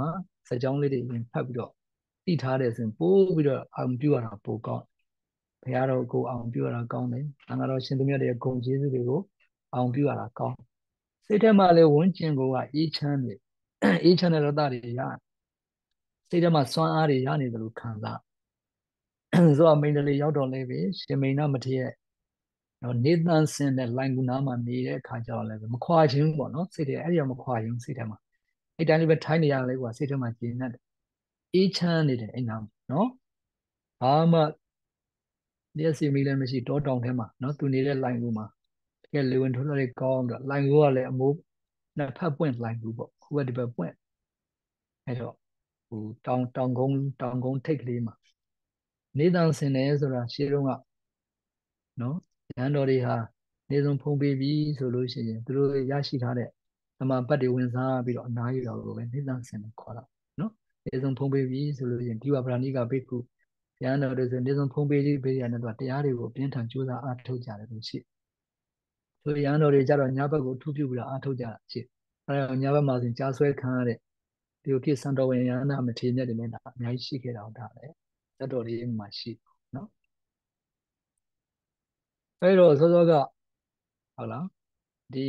စက်ကြောင်းလေးတွေရင်ဖတ်ပြီးတော့သိထားတယ်ဆိုရင်ပို့ပြီးတော့အောင်ပြုရတာပိုကောင်းဘုရားတော်ကိုအောင်ပြုရတာကောင်းတယ်။သံဃာတော်ရှင်သူမြတ်တွေဂုဏ်ကျေးဇူးတွေကိုအောင်ပြုရတာကောင်းစိတ်ထဲမှာလည်းဝန်းကျင်ကိုအေးချမ်းနေအေးချမ်းတဲ့ရတ္တတွေရစိတ်ထဲမှာစွမ်းအားတွေရနေတယ်လို့ခံစားဆိုတော့မိန်တလေးရောက်တော့လည်းပဲရှင်မိန်နာမထေရရဲ့နေတန်းစင်တဲ့လိုင်ကူနာမှာနေတဲ့အခါကျတော့လည်းမခွာခြင်းပေါ့နော်စိတ်ထဲအဲ့ဒီတော့မခွာခြင်းစိတ်ထဲမှာအဲ့တိုင်းလေးပဲထိုင်းနေရလဲကွာစိတ်ထဲမှာကျဉ်းနေတယ်အေးချမ်းနေတယ်အဲ့နာနော်ဘာမှလျှက်စီမီလည်းမရှိတောတောင်ထဲမှာနော်သူနေတဲ့လိုင်ကူမှာတကယ်လေဝင်ထိုးလို့ကောင်းပြီးတော့လိုင်ကူကလည်းအမိုးနှစ်ဖက်ပွင့်လိုင်ကူပေါ့ဟိုဘက်ဒီဘက်ပွင့်အဲ့တော့ဟိုတောင်ကုန်းထိပ်ကလေးမှာနေတန်းစင်တယ်ဆိုတာရှေးတုန်းကနော်ရဟန်းတော်တွေဟာနေဆုံးဖုံးပေးပြီဆိုလို့ရှိရင်သူတို့ရရှိထားတဲ့သမာပတ်တွေဝင်စားပြီးတော့အနားယူတော်ကိုပဲနေတန်းစင်တယ်ခေါ်တာနော်နေဆုံးဖုံးပေးပြီဆိုလို့ရှိရင်ဒီဝဗရဏိကဘိက္ခုရဟန်းတော်တွေဆိုနေဆုံးဖုံးပေးပြီးပေးရတယ်တော့တရားတွေကိုအပြင်းထန်ကြိုးစားအားထုတ်ကြတယ်လို့ရှိဆိုရဟန်းတော်တွေကြတော့ညာဘက်ကိုထူးပြုပြီးတော့အားထုတ်ကြတာရှိအဲဒါညာဘက်မှာဆိုရင်ကြားဆွဲခံရတဲ့ဒီလိုကိစ္စံတော်ဝင်ရဟန္တာမထေရမြတ်တွေလည်းဒါအများကြီးရှိခဲ့တာဟုတ်တာလေဇတ်တော်လေးမှာရှိနော်အဲ့တော့စောစောကဟုတ်လားဒီ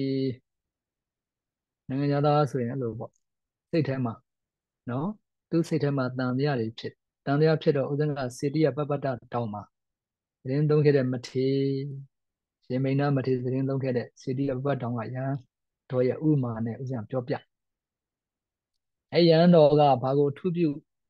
နိုင်ငံသားဆိုရင်အဲ့လိုပေါ့စိတ်ထဲမှာနော်သူစိတ်ထဲမှာတန်တရားတွေဖြစ်တန်တရားဖြစ်တော့ဥဒ္ဒကစေတိယပပတ္တတောင်းမှာသတင်းသုံးခဲ့တဲ့မထေရှင်မိန်နာမထေသတင်းသုံးခဲ့တဲ့စေတိယပပတ္တတောင်းကယဟန်တော်ရဲ့ဥမာနဲ့ဥစ္စာပြောပြအဲ့ယဟန်တော်ကဘာကိုထူးပြု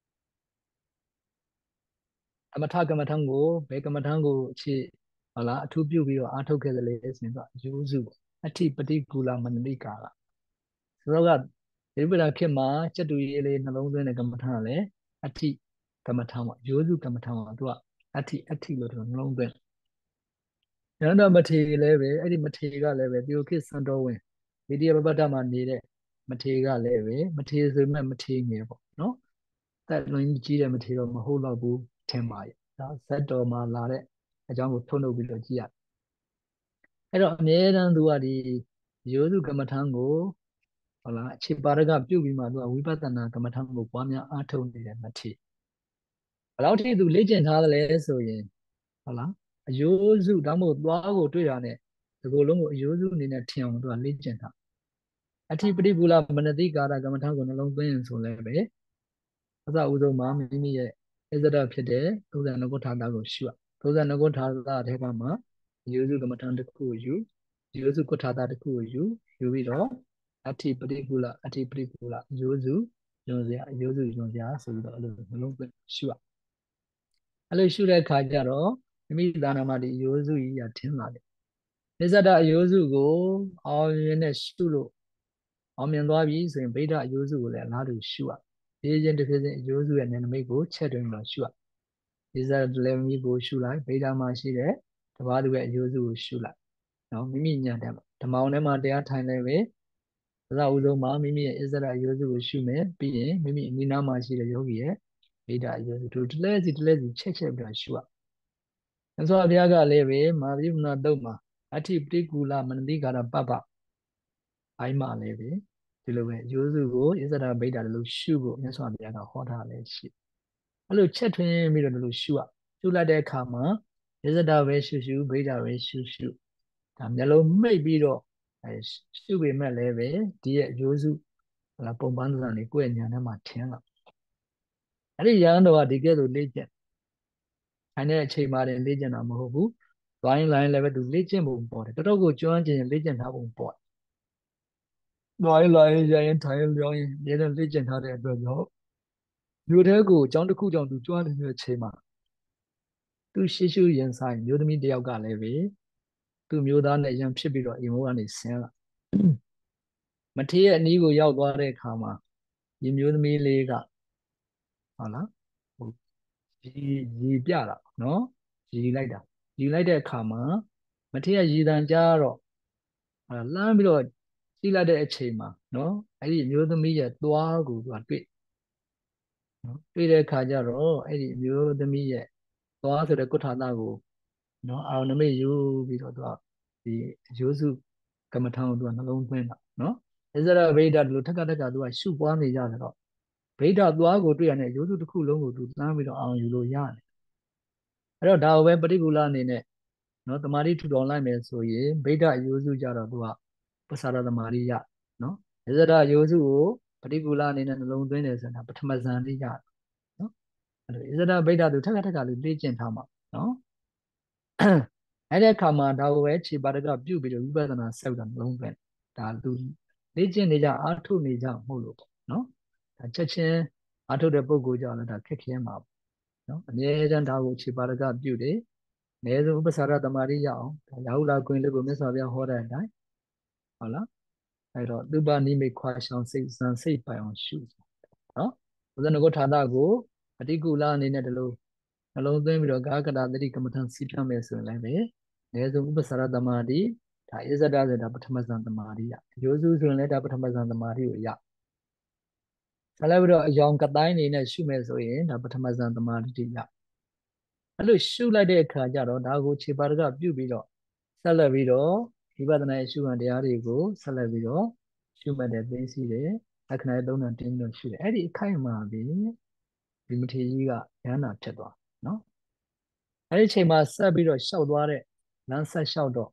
ကမ္မထကမ္မထံကိုဘယ်ကမ္မထံကိုအခြေဟုတ်လားအထူးပြုပြီးတော့အားထုတ်ခဲ့တယ်လေဆိုရင်တော့ယူစုအဋ္ဌိပတိကူလမနတိကာလဆိုတော့ကဒီပိဋကခေတ်မှာစက်တူရေးလေးနှလုံးသွင်းတဲ့ကမ္မထံကလည်းအဋ္ဌိကမ္မထံပေါ့ယူစုကမ္မထံကသူကအဋ္ဌိလို့သူနှလုံးသွင်းရဟန္တာမထေရလည်းပဲအဲ့ဒီမထေရကလည်းပဲဒီခေတ်စံတော်ဝင်ဒီတိယပပတ္တမှာနေတဲ့မထေရကလည်းပဲမထေရဆိုမဲ့မထေရငယ်ပေါ့နော်တက်လွန်ကြီးတဲ့မထေရတော့မဟုတ်တော့ဘူးထင်ပါရဲ့ဒါဇတ်တော်မှာလာတဲ့အကြောင်းကိုထုတ်လုပ်ပြီးတော့ကြည့်ရအဲ့တော့အမြဲတမ်းသူကဒီယောစုကမ္မထံကိုဟုတ်လားအခြေပါရကပြုတ်ပြီးမှသူကဝိပဿနာကမ္မထံကိုပွားများအားထုတ်နေတဲ့မထေရဘယ်လောက်ထိသူလေ့ကျင့်ထားသလဲဆိုရင်ဟုတ်လားအယိုးစုဒါမှမဟုတ်သွားကိုတွေ့တာနဲ့ဒီလိုလုံးကိုအယိုးစုအနေနဲ့ထင်အောင်သူကလေ့ကျင့်ထားအဋ္ဌိပရိပူလမနတိကာရကမ္မထံကိုနှလုံးသွင်းရင်ဆိုလည်းပဲအစအဆုံးမှာမိမိရဲ့အစ္ဆဒဖြစ်တဲ့သုဇဏဂုဋ္ဌာတာကိုရှုရသုဇဏဂုဋ္ဌာတာထဲကမှယောစုကမ္မထံတစ်ခုကိုယူယောစုဂုဋ္ဌာတာတစ်ခုကိုယူပြီးတော့အဋ္ဌိပရိပူလယောစုညွန်စရာယောစုညွန်စရာဆိုပြီးတော့အဲ့လိုနှလုံးသွင်းရှုရအဲ့လိုရှုတဲ့အခါကျတော့မိမိသာနာမှာဒီယောစုကြီးရထင်းလာတယ်နိစ္စဒအယောစုကိုအောင်မြင်နဲ့ရှုလို့အောင်မြင်သွားပြီဆိုရင်ဗိဒ္ဓအယောစုကိုလည်းအလားတူရှုရဒီချင်းတစ်ဖြည်းဖြည်းအယောစုရဲ့နယ်နိမိတ်ကိုချက်တွင်တော့ရှုရဒီဇာလည်းမိကိုရှုလိုက်ဗိဓာမှာရှိတဲ့တပါးသူရဲ့အယိုးစုကိုရှုလိုက်နော်မိမိညံတယ်ဓမ္မအောင်ထဲမှာတရားထိုင်လည်းပဲသဇဥဆုံးမှာမိမိရဲ့အစ္ဆဒအယိုးစုကိုရှုမယ်ပြီးရင်မိမိအနိနာမှာရှိတဲ့ယောဂီရဲ့ဗိဓာအယိုးစုတို့တလဲစီချက်ပြီးတော့ရှုရမြတ်စွာဘုရားကလည်းပဲမာသီမနာတုတ်မှာအဋ္ဌိပတိကူလမနတိကာရပပအိုင်းမှာလည်းပဲဒီလိုပဲအယိုးစုကိုအစ္ဆဒဗိဓာလို့ရှုဖို့မြတ်စွာဘုရားကဟောထားလည်းရှိအဲ့လိုချက်ထွင်းပြီးတော့ဒီလိုရှုရရှုလိုက်တဲ့အခါမှာရဇဒပဲရှုဗိဓာပဲရှုဒါမျက်လုံးမှိတ်ပြီးတော့ရှုပေမဲ့လည်းပဲဒီရဲ့အကျိုးစုပုံပန်းသဏ္ဍာန်တွေကိုယ့်ရဲ့ဉာဏ်ထဲမှာထင်လာအဲ့ဒီရဟန်းတော်ကဒီကဲ့သို့လေ့ကျင့်ခိုင်းတဲ့အချိန်မှလည်းလေ့ကျင့်တာမဟုတ်ဘူးဝိုင်းလိုင်းလည်းပဲသူလေ့ကျင့်ပုံပေါ်တယ်တော်တော်ကိုကျွမ်းကျင်လေ့ကျင့်ထားပုံပေါ်ဝိုင်းလိုင်းရရင်ထိုင်လျောင်းရင်ဒီလိုလေ့ကျင့်ထားတဲ့အတွက်ကြောင့်မြို့ထဲကိုအကြောင်းတစ်ခုကြောင့်သူကျွမ်းနေတဲ့အချိန်မှာသူရှုရင်ဆိုင်မျိုးသမီးတယောက်ကလည်းပဲသူမျိုးသားနဲ့ရံဖြစ်ပြီးတော့အိမ်ဘိုးကနေဆင်းလာမထေရရဲ့အနီးကိုရောက်သွားတဲ့အခါမှာဒီမျိုးသမီးလေးကဟုတ်လားဟိုရီပြတာနော်ရီလိုက်တာရီလိုက်တဲ့အခါမှာမထေရရီတန်ကြားတော့လှမ်းပြီးတော့ကြည့်လိုက်တဲ့အချိန်မှာနော်အဲ့ဒီမျိုးသမီးရဲ့သွားကိုသူကတွေ့နော်တွေ့တဲ့အခါကျတော့အဲ့ဒီမျိုးသမီးရဲ့သွားဆိုတဲ့ကုဋ္ဌာတကိုနော်အာရုံနမိတ်ယူပြီးတော့သူကဒီရိုးစုကမ္မထံကိုသူကနှလုံးသွင်းတာနော်အစ္ဆရဗိဒ္ဓဒီလိုထက်ကသူကရှုပွားနေကြတယ်တော့ဗိဓာသွားကိုတွေ့ရတဲ့ရိုးစုတစ်ခုလုံးကိုသူတန်းပြီးတော့အောင်ယူလို့ရတယ်အဲ့တော့ဒါကိုပဲပฏิကူလအနေနဲ့နော်တမာတိထူထောင်လိုက်မယ်ဆိုရင်ဗိဓာရိုးစုကြတော့သူကပစ္ဆာရတမာတိရနော်အစ္ဆဒရိုးစုကိုပฏิကူလအနေနဲ့နှလုံးသွင်းတယ်ဆိုတာပထမဇန်လေးရနော်အဲ့လိုအစ္ဆဒဗိဓာသူထက်ထက်လေးလေ့ကျင့်ထားမှာနော်အဲ့ဒီအခါမှာဒါကိုပဲခြေပါဒကပြုတ်ပြီးတော့ဝိပဿနာဆက်တာနှလုံးသွင်းဒါသူလေ့ကျင့်နေကြအားထုတ်နေကြမဟုတ်လို့ပေါ့နော်ဒါချက်ချင်းအားထုတ်တဲ့ပုံကိုကြောင့်လည်းဒါခက်ခဲမှာပေါ့နော်အမြဲတမ်းဒါကိုခြေပါဒကပြုတ်တယ်အနည်းဆုံးဥပ္ပစာရတမာရိရအောင်ဒါရာဟုလာကွင်းလေးကိုမြတ်စွာဘုရားဟောတဲ့အတိုင်းဟုတ်လားအဲ့တော့သူပနိမိတ်ခွာရှောင်စိတ်စံစိတ်ပိုင်အောင်ရှုနော်ဘုဇနကုဋ္ဌာတကိုအတိကုလအနေနဲ့ဒီလိုနှလုံးသွင်းပြီးတော့ကာကတာတတိကမ္မထံစီဖြတ်မယ်ဆိုရင်လည်းပဲအနည်းဆုံးဥပ္ပစာရတမာတိဒါဣဇဒဆိုတာပထမဇန်တမာတိရရိုးစုဆိုရင်လည်းဒါပထမဇန်တမာတိကိုရဆက်လက်ပြီးတော့အယောင်ကတိုင်းနေနဲ့ရှုမယ်ဆိုရင်ဒါပထမဇန်တမာတိရအဲ့လိုရှုလိုက်တဲ့အခါကျတော့ဒါကိုခြေပါဒကပြုတ်ပြီးတော့ဆက်လက်ပြီးတော့ဝိပဿနာရဲ့ရှုခံတရားတွေကိုဆက်လက်ပြီးတော့ရှုမှတ်တဲ့သိသိတယ်လက္ခဏာရဲ့သုံးဏတင်းပြီးတော့ရှုတယ်အဲ့ဒီအခိုက်အမာပဲဒီမထေရကြီးကဉာဏ်နာဖြစ်သွားနော်အဲ့ဒီချိန်မှာဆက်ပြီးတော့ရှောက်သွားတဲ့လမ်းဆက်လျှောက်တော့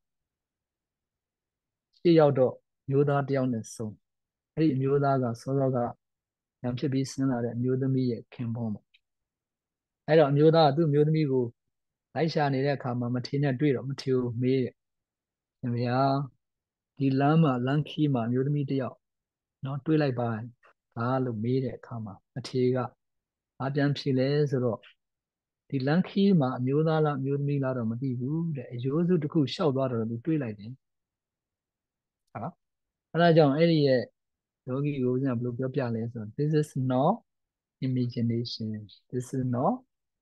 ရှေ့ရောက်တော့မျိုးသားတယောက်နဲ့ဆုံးအဲ့ဒီအမျိုးသားကစောစောကဉာဏ်ဖြစ်ပြီးဆင်းလာတဲ့အမျိုးသမီးရဲ့ခင်ပွန်းပေါ့အဲ့တော့အမျိုးသားကသူ့အမျိုးသမီးကိုလိုက်ရှာနေတဲ့အခါမှာမထေရနဲ့တွေ့တော့မထေရကိုမေးတယ်။ဗျာဒီလမ်းမှာလမ်းခီးမှာအမျိုးသမီးတယောက်နော်တွေးလိုက်ပါဒါလို့မေးတဲ့အခါမှာအထေကအားပြန်ဖြေလဲဆိုတော့ဒီလမ်းခီးမှာအမျိုးသားလားအမျိုးသမီးလားတော့မသိဘူးတဲ့အယိုးစုတစ်ခုရှောက်သွားတော့သူတွေးလိုက်တယ်ဟာအဲဒါကြောင့်အဲ့ဒီရဲ့ယောဂီကိုဘယ်လိုပြောပြလဲဆိုတော့ this is not imagination this is not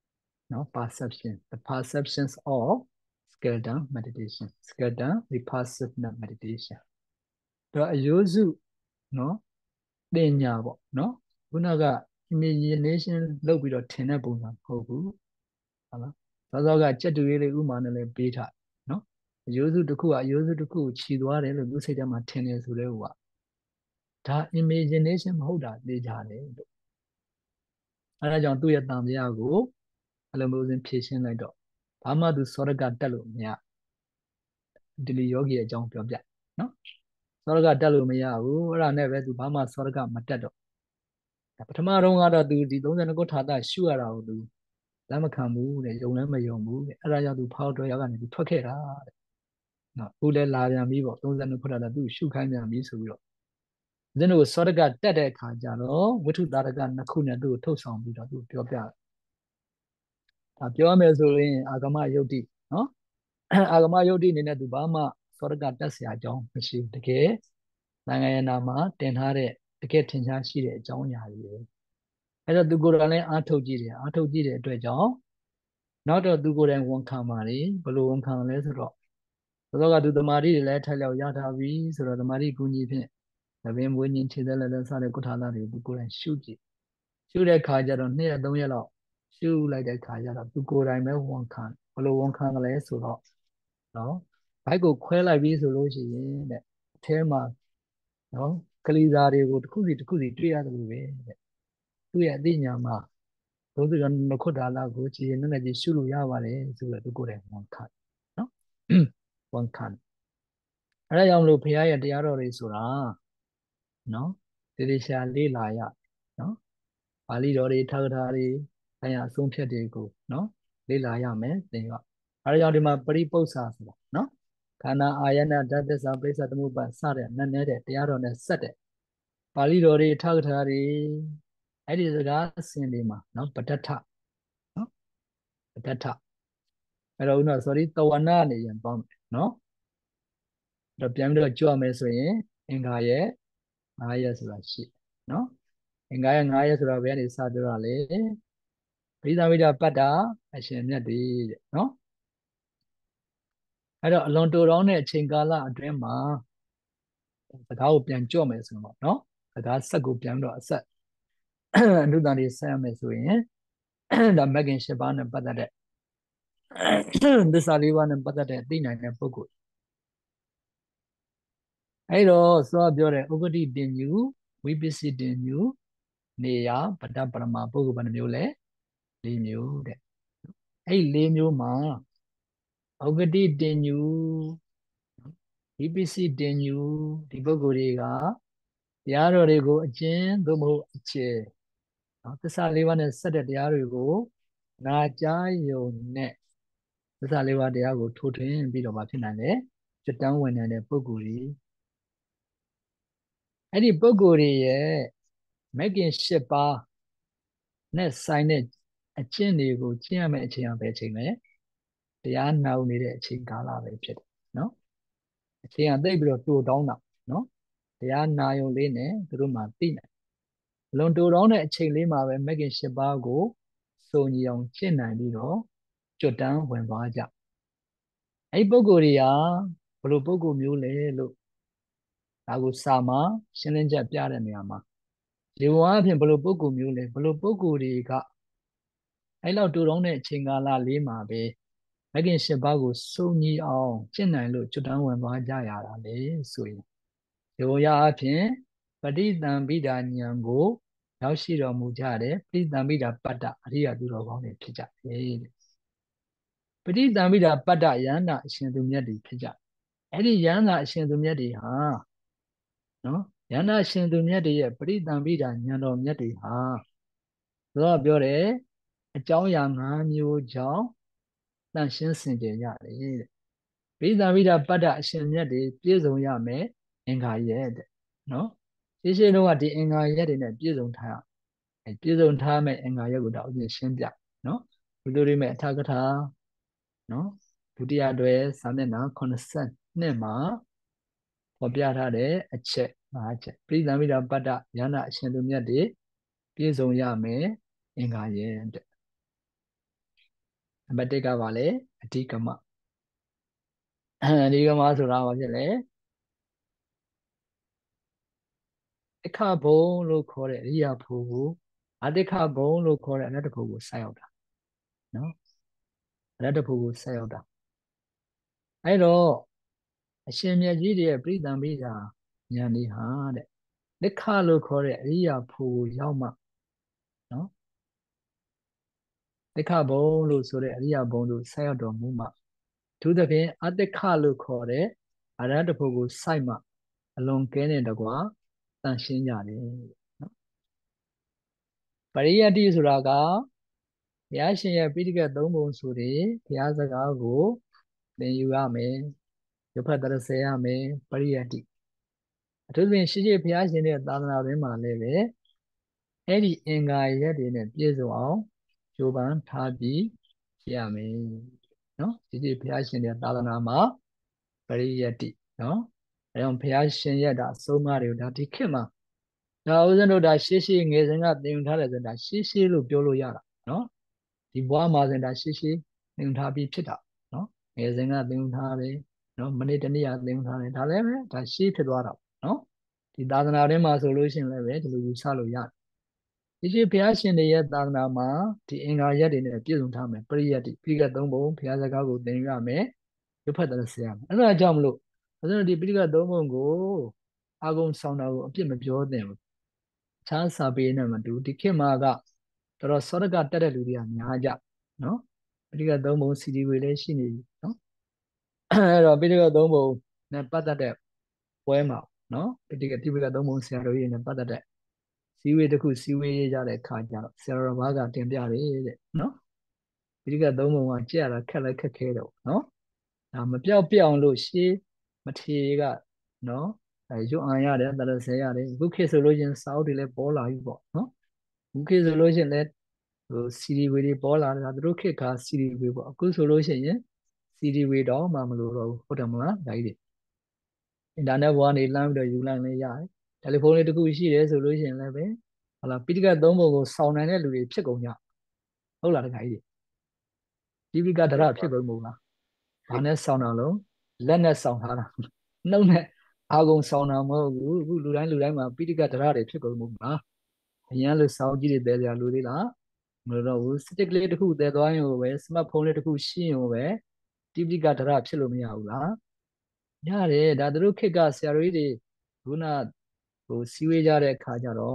no perception the perceptions of skeleton meditation skeleton vipassana meditation တော့အယိုးစုနော်တင်ညာပေါ့နော်ခုနက imagination လုပ်ပြီးတော့ထင်တဲ့ပုံစံမဟုတ်ဘူးဟုတ်လားသောသောကကြက်တူရေးလေးဥမာနဲ့လည်းပေးထားနော်အယိုးစုတစ်ခုကအယိုးစုတစ်ခုကိုခြီသွားတယ်လို့သူစိတ်ထဲမှာထင်နေဆိုတဲ့ဟိုကဒါ imagination မဟုတ်တာသိကြတယ်လို့အဲဒါကြောင့်သူ့ရဲ့တန်တရားကိုအလုံးစုံဖြည့်ရှင်းလိုက်တော့ဘာမှသူစောရကတက်လို့မရဒီလိုယောဂီရဲ့အကြောင်းပြောပြနော်စောရကတက်လို့မရဘူးအဲ့ဒါနဲ့ပဲသူဘာမှစောရကမတက်တော့ပထမတော့ကတော့သူဒီ32ခုထာတာရှုရတာကိုသူလက်မခံဘူးတဲ့ယုံလည်းမယုံဘူးတဲ့အဲ့ဒါကြောင့်သူဖောက်တော့ရောက်ကနေသူထွက်ခဲ့တာတဲ့နော်အခုလည်းလာပြန်ပြီပေါ့32ခုထာတာသူရှုခိုင်းပြန်ပြီဆိုပြီးတော့ဦးဇင်းတို့စောရကတက်တဲ့အခါကျတော့ဝိထုတာရကနှစ်ခုနဲ့သူ့ကိုထုတ်ဆောင်ပြီးတော့သူပြောပြတယ်ဒါပြောရမယ်ဆိုရင်အာဂမယုတ်တိနော်အာဂမယုတ်တိအနေနဲ့သူဘာမှစောရကတက်เสียအကြောင်းမရှိဘူးတကယ်နိုင်ငံရနာမှာတင်ထားတဲ့တကယ်ထင်ရှားရှိတဲ့အကြောင်းအရာတွေအဲ့တော့သူကိုယ်တိုင်လည်းအားထုတ်ကြည့်တယ်အားထုတ်ကြည့်တဲ့အတွက်ကြောင့်နောက်တော့သူကိုယ်တိုင်ဝန်ခံပါလေဘယ်လိုဝန်ခံလဲဆိုတော့သောကသူတမာတိတွေလည်းထိုက်လျောက်ရထားပြီဆိုတော့တမာတိကူညီဖြင့်သဘင်မွေးညင်းခြေသက်လည်းစတဲ့ကုဋ္ဌာသားတွေသူကိုယ်တိုင်ရှုကြည့်ရှုတဲ့ခါကျတော့2ရက်3ရက်လောက်ရှုလိုက်တဲ့ခါကျတော့သူကိုယ်တိုင်ပဲဝန်ခံဘယ်လိုဝန်ခံလဲဆိုတော့နော်ဘိုက်ကိုခွဲလိုက်ပြီဆိုလို့ရှိရင်တဲ့အထဲမှာနော်ကလေးစားတွေကိုတစ်ခုစီတစ်ခုစီတွေ့ရတယ်လို့ပဲတဲ့သူ့ရဲ့အသိဉာဏ်မှာဒုစရနခုဒါလာကိုကြည်နေနဲ့ကြည်ရှုလို့ရပါတယ်ဆိုတော့သူကိုယ်တိုင်ဝန်ခံနော်ဝန်ခံအဲဒါကြောင့်မလို့ဘုရားရဲ့တရားတော်တွေဆိုတာနော်တေတေရှာလေးလာရနော်ပါဠိတော်တွေထာဂထာတွေအဲအဆုံးဖြတ်တွေကိုနော်လေးလာရမယ်သင်ရအဲဒါကြောင့်ဒီမှာပရိပု္ပ္ပစာဆိုတာနော်ခန္ဓာအာယနာဓာတ်သစ္စာပရိစ္ဆသမုပ္ပါစတဲ့နည်းနည်းတဲ့တရားတော်နဲ့ဆက်တဲ့ပါဠိတော်တွေထာဂထာတွေအဲ့ဒီစကားအစဉ်တွေမှာနော်ပဋ္ဌထနော်ပဋ္ဌထအဲ့တော့ဦးနော် sorry တဝနာနေရင်ပေါင်းမယ်နော်တော့ပြန်ပြီးတော့ကြွမယ်ဆိုရင်အင်္ဂါရဲ့9ရက်ဆိုတာရှိနော်အင်္ဂါရဲ့9ရက်ဆိုတာဘယ်ကနေစပြောရလဲပရိသဝိဒပတ္တာအရှင်မြတ်တွေတဲ့နော်အဲ့တော့အလွန်တိုတောင်းတဲ့အချိန်ကာလအတွင်းမှာစကားကိုပြန်ကြော့မယ်ဆိုတော့နော်စကားဆက်ကိုပြန်ပြီးတော့အဆက်အနုတ္တန်တွေဆက်ရမယ်ဆိုရင်ဒါမဂ္ဂင်၈ပါးနဲ့ပတ်သက်တဲ့သစ္စာ၄ပါးနဲ့ပတ်သက်တဲ့သိနိုင်တဲ့ပုဂ္ဂိုလ်အဲ့တော့စောပြောတဲ့ဥပ္ပတိတင်ညူဝိပစ္စည်းတင်ညူနေရပတ္တပရမပုဂ္ဂိုလ်ဘယ်နှမျိုးလဲ၄မျိုးတဲ့အဲ့၄မျိုးမှာဩဂတိတင်ညူဒီပစ္စည်းတင်ညူဒီပုဂ္ဂိုလ်တွေကတရားတော်တွေကိုအကျဉ်းသို့မဟုတ်အကျယ်သစ္စာလေးပါးနဲ့ဆက်တဲ့တရားတွေကိုနာကြားယုံနဲ့သစ္စာလေးပါးတရားကိုထိုးထွင်းပြီးတော့မှဖြစ်နိုင်တယ်ကျွတ်တန်းဝင်နိုင်တဲ့ပုဂ္ဂိုလ်တွေအဲ့ဒီပုဂ္ဂိုလ်တွေရဲ့မဂ်ကင်၈ပါးနဲ့ဆိုင်တဲ့အကျင့်တွေကိုကျင့်ရမယ့်အချိန်အပဲအချိန်လဲတရားနာနေတဲ့အချိန်ကာလပဲဖြစ်တယ်နော်အချိန်ကသိပ်ပြီးတော့တိုတောင်းတာနော်တရားနာယုံလေးနဲ့သူတို့မှသိနိုင်လွန်တိုတောင်းတဲ့အချိန်လေးမှာပဲမဂ်ကင်၈ပါးကိုစုံညီအောင်ကျင့်နိုင်ပြီးတော့ကျွတ်တန်းဝင်သွားကြအဲ့ဒီပုဂ္ဂိုလ်တွေကဘယ်လိုပုဂ္ဂိုလ်မျိုးလဲလို့ဒါကိုစာမှာရှင်းလင်းချက်ပြတဲ့နေရာမှာဒီဝါအဖြစ်ဘယ်လိုပုဂ္ဂိုလ်မျိုးလဲဘယ်လိုပုဂ္ဂိုလ်တွေကအဲ့လောက်တူတောင်းတဲ့အချိန်ကာလလေးမှာပဲမဂ်ကင်၈ပါးကိုစုံညီအောင်ကျင့်နိုင်လို့ကျွတ်တန်းဝင်သွားကြရတာလေဆိုရင်ဒီဝါအဖြစ်ပဋိသင်္ပိဒါဉာဏ်ကိုရောက်ရှိတော်မူကြတယ်ပဋိသင်္ပိဒါပတ္တအရိယသူတော်ကောင်းတွေဖြစ်ကြတယ်ပဋိသင်္ပိဒါပတ္တယန္တာအရှင်သူမြတ်တွေဖြစ်ကြအဲ့ဒီယန္တာအရှင်သူမြတ်တွေဟာနော်ယန္တာအရှင်သူမြတ်တွေရဲ့ပဋိသင်္ပိဒါဉာဏ်တော်မြတ်တွေဟာသူကပြောတယ်အကြောင်းအရာ၅မျိုးကြောင့်တန်ရှင်းစင်ကြယ်ရတယ်တဲ့ပဋိသင်္ပိဒါပတ္တအရှင်မြတ်တွေပြည့်စုံရမယ်အင်္ဂါရက်တဲ့နော်ရှင်းရှင်းတော့ကဒီအင်္ဂါရက်တွေနဲ့ပြည့်စုံထားရပြည့်စုံထားမယ်အင်္ဂါရက်ကိုတော့ဥပ္ပရှင်းပြနော်ဘုဒ္ဓရိမေအထာကထာနော်ဒုတိယတွဲစာမျက်နှာ82မှာဖော်ပြထားတဲ့အချက်၅ချက်ပရိသမိတာပတ္တယန္တာအရှင်သူမြတ်တွေပြည့်စုံရမယ်အင်္ဂါရဲ့တဲ့နံပါတ်1ကပါလေအဓိကမအဓိကမဆိုတာဘာဖြစ်လဲအခဘုံလို့ခေါ်တဲ့အရိယာဖို့ကိုအတိခဘုံလို့ခေါ်တဲ့အနတ္တဖို့ကိုဆက်ရောက်တာနော်အနတ္တဖို့ကိုဆက်ရောက်တာအဲ့တော့အရှင်မြတ်ကြီးတွေရဲ့ပြိတံပိတာဉာဏ်ဒီဟာတဲ့လက်ခလို့ခေါ်တဲ့အရိယာဖို့ကိုရောက်မှနော်လက်ခဘုံလို့ဆိုတဲ့အရိယာဘုံလို့ဆက်ရောက်တော်မူမှသူသဖြင့်အတ္တခလို့ခေါ်တဲ့အရဟတဖို့ကိုစိုက်မှအလွန်ကဲတဲ့တကွာတန်ရှင်းကြတယ်နော်ပရိယတ္တိဆိုတာကဘုရားရှင်ရဲ့ပိဋကတ်၃ပုံဆိုတဲ့ဘုရားစကားကိုသင်ယူရမယ်ရုပ်ဖတ်တရစေရမယ်ပရိယတ္တိအထူးသဖြင့်ရှိရှိဘုရားရှင်ရဲ့သာသနာတွင်မှာလည်းပဲအဲ့ဒီအင်္ဂါရက်တွေနဲ့ပြည့်စုံအောင်ကြိုးပမ်းထားပြီးရမယ်နော်ရှိရှိဘုရားရှင်ရဲ့သာသနာမှာပရိယတ္တိနော်အဲကြောင့်ဘုရားရှင်ရဲ့ဒါအဆုံးအမတွေကိုဒါဒီခေတ်မှာဒါဦးဇင်းတို့ဒါရှေးရှေးငယ်စဉ်ကသင်ယူထားတယ်ဆိုတာရှေးရှေးလို့ပြောလို့ရတာနော်ဒီဘဝမှာစဉ်ဒါရှေးရှေးသင်ယူထားပြီးဖြစ်တာနော်ငယ်စဉ်ကသင်ယူထားတယ်နော်မနေ့တနေ့ကသင်ယူထားတယ်ဒါလည်းပဲဒါရှေးဖြစ်သွားတာနော်ဒီသာသနာတွင်မှာဆိုလို့ရှိရင်လည်းပဲဒီလိုယူဆလို့ရတယ်ဒီရှိဘုရားရှင်တွေရဲ့သာသနာမှာဒီအင်္ဂါရက်တွေနဲ့ပြည့်စုံထားမယ်ပရိယတ်တိပိဋကတ်၃ပုံဘုရားစကားကိုသင်ယူရမယ်ရုပ်ဖတ်တယ်ဆရာမယ်အဲ့ဒါကြောင့်မလို့ဦးဇင်းတို့ဒီပိဋကတ်၃ပုံကိုအာဂုံဆောင်တာကိုအပြစ်မပြောသင့်ဘူးခြားစာပေနဲ့မတူဒီခေတ်မှာကတော်တော်စောရကတက်တဲ့လူတွေကများကြနော်ပိဋကတ်၃ပုံစီဒီဝေလည်းရှိနေပြီနော်အဲ့တော့ပိဋကတ်၃ပုံနဲ့ပတ်သက်တဲ့ပွဲမှာနော်ပိဋကတ်၃ပုံဆရာတော်ကြီးနဲ့ပတ်သက်တဲ့စီဝေတစ်ခုစီဝေရတဲ့ခါကျတော့ဆရာတော်ဘာကတင်ပြတယ်တဲ့နော်ပိဋကတ်၃ပုံကကြည့်ရတာခက်လည်းခက်ခဲတော့နော်ဒါမပြောက်ပြအောင်လို့ရှေးမထေရကနော်ရွတ်အာရတယ်တရဆဲရတယ်ခုခေတ်ဆိုလို့ချင်းစာအုပ်တွေလည်းပေါ်လာပြီပေါ့နော်ခုခေတ်ဆိုလို့ချင်းလည်းဟိုစီဒီဝေတွေပေါ်လာတာသူတို့ခေတ်ကစီဒီဝေပေါ့အခုဆိုလို့ရှိရင်စီဒီဝေတော့မှမလို့တော့ဘူးဟုတ်တယ်မလားဒါကြီးတွေအင်တာနက်ပေါ်ကနေလှမ်းပြီးတော့ယူလိုက်လည်းရတယ်တယ်လီဖုန်းလေးတစ်ခုရှိတယ်ဆိုလို့ရှိရင်လည်းပဲဟလာပိဋကတ်၃ပုံကိုစောင်းနိုင်တဲ့လူတွေဖြစ်ကုန်ကြဟုတ်လားတခါကြီးတွေဒီပိဋကဒရဖြစ်ကုန်မဟုတ်လားဘာနဲ့စောင်းတာလုံးလက်နဲ့စောင်းထားတာနှုတ်နဲ့အာဂုံစောင်းတာမဟုတ်ဘူးအခုလူတိုင်းမှာပိဋကဒရတွေဖြစ်ကုန်မဟုတ်လားအရင်လို့စောင်းကြည့်တွေတဲကြလူသေးလားမလို့တော့ဘူးစတစ်ကလေးတစ်ခုတဲသွားရင်ပဲစမတ်ဖုန်းလေးတစ်ခုရှိရင်ပဲတိပိဋကဒရဖြစ်လို့မရဘူးလားရတယ်ဒါသူတို့ခေတ်ကဆရာတော်ကြီးတွေခုနဟိုစီဝေးကြတဲ့အခါကျတော့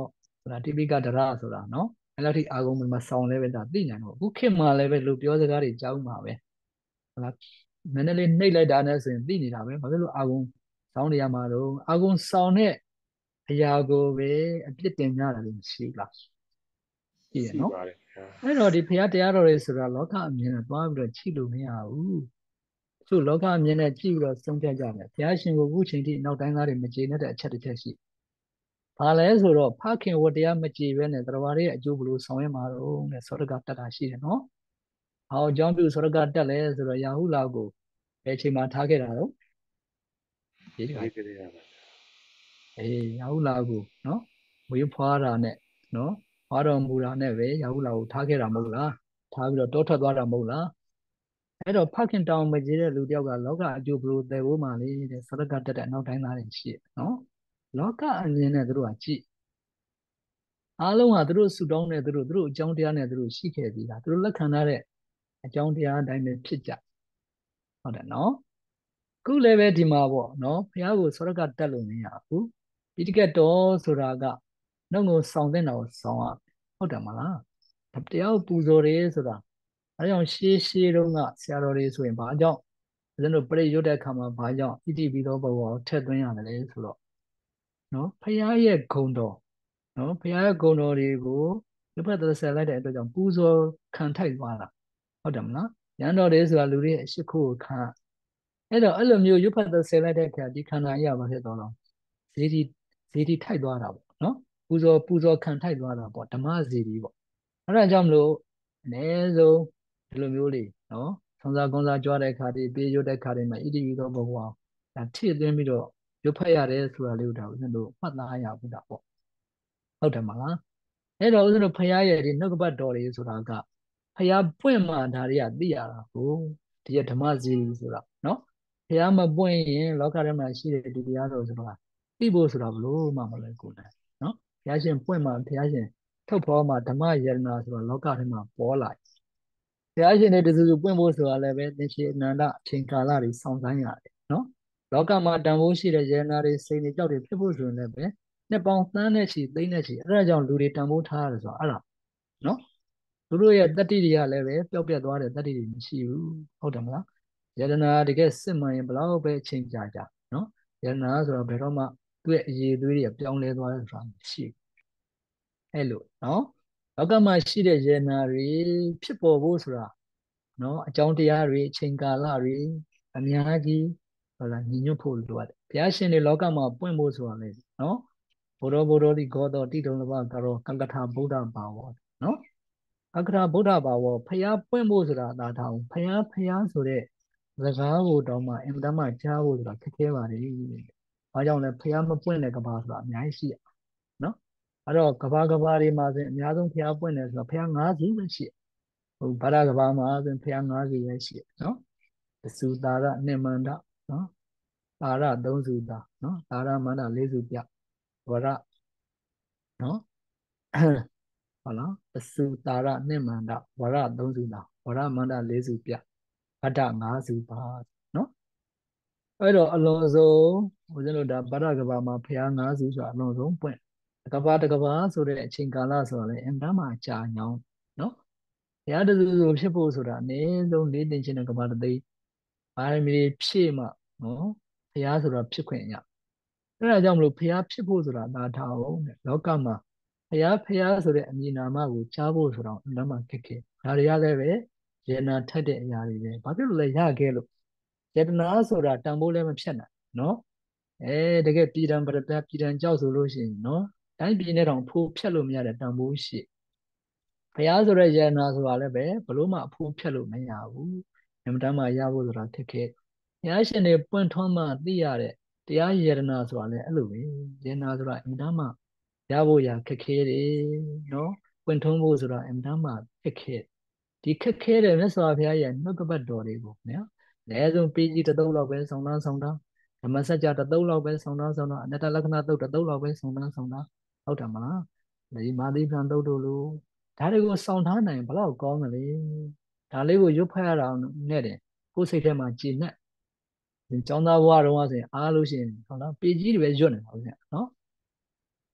ဆိုတာတိပိကဒရဆိုတာနော်အဲ့လောက်ထိအာဂုံမှာဆောင်းလဲပဲဒါသိနိုင်တော့အခုခေတ်မှာလည်းပဲလူပြောစကားတွေကြောက်မှာပဲဟုတ်လားနည်းနည်းလေးနှိပ်လိုက်တာနဲ့ဆိုရင်သိနေတာပဲဘာဖြစ်လို့အာဂုံဆောင်းနေရမှာတော့အာဂုံဆောင်းတဲ့အရာကိုပဲအပြစ်တင်ကြတာလို့ရှိလားကြည့်ရရှိနော်ပါတယ်ဗျာအဲ့တော့ဒီဘုရားတရားတော်တွေဆိုတာလောကအမြင်နဲ့သွားပြီးတော့ကြည့်လို့မရဘူးသူလောကအမြင်နဲ့ကြည့်ပြီးတော့ဆုံးဖြတ်ကြတယ်ဘုရားရှင်ကိုအခုချိန်ထိနောက်တိုင်းသားတွေမကျေနပ်တဲ့အချက်တစ်ချက်ရှိဘာလဲဆိုတော့ဖခင်ဝတရားမကြည်ပဲနဲ့တရားရဲ့အကျိုးဘလို့ဆောင်ရမှာတော့တဲ့သောတကတတ်တာရှိတယ်နော်။ဟောအကြောင်းပြုသောတကတက်လဲဆိုတော့ရာဟုလာကိုဘယ်ချိန်မှထားခဲ့တာတော့ဒီကခေတ္တရပါရာဟုလာကိုနော်ဝေးဖွားတာနဲ့နော်ဖွားတော်မူတာနဲ့ပဲရာဟုလာကိုထားခဲ့တာမဟုတ်လားထားပြီးတော့တောထွက်သွားတာမဟုတ်လားအဲ့တော့ဖခင်တောင်မကြီးတဲ့လူတယောက်ကလောကအကျိုးဘလို့တယ်ဖို့မှလေတဲ့သောတကတက်တဲ့နောက်တိုင်းသားတွေရှိတယ်နော်လောကအမြင်နဲ့သူတို့ကကြည့်အားလုံးဟာသူတို့ဆူတောင်းတဲ့သူတို့အကြောင်းတရားနဲ့သူတို့ရှိခဲ့ပြီလားသူတို့လက်ခံထားတဲ့အကြောင်းတရားအတိုင်းပဲဖြစ်ကြဟုတ်တယ်နော်ခုလည်းပဲဒီမှာပေါ့နော်ဘုရားကိုသောရကတက်လို့မရဘူးဒီတကက်တော်ဆိုတာကနှုတ်ကိုစောင့်တဲ့တော်စောင့်ရဟုတ်တယ်မလားတရားကိုပူဇော်တယ်ဆိုတာအဲကြောင့်ရှေးတုန်းကဆရာတော်တွေဆိုရင်ဘာကြောင့်ဦးဇင်းတို့ပြိရွတ်တဲ့အခါမှာဘာကြောင့်ဣတိပိသောဘဝကိုထည့်သွင်းရတယ်လဲဆိုတော့နော်ဘုရားရဲ့ဂုဏ်တော်နော်ဘုရားရဲ့ဂုဏ်တော်တွေကိုဒီဘက်သက်ဆက်လိုက်တဲ့အတွက်ကြောင့်ပူဇော်ခံထိုက်သွားတာဟုတ်တယ်မလားရန်တော်တွေဆိုတာလူတွေရဲ့အရှိခိုးကိုခံအဲ့တော့အဲ့လိုမျိုးရုပ်ဖတ်သက်ဆက်လိုက်တဲ့အခါဒီခန္ဓာကြီးကဘာဖြစ်သွားတော့ဇေဒီထိုက်သွားတာပေါ့နော်ပူဇော်ခံထိုက်သွားတာပေါ့ဓမ္မဇေဒီပေါ့အဲ့ဒါကြောင့်မလို့အ ਨੇ ဆုံးဒီလိုမျိုးလေးနော်သုံးစားကုန်းစားကြွားတဲ့အခါဒီပြေးရွတ်တဲ့အခါတွေမှာဣတိပိသောဘဝဒါထည့်သွင်းပြီးတော့ရုပ်ဖတ်ရတယ်ဆိုတာလေးကိုဒါဦးဇင်းတို့မှတ်သားရဘူးတာပေါ့ဟုတ်တယ်မလားအဲ့တော့ဦးဇင်းတို့ဖရာရဲ့ဒီနှုတ်ကပတ်တော်တွေဆိုတာကဖရာပွင့်မှဒါတွေကသိရတာကိုဒီဓမ္မစီဆိုတာနော်ဖရာမပွင့်ရင်လောကထဲမှာရှိတဲ့ဒီတရားတော်ဆိုတာသိဖို့ဆိုတာဘလို့မှမလွယ်ကူနဲ့နော်ဘုရားရှင်ပွင့်မှဘုရားရှင်ထုတ်ဖော်မှဓမ္မယရနာဆိုတာလောကထဲမှာပေါ်လာဘုရားရှင်တွေတစုစုပွင့်ဖို့ဆိုတာလည်းပဲသင်္ချေအနန္တအချိန်ကာလတွေစောင့်ဆိုင်းရတယ်နော်လောကမှာတန်ဖိုးရှိတဲ့ယရနာတွေစိတ်တွေကြောက်တွေဖြစ်ဖို့ဆိုရင်လည်းပဲနှစ်ပေါင်းသန်းနဲ့ချီသိန်းနဲ့ချီအဲ့ဒါကြောင့်လူတွေတန်ဖိုးထားရတယ်ဆိုတာအဲ့ဒါနော်သူတို့ရဲ့တတ္တိတွေကလည်းပဲပျောက်ပြတ်သွားတဲ့တတ္တိတွေမရှိဘူးဟုတ်တယ်မလားယရနာတကယ်စစ်မှန်ရင်ဘလောက်ပဲအချိန်ကြာကြာနော်ယရနာဆိုတော့ဘယ်တော့မှသူ့ရဲ့အရေးသွေးတွေပြောင်းလဲသွားတယ်ဆိုတာမရှိဘူးအဲ့လိုနော်လောကမှာရှိတဲ့ယရနာတွေဖြစ်ပေါ်ဖို့ဆိုတာနော်အကြောင်းတရားတွေအချိန်ကာလတွေအများကြီးဟုတ်လားညီညွတ်ဖို့လိုအပ်တယ်ဘုရားရှင်တွေလောကမှာပွင့်ဖို့ဆိုတာလေနော်ဘုရောတိဂောတောတိတုံလဘကရောကံကထာဗုဒ္ဓဘာဝနော်အက္ခရာဗုဒ္ဓဘာဝဖျားပွင့်ဖို့ဆိုတာသာထားအောင်ဖျားဆိုတဲ့စကားကိုတောင်မှအင်မတန်မှကြားဖို့ဆိုတာခက်ခဲပါလေ။ဘာကြောင့်လဲဖျားမပွင့်တဲ့ကဘာဆိုတာအများကြီးရှိရနော်။အဲ့တော့ကဘာတွေမှာဆိုရင်အများဆုံးဖျားပွင့်တယ်ဆိုတော့ဖျား၅စုပဲရှိတယ်။ဟိုဘာသာကဘာမှာဆိုရင်ဖျား၅စုပဲရှိတယ်နော်။သစုတာရနိမန္တနော်။တာရ၃စုတာနော်။တာရမန္တ၄စုပြဝရနော်။ဟုတ်လားအစုတာရနှင့်မန္တဝရ၃စုတာဝရမန္တ၄စုပြဗဒ္ဒ၅စုပါနော်အဲ့တော့အလုံးစုံဦးဇင်းတို့ဒါဗဒ္ဒကဘာမှာဖျား၅စုဆိုတာအလုံးစုံပွင့်ကဘာတကဘာဆိုတဲ့အချိန်ကာလဆိုတာလေအင်တမ်းမှာကြာညောင်းနော်ဘုရားတစုစုဖြစ်ဖို့ဆိုတာအနည်းဆုံး၄သိန်းချင်းတဲ့ကဘာတသိန်းဘာရမီဖြည့်မှနော်ဘုရားဆိုတာဖြစ်ခွင့်ရအဲ့ဒါကြောင့်မလို့ဘုရားဖြစ်ဖို့ဆိုတာသာထားအောင်တဲ့လောကမှာဖះဆိုတဲ့အမည်နာမကိုကြားဖို့ဆိုတော့လမ်းမှာခက်ခဲဒါတွေကလည်းပဲယေနာထက်တဲ့အရာတွေပဲဘာဖြစ်လို့လဲရခဲ့လို့ယတနာဆိုတာတန်ဖိုးလည်းမဖြတ်နိုင်နော်တကယ်ပြည်တံပရတပြည်တံကြောက်ဆိုလို့ရှိရင်နော်တိုင်းပြည်နဲ့တောင်ဖိုးဖြတ်လို့မရတဲ့တန်ဖိုးရှိဘုရားဆိုတဲ့ယတနာဆိုတာလည်းပဲဘလို့မှအဖိုးဖြတ်လို့မရဘူးအမှန်တမ်းမှရဖို့ဆိုတာခက်ခဲဘုရားရှင်တွေပွင့်ထွန်းမှသိရတဲ့တရားယတနာဆိုတာလည်းအဲ့လိုပဲယတနာဆိုတာအမှန်တမ်းမှရဖို့ရခက်ခဲတယ်နော်ပွင့်ထုံးဖို့ဆိုတာအင်တမ်းမှခက်ခဲဒီခက်ခဲတဲ့မြတ်စွာဘုရားရဲ့နှုတ်ကပတ်တော်တွေကိုနော်အနည်းဆုံးပေကြီးတစ်သုတ်လောက်ပဲဆောင်းတာဓမ္မစကြာတစ်သုတ်လောက်ပဲဆောင်းတာအနတ္တလက္ခဏာသုတ်တစ်သုတ်လောက်ပဲဆောင်းတာဟုတ်တယ်မလားဒီမာသီပံသုတ်တို့လိုဒါတွေကိုဆောင်းထားနိုင်ဘလောက်ကောင်းတယ်လေဒါလေးကိုရွတ်ဖတ်ရတာနဲ့တယ်ကိုယ်စိတ်ထဲမှာကြည်နဲ့ကျောင်းသားဘဝတုန်းကဆိုရင်အားလို့ရှိရင်ဟုတ်လားပေကြီးတွေပဲရွတ်နေတာဟုတ်ကဲ့နော်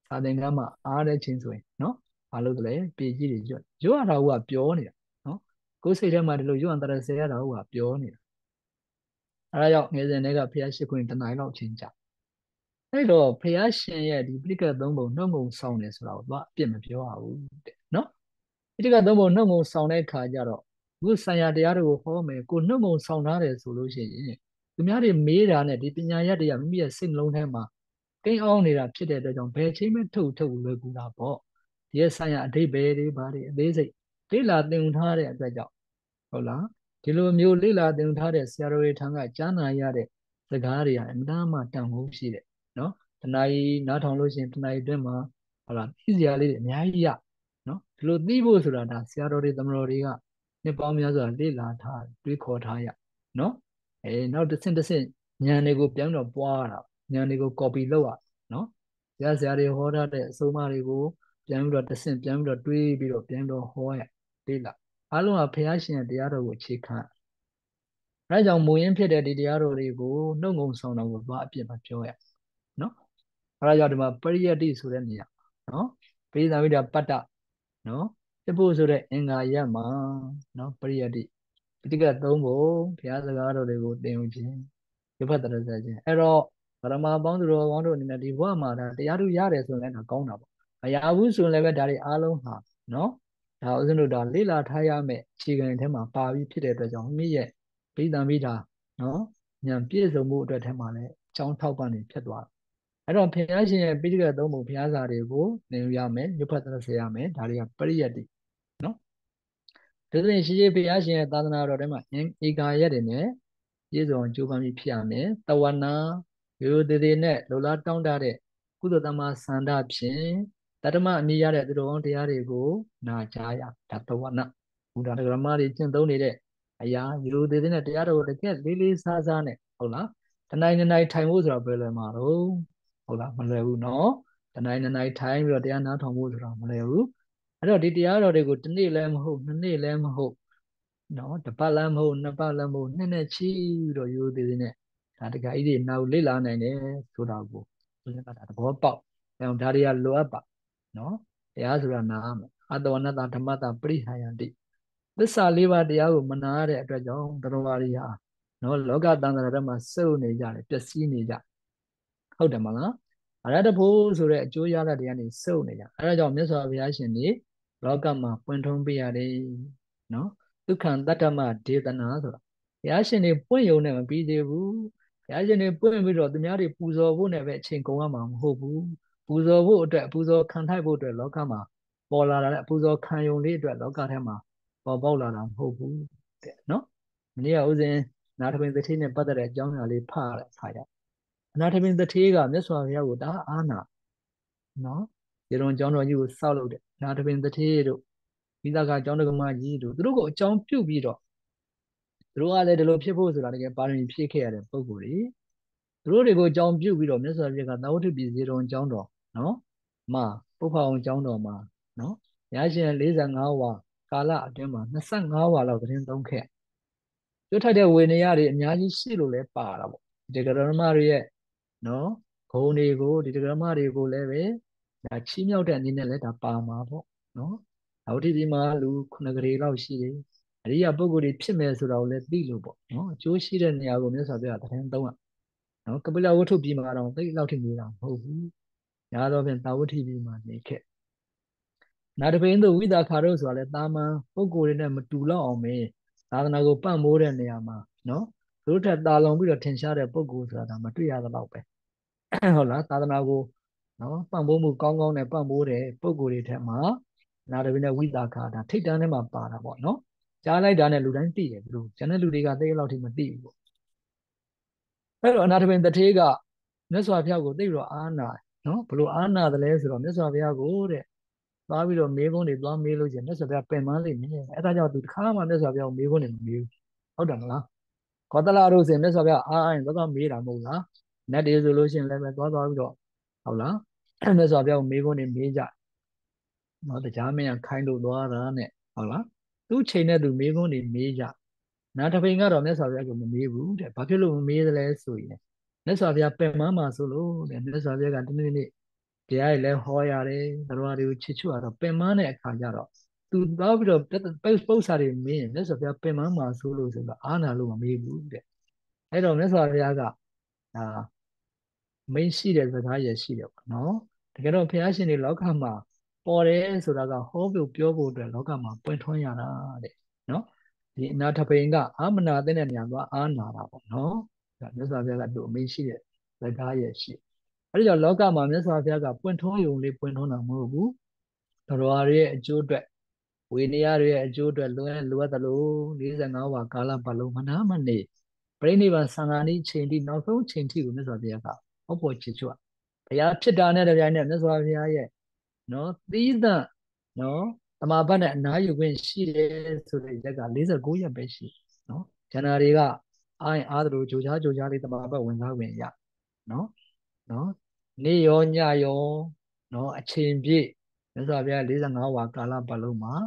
စာသင်ခန်းမှာအားတဲ့ချင်းဆိုရင်နော်ဘာလို့လဲပေကြီးတွေရွတ်ရတာကပြောနေတာနော်ကိုယ်စိတ်ထဲမှာဒီလိုရွတ်အန္တရာယ်ဆဲရတာကပြောနေတာအဲဒါကြောင့်ငယ်စဉ်တွေကဖះရှိခွင့်တနိုင်လောက်ချင်းကြာအဲ့တော့ဖះရှင်ရဲ့ဒီပြိကတ်သုံးပုံနှုတ်ငုံဆောင်တယ်ဆိုတာကိုသူကအပြစ်မပြောရဘူးတဲ့နော်ပြိကတ်သုံးပုံနှုတ်ငုံဆောင်တဲ့ခါကျတော့ခုဆံရတရားတွေကိုဟောမယ်ကိုနှုတ်ငုံဆောင်ထားတယ်ဆိုလို့ရှိရင်သူများတွေမေးတာနဲ့ဒီပညာရက်တွေကမိမိရဲ့စိတ်နှလုံးထဲမှာကိန်းအောင်နေတာဖြစ်တဲ့အတွက်ကြောင့်ဘယ်ချိန်မှထုတ်လွယ်ကူတာပေါ့ဒီရဲ့ဆံရအဓိပ္ပာယ်တွေဘာတွေအသေးစိတ်လေ့လာသင်ထားတဲ့အတွက်ကြောင့်ဟုတ်လားဒီလိုမျိုးလေ့လာသင်ထားတဲ့ဆရာတော်တွေထံကကြားနာရတဲ့စကားတွေကအမှန်မှတန်ဖိုးရှိတယ်နော်တဏှာကြီးနားထောင်လို့ရှိရင်တဏှာကြီးအတွင်းမှာဟုတ်လားသိစရာလေးတွေအများကြီးရနော်ဒီလိုသိဖို့ဆိုတာဒါဆရာတော်တွေသမတော်တွေကနှစ်ပေါင်းများစွာလေ့လာထားတွေးခေါ်ထားရနော်နောက်တစ်ဆင့်ဉာဏ်တွေကိုပြန်တော့ပွားရတာဉာဏ်တွေကို copy လုပ်ရနော်ဆရာတွေဟောထားတဲ့အဆုံးအမတွေကိုပြန်ပြီးတော့တစ်ဆင့်ပြန်ပြီးတော့တွေးပြီးတော့ပြန်တော့ဟောရလေ့လာအားလုံးကဘုရားရှင်ရဲ့တရားတော်ကိုအခြေခံအဲဒါကြောင့်မူရင်းဖြစ်တဲ့ဒီတရားတော်တွေကိုနှုတ်ငုံဆောင်တော်ကိုသွားအပြစ်မပြောရနော်အဲဒါကြောင့်ဒီမှာပရိယတ္တိဆိုတဲ့နေရာနော်ပိဿာဝိဒပတ္တနော်ပြဖို့ဆိုတဲ့အင်္ဂါရပ်မှာနော်ပရိယတ္တိပိဋကတ်သုံးပုံဘုရားစကားတော်တွေကိုသင်ယူခြင်းရဖတ်တရဆက်ခြင်းအဲ့တော့ဗရမပေါင်းသူတော်ကောင်းတို့အနေနဲ့ဒီဘဝမှာဒါတရားသူရတယ်ဆိုရင်လည်းဒါကောင်းတာပေါ့မရဘူးဆိုရင်လည်းပဲဒါတွေအားလုံးဟာနော်ဒါဥစဉ်တို့ဒါလေ့လာထားရမယ့်အခြေခံထဲမှာပါပြီးဖြစ်တဲ့အတွက်ကြောင့်မိရဲ့ဗိဓံဗိဓာနော်ဉာဏ်ပြည့်စုံမှုအတွက်ထဲမှာလည်းအကြောင်းထောက်ပံ့နေဖြစ်သွားတယ်အဲ့တော့ဘုရားရှင်ရဲ့ပိဋကတ်သုံးပုံဘုရားစာတွေကိုသင်ယူရမယ်ရွတ်ဖတ်တရဆက်ရမယ်ဒါတွေကပရိယတ္တိနော်ဒါဆိုရင်ရှိရှိဘုရားရှင်ရဲ့သာသနာတော်ထဲမှာဧကာရက်တွေနဲ့ပြည့်စုံကြိုးပမ်းပြီးဖြစ်ရမယ်တဝနာရိုးသေးသေးနဲ့လောလားတောင်းတတဲ့ကုသတမဆန္ဒဖြင့်တတ္တမအမိရတဲ့သူတော်ကောင်းတရားတွေကိုနာကြားရဒါတဝနာဘုရားဓမ္မတွေကျင့်သုံးနေတဲ့အရာရိုးသေးသေးနဲ့တရားတော်ကိုတကယ်လေးလေးစားစားနဲ့ဟုတ်လားတနိုင်နိုင်ထိုင်ဖို့ဆိုတော့ဘယ်လွယ်မှာတော့ဟုတ်လားမလွယ်ဘူးနော်တနိုင်နိုင်ထိုင်ပြီးတော့တရားနာထောင်ဖို့ဆိုတော့မလွယ်ဘူးအဲ့တော့ဒီတရားတော်တွေကိုတစ်နေ့လည်းမဟုတ်နှစ်နေ့လည်းမဟုတ်နော်တစ်ပတ်လည်းမဟုတ်နှစ်ပတ်လည်းမဟုတ်နှစ်နဲ့ချီပြီးတော့ရိုးသေးသေးနဲ့ဒါတကကြီးတွေနောက်လေ့လာနိုင်တယ်ဆိုတာကိုဘုရားကဒါသဘောပေါက်အဲဒါတွေကလိုအပ်ပါနော်တရားဆိုတာနားမယ်အတဝနတဓမ္မတပရိဟာယန္တိသစ္စာလေးပါးတရားကိုမနာရတဲ့အတွက်ကြောင့်တရားဝါရီဟာနော်လောကတန်ត្រာထဲမှာစုပ်နေကြတယ်ပျက်စီးနေကြဟုတ်တယ်မလားအရဟတဖို့ဆိုတဲ့အကျိုးရလဒ်တွေကနေစုပ်နေကြအဲဒါကြောင့်မြတ်စွာဘုရားရှင်ဒီလောကမှာပွင့်ထုံးပေးရတယ်နော်ဒုက္ခံတတ္တမဒေသနာဆိုတာဘုရားရှင်တွေပွင့်ယုံနဲ့မပြီးသေးဘူးဘုရားရှင်တွေပွင့်ပြီးတော့သူများတွေပူဇော်ဖို့နဲ့ပဲအချိန်ကုန်ရမှာမဟုတ်ဘူးပူဇော်ဖို့အတွက်ပူဇော်ခံထိုက်ဖို့အတွက်လောကမှာပေါ်လာတဲ့ပူဇော်ခံယုံလေးအတွက်လောကထဲမှာပေါ်ပေါက်လာတာမဟုတ်ဘူးတဲ့နော်မနေ့ကဥစဉ်နာထပင်သတိနဲ့ပတ်သက်တဲ့အကြောင်းအရာလေးဖတ်ရတဲ့အခါကျနာထပင်သတိကမြတ်စွာဘုရားကိုဒါအာနာနော်ဒီတော်ကျောင်းတော်ကြီးကိုစောက်လုပ်တဲ့နာထပင်သတိတို့ဝိသကကျောင်းတော်ကမကြီးတို့သူတို့ကိုအကြောင်းပြုပြီးတော့သူတို့ကလည်းဒီလိုဖြစ်ဖို့ဆိုတာတကယ်ပါရမီဖြည့်ခဲ့ရတဲ့ပုံကိုယ်တွေသူတို့တွေကိုအကြောင်းပြုပြီးတော့မြတ်စွာဘုရားကသာဝတ္ထုပြည်ဇေတုံကျောင်းတော်နော်မှာပုပ္ပအောင်ကျောင်းတော်မှာနော်ဘုရားရှင်45ဝါကာလအတွင်းမှာ25ဝါလောက်သတင်းသုံးခဲ့ကျွတ်ထိုက်တဲ့ဝေနေရတွေအများကြီးရှိလို့လဲပါတာပေါ့ဒီကရမတွေရဲ့နော်ဂုံတွေကိုဒီကရမတွေကိုလည်းပဲဒါချီးမြှောက်တဲ့အနေနဲ့လည်းဒါပါမှာပေါ့နော်သာဝတ္ထုပြည်မှာလူ9ဂရေလောက်ရှိတယ်အရိယာပုဂ္ဂိုလ်တွေဖြစ်မယ်ဆိုတာကိုလည်းသိလို့ပေါ့နော်အကျိုးရှိတဲ့နေရာကိုမြတ်စွာဘုရားသတင်းသုံးရနော်ကပိလဝတ္ထုပြည်မှာတော့သိလောက်ထိနေတာမဟုတ်ဘူးညာတော့ဖြင့်သာဝတ္ထုပြည်မှာနေခဲ့နာတပိန်တို့ဝိသခါတို့ဆိုတာလဲတာမန်ပုဂ္ဂိုလ်တွေနဲ့မတူတော့အောင်ပဲသာသနာကိုပံ့ပိုးတဲ့နေရာမှာနော်သူတို့ထက်တာလွန်ပြီးတော့ထင်ရှားတဲ့ပုဂ္ဂိုလ်ဆိုတာဒါမတွေ့ရတော့ပဲဟုတ်လားသာသနာကိုနော်ပံ့ပိုးမှုကောင်းကောင်းနဲ့ပံ့ပိုးတဲ့ပုဂ္ဂိုလ်တွေထက်မှာနာတပိန်နဲ့ဝိသခါဒါထိတ်တန်းထဲမှာပါတာပေါ့နော်ကြားလိုက်တာနဲ့လူတိုင်းသိတယ်သူတို့ကျန်တဲ့လူတွေကသိလောက်ထိမသိဘူးပေါ့အဲ့တော့အနာတပိန်တထေးကမြတ်စွာဘုရားကိုသိပြီးတော့အာနာနော်ဘလို့အာနာတယ်လဲဆိုတော့မြတ်စွာဘုရားကိုတဲ့သွားပြီးတော့မေးခွန်းတွေသွားမေးလို့ချင်းမြတ်စွာဘုရားပင်ပန်းလိမ့်မယ်အဲဒါကြောင့်သူတစ်ခါမှမြတ်စွာဘုရားကိုမေးခွန်းတွေမမေးဘူးဟုတ်တယ်မလားကောသလတို့ဆိုရင်မြတ်စွာဘုရားအာရင်သွားမေးတာမဟုတ်လားနတ်တွေဆိုလို့ရှိရင်လည်းပဲသွားပြီးတော့ဟုတ်လားမြတ်စွာဘုရားကိုမေးခွန်းတွေမေးကြနော်တရားမင်းခိုင်းလို့သွားတာနဲ့ဟုတ်လားသူ့ချိန်နဲ့သူမေးခွန်းတွေမေးကြနာတပိန်ကတော့မြတ်စွာဘုရားကိုမမေးဘူးတဲ့ဘာဖြစ်လို့မမေးသလဲဆိုရင်မြတ်စွာဘုရားပင်ပန်းမှာဆိုလို့တဲ့မြတ်စွာဘုရားကတနေ့နေ့တရားတွေလည်းဟောရတယ်တရားတွေကိုချစ်ချွတ်ရတော့ပင်မတဲ့အခါကျတော့သူသွားပြီးတော့ပု္ပ္ပစာတွေမင်းမြတ်စွာဘုရားပင်မမှာဆိုလို့ဆိုတော့အာနာလို့မမေးဘူးတဲ့အဲ့တော့မြတ်စွာဘုရားကဒါမိန့်ရှိတဲ့စကားရရှိတယ်ပေါ့နော်တကယ်တော့ဘုရားရှင်တွေလောကမှာပေါ်တယ်ဆိုတာကဟောဖို့ပြောဖို့အတွက်လောကမှာပွင့်ထွန်းရတာတဲ့နော်ဒီအနာထပိန်ကအာမနာတဲ့နေရာကအာနာတာပေါ့နော်ဒါမြတ်စွာဘုရားကသူအမိန့်ရှိတဲ့စကားရရှိအဲ့ဒီတော့လောကမှာမြတ်စွာဘုရားကပွင့်ထွန်းယုံလေးပွင့်ထွန်းတာမဟုတ်ဘူးတော်ရရဲ့အကျိုးအတွက်ဝိနည်းရဲ့အကျိုးအတွက်လိုအပ်သလို45ဝါကာလပတ်လုံးမနာမနေပြိဋိဘံသံဃာနိချိန်တိနောက်ဆုံးချိန်ထိကိုမြတ်စွာဘုရားကဟောပေါ်ချစ်ချွတ်ဘုရားဖြစ်တာနဲ့တပြိုင်နက်မြတ်စွာဘုရားရဲ့နော်သီးသန့်နော်တမာပတ်နဲ့အနာယူခွင့်ရှိတယ်ဆိုတဲ့ရက်က49ရက်ပဲရှိနော်ဇန္နာတွေကအာရင်အားသလိုကြိုးကြားလေးတမာပတ်ဝင်စားခွင့်ရနော်နော်နေ့ရောညရောနော်အချိန်ပြည့်မြတ်စွာဘုရား45ဝါကာလပတ်လုံးမှာ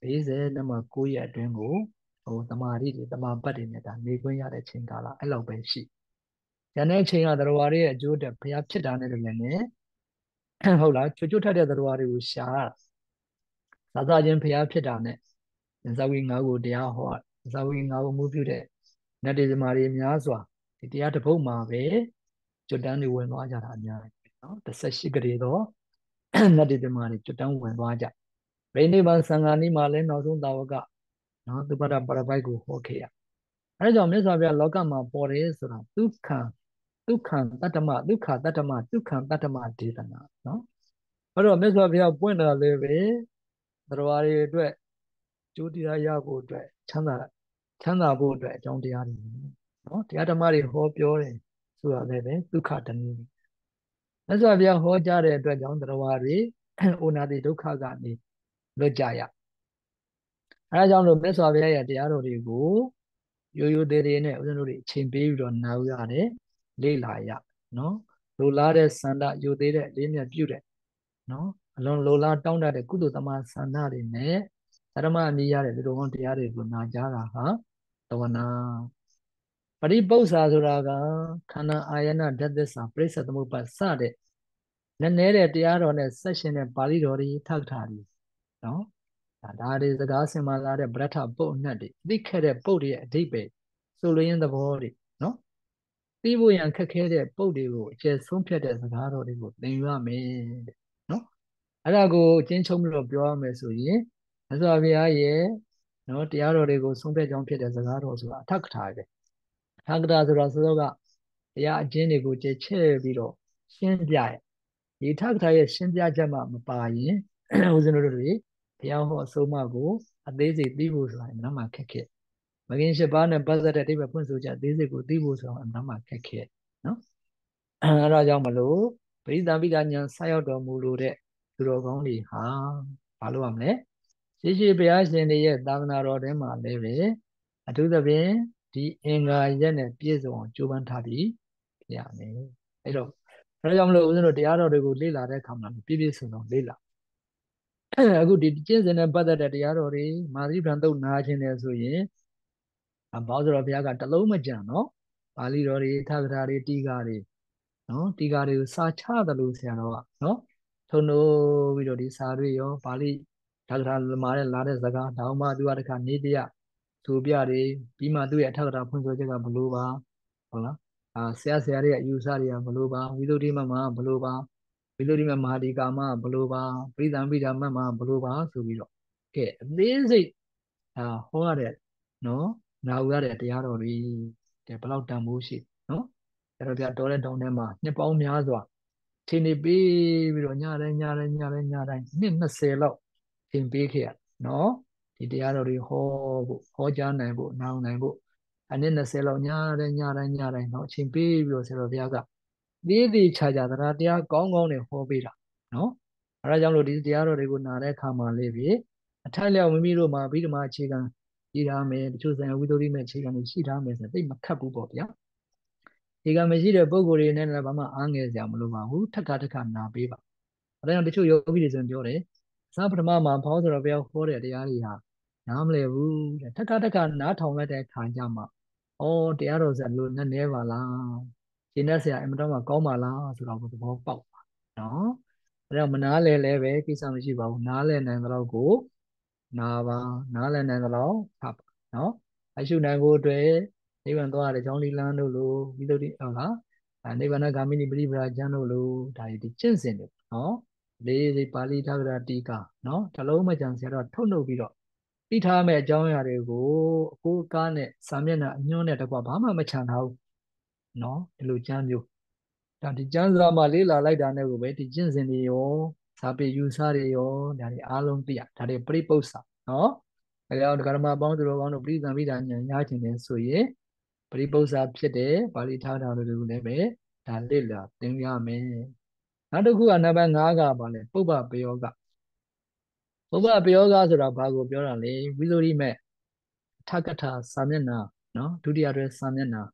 49ရက်အတွင်းကိုဟိုတမာရီတွေတမာပတ်တွေနဲ့ဒါနေခွင့်ရတဲ့ချိန်ကာလအဲ့လောက်ပဲရှိကျန်တဲ့အချိန်ကသရဝါတွေရဲ့အကျိုးတက်ဘုရားဖြစ်တာနဲ့တည်းနဲ့ဟုတ်လားချွတ်ချွတ်ထက်တဲ့သရဝါတွေကိုရှာသာသချင်းဘုရားဖြစ်တာနဲ့ဇဝိငါးကိုတရားဟောဇဝိငါးကိုမှုပြုတဲ့နတ်တေဇမာတွေများစွာဒီတရားတစ်ပုဒ်မှာပဲကျွတ်တန်းတွေဝင်သွားကြတာအများကြီးနော်18ကလေးတော့နတ်တေဇမာတွေကျွတ်တန်းဝင်သွားကြဗိနိဗ္ဗာန်သံဃာနီးမှာလည်းနောက်ဆုံးတာဝကနော်သုဘဒပရပိုက်ကိုဟောခဲ့ရအဲဒါကြောင့်မြတ်စွာဘုရားလောကမှာပေါ်တယ်ဆိုတာဒုက္ခံတတ္တမဒုက္ခတတ္တမဒုက္ခံတတ္တမဒေသနာနော်အဲ့တော့မြတ်စွာဘုရားပွင့်တာလည်းပဲသရဝါတွေအတွက်ကျိုးတရားရဖို့အတွက်ချမ်းသာဖို့အတွက်အကြောင်းတရားတွေနော်တရားဓမ္မတွေဟောပြောတယ်ဆိုတာလည်းပဲဒုက္ခတနည်းမြတ်စွာဘုရားဟောကြားတဲ့အတွက်ကြောင့်သရဝါတွေအိုနာတိဒုက္ခကနေလွတ်ကြရအဲဒါကြောင့်လို့မြတ်စွာဘုရားရဲ့တရားတော်တွေကိုရိုးသေးသေးနဲ့ဦးဇင်းတို့တွေအချိန်ပေးပြီးတော့နားရတယ်လေ့လာရနော်လိုလားတဲ့ဆန္ဒရိုသေးတဲ့လေးမြတ်ပြုတဲ့နော်အလွန်လိုလားတောင်းတတဲ့ကုသိုလ်သမားဆန္ဒတွေနဲ့ဓမ္မအမြင်ရတဲ့ဒီလိုကောင်းတရားတွေကိုနာကြားတာဟာသဝနာပရိပု္ပ္ပာဆိုတာကခန္ဓာအာယနာဓာတ်သစ္စာပြိဿသမုပ္ပါစတဲ့လက်နဲတဲ့တရားတော်နဲ့ဆက်ရှင်တဲ့ပါဠိတော်တွေထောက်ထားတယ်နော်ဒါတွေစကားစင်မလာတဲ့ဗရထပုတ်အနှက်တွေသိခဲ့တဲ့ပုတ်တွေရဲ့အဓိပ္ပာယ်ဆိုလိုရင်းသဘောတွေနော်သိဖို့ရန်ခက်ခဲတဲ့ပုတ်တွေကိုအကျယ်ဆုံးဖြတ်တဲ့စကားတော်တွေကိုသင်ယူရမယ်တဲ့နော်အဲ့ဒါကိုအချင်းချုပ်ပြီးတော့ပြောရမယ်ဆိုရင်မြတ်စွာဘုရားရဲ့နော်တရားတော်တွေကိုဆုံးဖြတ်ကြောင်းဖြစ်တဲ့စကားတော်ဆိုတာအထက်ကထာပဲအထက်ကထာဆိုတာစောစောကတရားအကျဉ်းတွေကိုကျဲချဲ့ပြီးတော့ရှင်းပြရဲ့ဒီအထက်ကထာရဲ့ရှင်းပြချက်မှမပါရင်ဦးဇင်းတို့တွေဘုရားဟောအဆုံးအမကိုအသေးစိတ်သိဖို့ဆိုတာအမှန်မှခက်ခဲမဂင်၈ပါးနဲ့ပတ်သက်တဲ့အဓိပ္ပာယ်ဖွင့်ဆိုချက်အသေးစိတ်ကိုသိဖို့ဆိုတာအမှန်မှခက်ခဲနော်အဲဒါကြောင့်မလို့ပရိသပိကညာဆက်ရောက်တော်မူလို့တဲ့သူတော်ကောင်းတွေဟာဘာလို့ရမလဲရှိဘုရားရှင်တွေရဲ့သာသနာတော်ထဲမှာလည်းပဲအထူးသဖြင့်ဒီအင်္ဂါရက်နဲ့ပြည့်စုံအောင်ကြိုးပမ်းထားပြီးဖြစ်ရမယ်အဲ့တော့အဲဒါကြောင့်မလို့ဦးဇင်းတို့တရားတော်တွေကိုလေ့လာတဲ့အခါမှာပြည့်ပြည့်စုံစုံလေ့လာအခုဒီကျင့်စဉ်နဲ့ပတ်သက်တဲ့တရားတော်တွေမာသီဗံတုတ်နာခြင်းတယ်ဆိုရင်ဘောဇတော်ဘုရားကတလုံးမကြံနော်ပါဠိတော်တွေထက္ကထာတွေတီဃာတွေနော်တီဃာတွေကိုစာချတယ်လို့ဆရာတော်ကနော်ထုံလို့ပြီးတော့ဒီစာတွေရောပါဠိထက္ကထာမှာတဲ့လာတဲ့စကားတောင်မှသူကတခါနေတရားဆိုပြတယ်ပြီးမှသူ့ရဲ့အထက္ကထာဖွင့်ဆိုချက်ကဘလို့ပါဟုတ်လားဆရာတွေရဲ့အယူဆတွေကဘလို့ပါဝိသုဒ္ဓိမမဘလို့ပါဝိသုဒ္ဓိမမဟာဒီကာမဘလို့ပါပရိသံပိဓမ္မမဘလို့ပါဆိုပြီးတော့ကဲအသေးစိတ်ဟောရတဲ့နော်နာဝရတဲ့တရားတော်တွေတဲ့ဘယ်လောက်တန်ဖိုးရှိနော်အဲ့တော့ဗျာတော်တဲ့တောင်ထဲမှာနှစ်ပေါင်းများစွာချိန်နေပေးပြီးတော့ညတိုင်းနှစ်20လောက်ချိန်ပေးခဲ့ရနော်ဒီတရားတော်တွေဟောဖို့ဟောကြားနိုင်ဖို့နားနိုင်ဖို့အနည်း20လောက်ညတိုင်းနော်အချိန်ပေးပြီးတော့ဆရာတော်ဘုရားကသေးသေးချာချာတရားကောင်းကောင်းနဲ့ဟောပေးတာနော်အဲဒါကြောင့်လို့ဒီတရားတော်တွေကိုနားတဲ့အခါမှာလေးပြီအထိုက်လျောက်မိမိတို့မှာဗိဓမာအခြေခံရှိထားမယ်တချို့ဆိုင်ဝိသုဒ္ဓိမဲ့အခြေခံတွေရှိထားမယ်ဆိုသိမခတ်ဘူးပေါ့ဗျာဒီကမရှိတဲ့ပုံကိုယ်တွေနဲ့လည်းဘာမှအားငယ်စရာမလိုပါဘူးထက်ခါနာပေးပါအဲဒါကြောင့်တချို့ယောဂီတွေဆိုရင်ပြောတယ်စပထမမှာဖောင်းဆိုတော့ဘုရားဟောတဲ့တရားတွေဟာနားမလည်ဘူးတဲ့ထက်ခါနားထောင်လိုက်တဲ့ခါကျမှဩတရားတော်ဆိုလို့နည်းနည်းပါလားရှင်းတဲ့ဆရာအင်မတန်မှကောင်းပါလားဆိုတော့သဘောပေါက်ပါနော်အဲ့တော့မနားလဲလဲပဲကိစ္စမရှိပါဘူးနားလဲနိုင်တဲ့လောက်ကိုနာပါနားလဲနိုင်တဲ့လောက်ဖတ်ပါနော်အရှုနိုင်ဖို့အတွက်နိဗ္ဗာန်သွားတဲ့ကြောင်းလီလန်းတို့လိုဝိသုဒ္ဓိဟုတ်လားနိဗ္ဗာန်ဂ ामिनी ပရိပရာကျမ်းတို့လိုဒါဒီကျင့်စဉ်တွေနော်လေးစိပါဠိထာဂရတိကာနော်တလုံးမကြံဆရာတော့ထုတ်နှုတ်ပြီးတော့သိထားမဲ့အကြောင်းအရာတွေကိုအကိုးအကားနဲ့စာမျက်နှာအညွှန်းနဲ့တကွဘာမှမချန်ထားဘူးနော်ဒီလိုကျမ်းမျိုးဒါဒီကျမ်းစာမှာလေးလာလိုက်တာနဲ့ကိုပဲဒီကျင့်စဉ်တွေရောစာပေယူဆတွေရောဒါတွေအားလုံးသိရဒါတွေပြိပု္ပ္ပစာနော်အဲကြောင့်ဒကာဓမ္မအပေါင်းသူတော်ကောင်းတို့ပြိသံပိဒါဉာဏ်ရချင်တယ်ဆိုရင်ပြိပု္ပ္ပစာဖြစ်တဲ့ပါဠိထားတာတွေကိုလည်းပဲဒါလေ့လာသင်ရမယ်နောက်တစ်ခုကနံပါတ်5ကပါလဲပုပ္ပပယောဂပုပ္ပပယောဂဆိုတာဘာကိုပြောတာလဲဝိသုရိမေထကထာစာမျက်နှာနော်ဒုတိယတွဲစာမျက်နှာ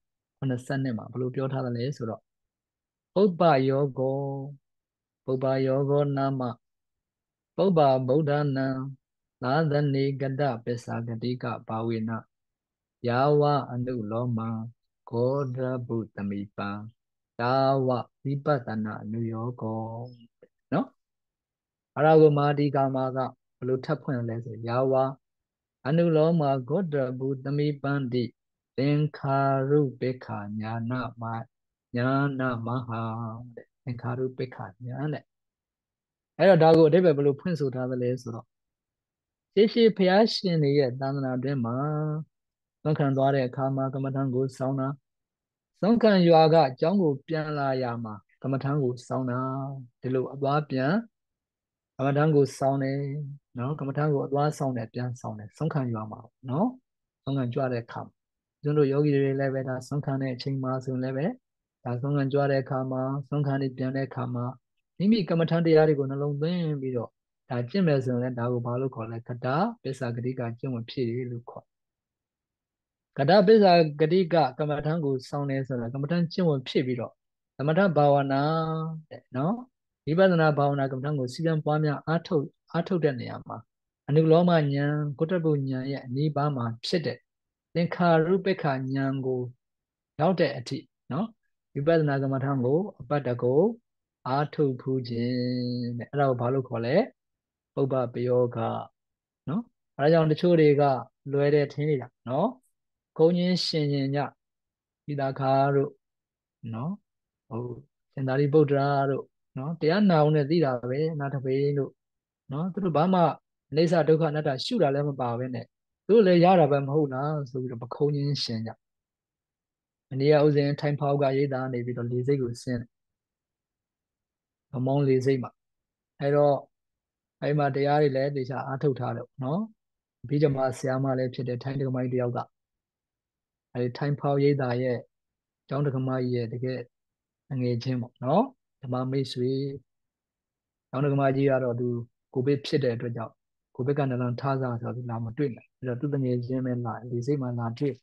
82မှာဘယ်လိုပြောထားသလဲဆိုတော့ပုပ္ပယောဂောပုပ္ပယောဂောနာမပုပ္ပဗုဒ္ဓနာသာသနေကတပစ္စာဂတိကဘာဝေနယာဝအနုလောမဂောဓဗုတမိပံတာဝဝိပဿနာအနုယောကောနော်အဲ့ဒါကိုမာဒီကာမာကဘယ်လိုထပ်ဖွင့်လဲဆိုယာဝအနုလောမဂောဓဗုတမိပန္တိသင်္ခါရုပေက္ခညာနာမညာနာမဟာတဲ့သင်္ခါရုပေက္ခညာတဲ့အဲ့တော့ဒါကိုအဓိပ္ပာယ်ဘယ်လိုဖွင့်ဆိုထားသလဲဆိုတော့ရှေးရှေးဘုရားရှင်တွေရဲ့သာသနာတွင်မှာသွန်ခံသွားတဲ့အခါမှာကမ္မထံကိုစောင်းတာသွန်ခံရွာကအကြောင်းကိုပြန်လာရမှာကမ္မထံကိုစောင်းတာဒီလိုအသွားပြန်ကမ္မထံကိုစောင်းတယ်နော်ကမ္မထံကိုအသွားစောင်းတယ်ပြန်စောင်းတယ်သွန်ခံရွာမှာနော်သွန်ခံကြွတဲ့အခါကျွန်တော်ယောဂီတွေလည်းပဲဒါသွန်ခံတဲ့အချိန်မှာဆိုရင်လည်းပဲဒါသွန်ခံကြွတဲ့အခါမှာသွန်ခံနေပြန်တဲ့အခါမှာမိမိကမ္မထံတရားတွေကိုနှလုံးသွင်းပြီးတော့ဒါကျင့်မယ်ဆိုရင်လည်းဒါကိုဘာလို့ခေါ်လဲကတပစ္စာဂတိကကျင့်ဝင်ဖြစ်ရလို့ခေါ်ကတပစ္စာဂတိကကမ္မထံကိုစောင်းနေဆိုတော့ကမ္မထံကျင့်ဝင်ဖြစ်ပြီးတော့သမထဘာဝနာတဲ့နော်ဝိပဿနာဘာဝနာကမ္မထံကိုစီကံပွားများအားထုတ်တဲ့နေရာမှာအနုလောမဉာဏ်ကုတ္တပုဉာဏ်ရဲ့အနိဗ္ဗာန်မှာဖြစ်တဲ့သင်္ခါရုပ္ပခဉာဏ်ကိုရောက်တဲ့အထိနော်ဝိပဿနာကမ္မထံကိုအပတ္တကိုအားထုတ်ဖူးခြင်းတဲ့အဲ့ဒါကိုဘာလို့ခေါ်လဲပုပ္ပပယောဂနော်အဲဒါကြောင့်တချို့တွေကလွယ်တယ်ထင်နေတာနော်ဘုန်းကြီးရှင်ရှင်ညပိဒါခာတို့နော်ဟုတ်ရှင်သာရိပုတ္တရာတို့နော်တရားနာအောင်နဲ့သိတာပဲအနာတပေလို့နော်သူတို့ဘာမှအိဋ္ဌဒုက္ခအနတ္တရှုတာလည်းမပါပဲနဲ့သူတို့လည်းရတာပဲမဟုတ်လားဆိုပြီးတော့ပခုံးချင်းရှင်ကြအနည်းဥစဉ်ထိုင်ဖောက်ကရိတ်တာနေပြီးတော့လေစိတ်ကိုဆင်းဗမောင်းလေစိတ်မှာအဲတော့အဲ့မှာတရားတွေလည်းတေချာအားထုတ်ထားတယ်နော်ဘိဓမ္မာဆရာမလည်းဖြစ်တဲ့ထိုင်းတက္ကမကြီးတယောက်ကအဲဒီထိုင်းဖောက်ရိပ်သာရဲ့ကျောင်းတက္ကမကြီးရဲ့တကယ်အငယ်ချင်းပေါ့နော်ဓမ္မမိတ်ဆွေကျောင်းတက္ကမကြီးကတော့သူကိုဗစ်ဖြစ်တဲ့အတွက်ကြောင့်ကိုဗစ်ကနလန်ထားစားဆိုတော့သူလာမတွေ့နိုင်အဲ့တော့သူတငယ်ချင်းပဲလာဒီစိတ်မှလာတွေ့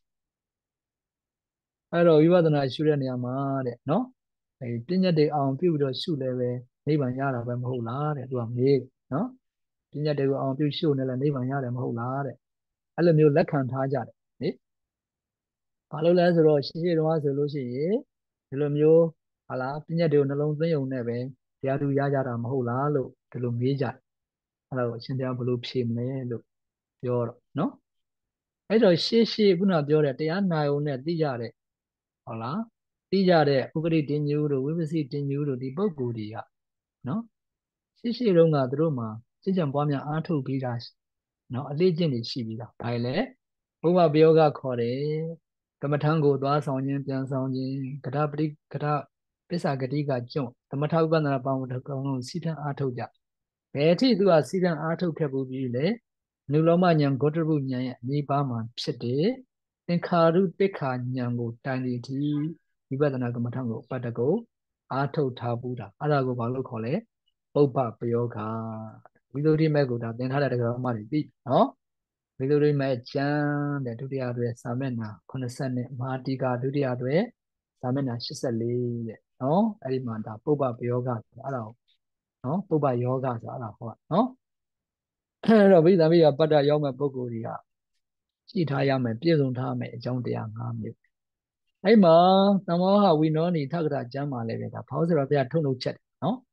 အဲ့တော့ဝိပဿနာရှုတဲ့နေရာမှာတဲ့နော်အဲပြဉ္ညတ်တွေအောင်ပြုပြီးတော့ရှုလည်းပဲနိဗ္ဗာန်ရတာပဲမဟုတ်လားတဲ့သူကမေးနော်ပြဉ္ညတ်တွေကိုအောင်ပြုရှုနေလဲနိဗ္ဗာန်ရတယ်မဟုတ်လားတဲ့အဲ့လိုမျိုးလက်ခံထားကြတယ်နိဘာလို့လဲဆိုတော့ရှေးရှေးတုန်းကဆိုလို့ရှိရင်ဒီလိုမျိုးဟာလားပြညတ်တွေကိုနှလုံးသွင်းုံနဲ့ပဲတရားသူရကြတာမဟုတ်လားလို့ဒီလိုမေးကြတယ်အဲ့ဒါကိုအရှင်တရားဘယ်လိုဖြေမလဲလို့ပြောတော့နော်အဲ့တော့ရှေးရှေးခုနပြောတဲ့တရားနာုံနဲ့သိကြတဲ့ဟုတ်လားသိကြတဲ့ဥပရိတင်ညူတို့ဝိပဿိတင်ညူတို့ဒီပုဂ္ဂိုလ်တွေကနော်ရှေးရှေးတုန်းကသူတို့မှာစိတ်ကြံပွားများအားထုတ်ပြီးတာနော်အလေးကျင့်နေရှိပြီးသားဘာလဲဘုရားပြောကခေါ်တယ်ကမ္မထံကိုသွားဆောင်ခြင်းပြန်ဆောင်ခြင်းကထပရိကထပစ္စာဂတိကကျွန့်သမထဥပဒနာပေါင်းတကောင်လုံးစီထံအားထုတ်ကြဘယ်အထိသူကစီကံအားထုတ်ခဲ့ဘူးပြီလေနုလောမဉဏ်ဂေါတရုဉဏ်ရဲ့အနိဗ္ဗာန်မှာဖြစ်တယ်သင်္ခါရုပ္ပခဉဏ်ကိုတိုင်တည်ပြီးဝိပဿနာကမ္မထံကိုအပတ္တကိုအားထုတ်ထားဘူးတာအဲ့ဒါကိုဘာလို့ခေါ်လဲပုပ္ပပယောဂဝိသုဒ္ဓိမဲ့ကိုဒါသင်ထားတဲ့တရားမှတွေပြီနော်ဝိသုဒ္ဓိမဲ့ကျမ်းတဲ့ဒုတိယတွဲစာမျက်နှာ80နဲ့မဟာတိကာဒုတိယတွဲစာမျက်နှာ84တဲ့နော်အဲ့ဒီမှာဒါပုပ္ပပယောဂဆိုတာအဲ့ဒါကိုနော်ပုပ္ပယောဂဆိုတာအဲ့ဒါဟောနော်အဲ့တော့ဘိသမီးကပတ္တရောက်မဲ့ပုဂ္ဂိုလ်တွေကကြည့်ထားရမယ်ပြည့်စုံထားမယ်အကြောင်းတရား၅မျိုးအဲ့မှာသမောဟဝိနောနိထကထာကျမ်းမှာလည်းပဲဒါဘောဇရဘုရားထုတ်လုပ်ချက်နော်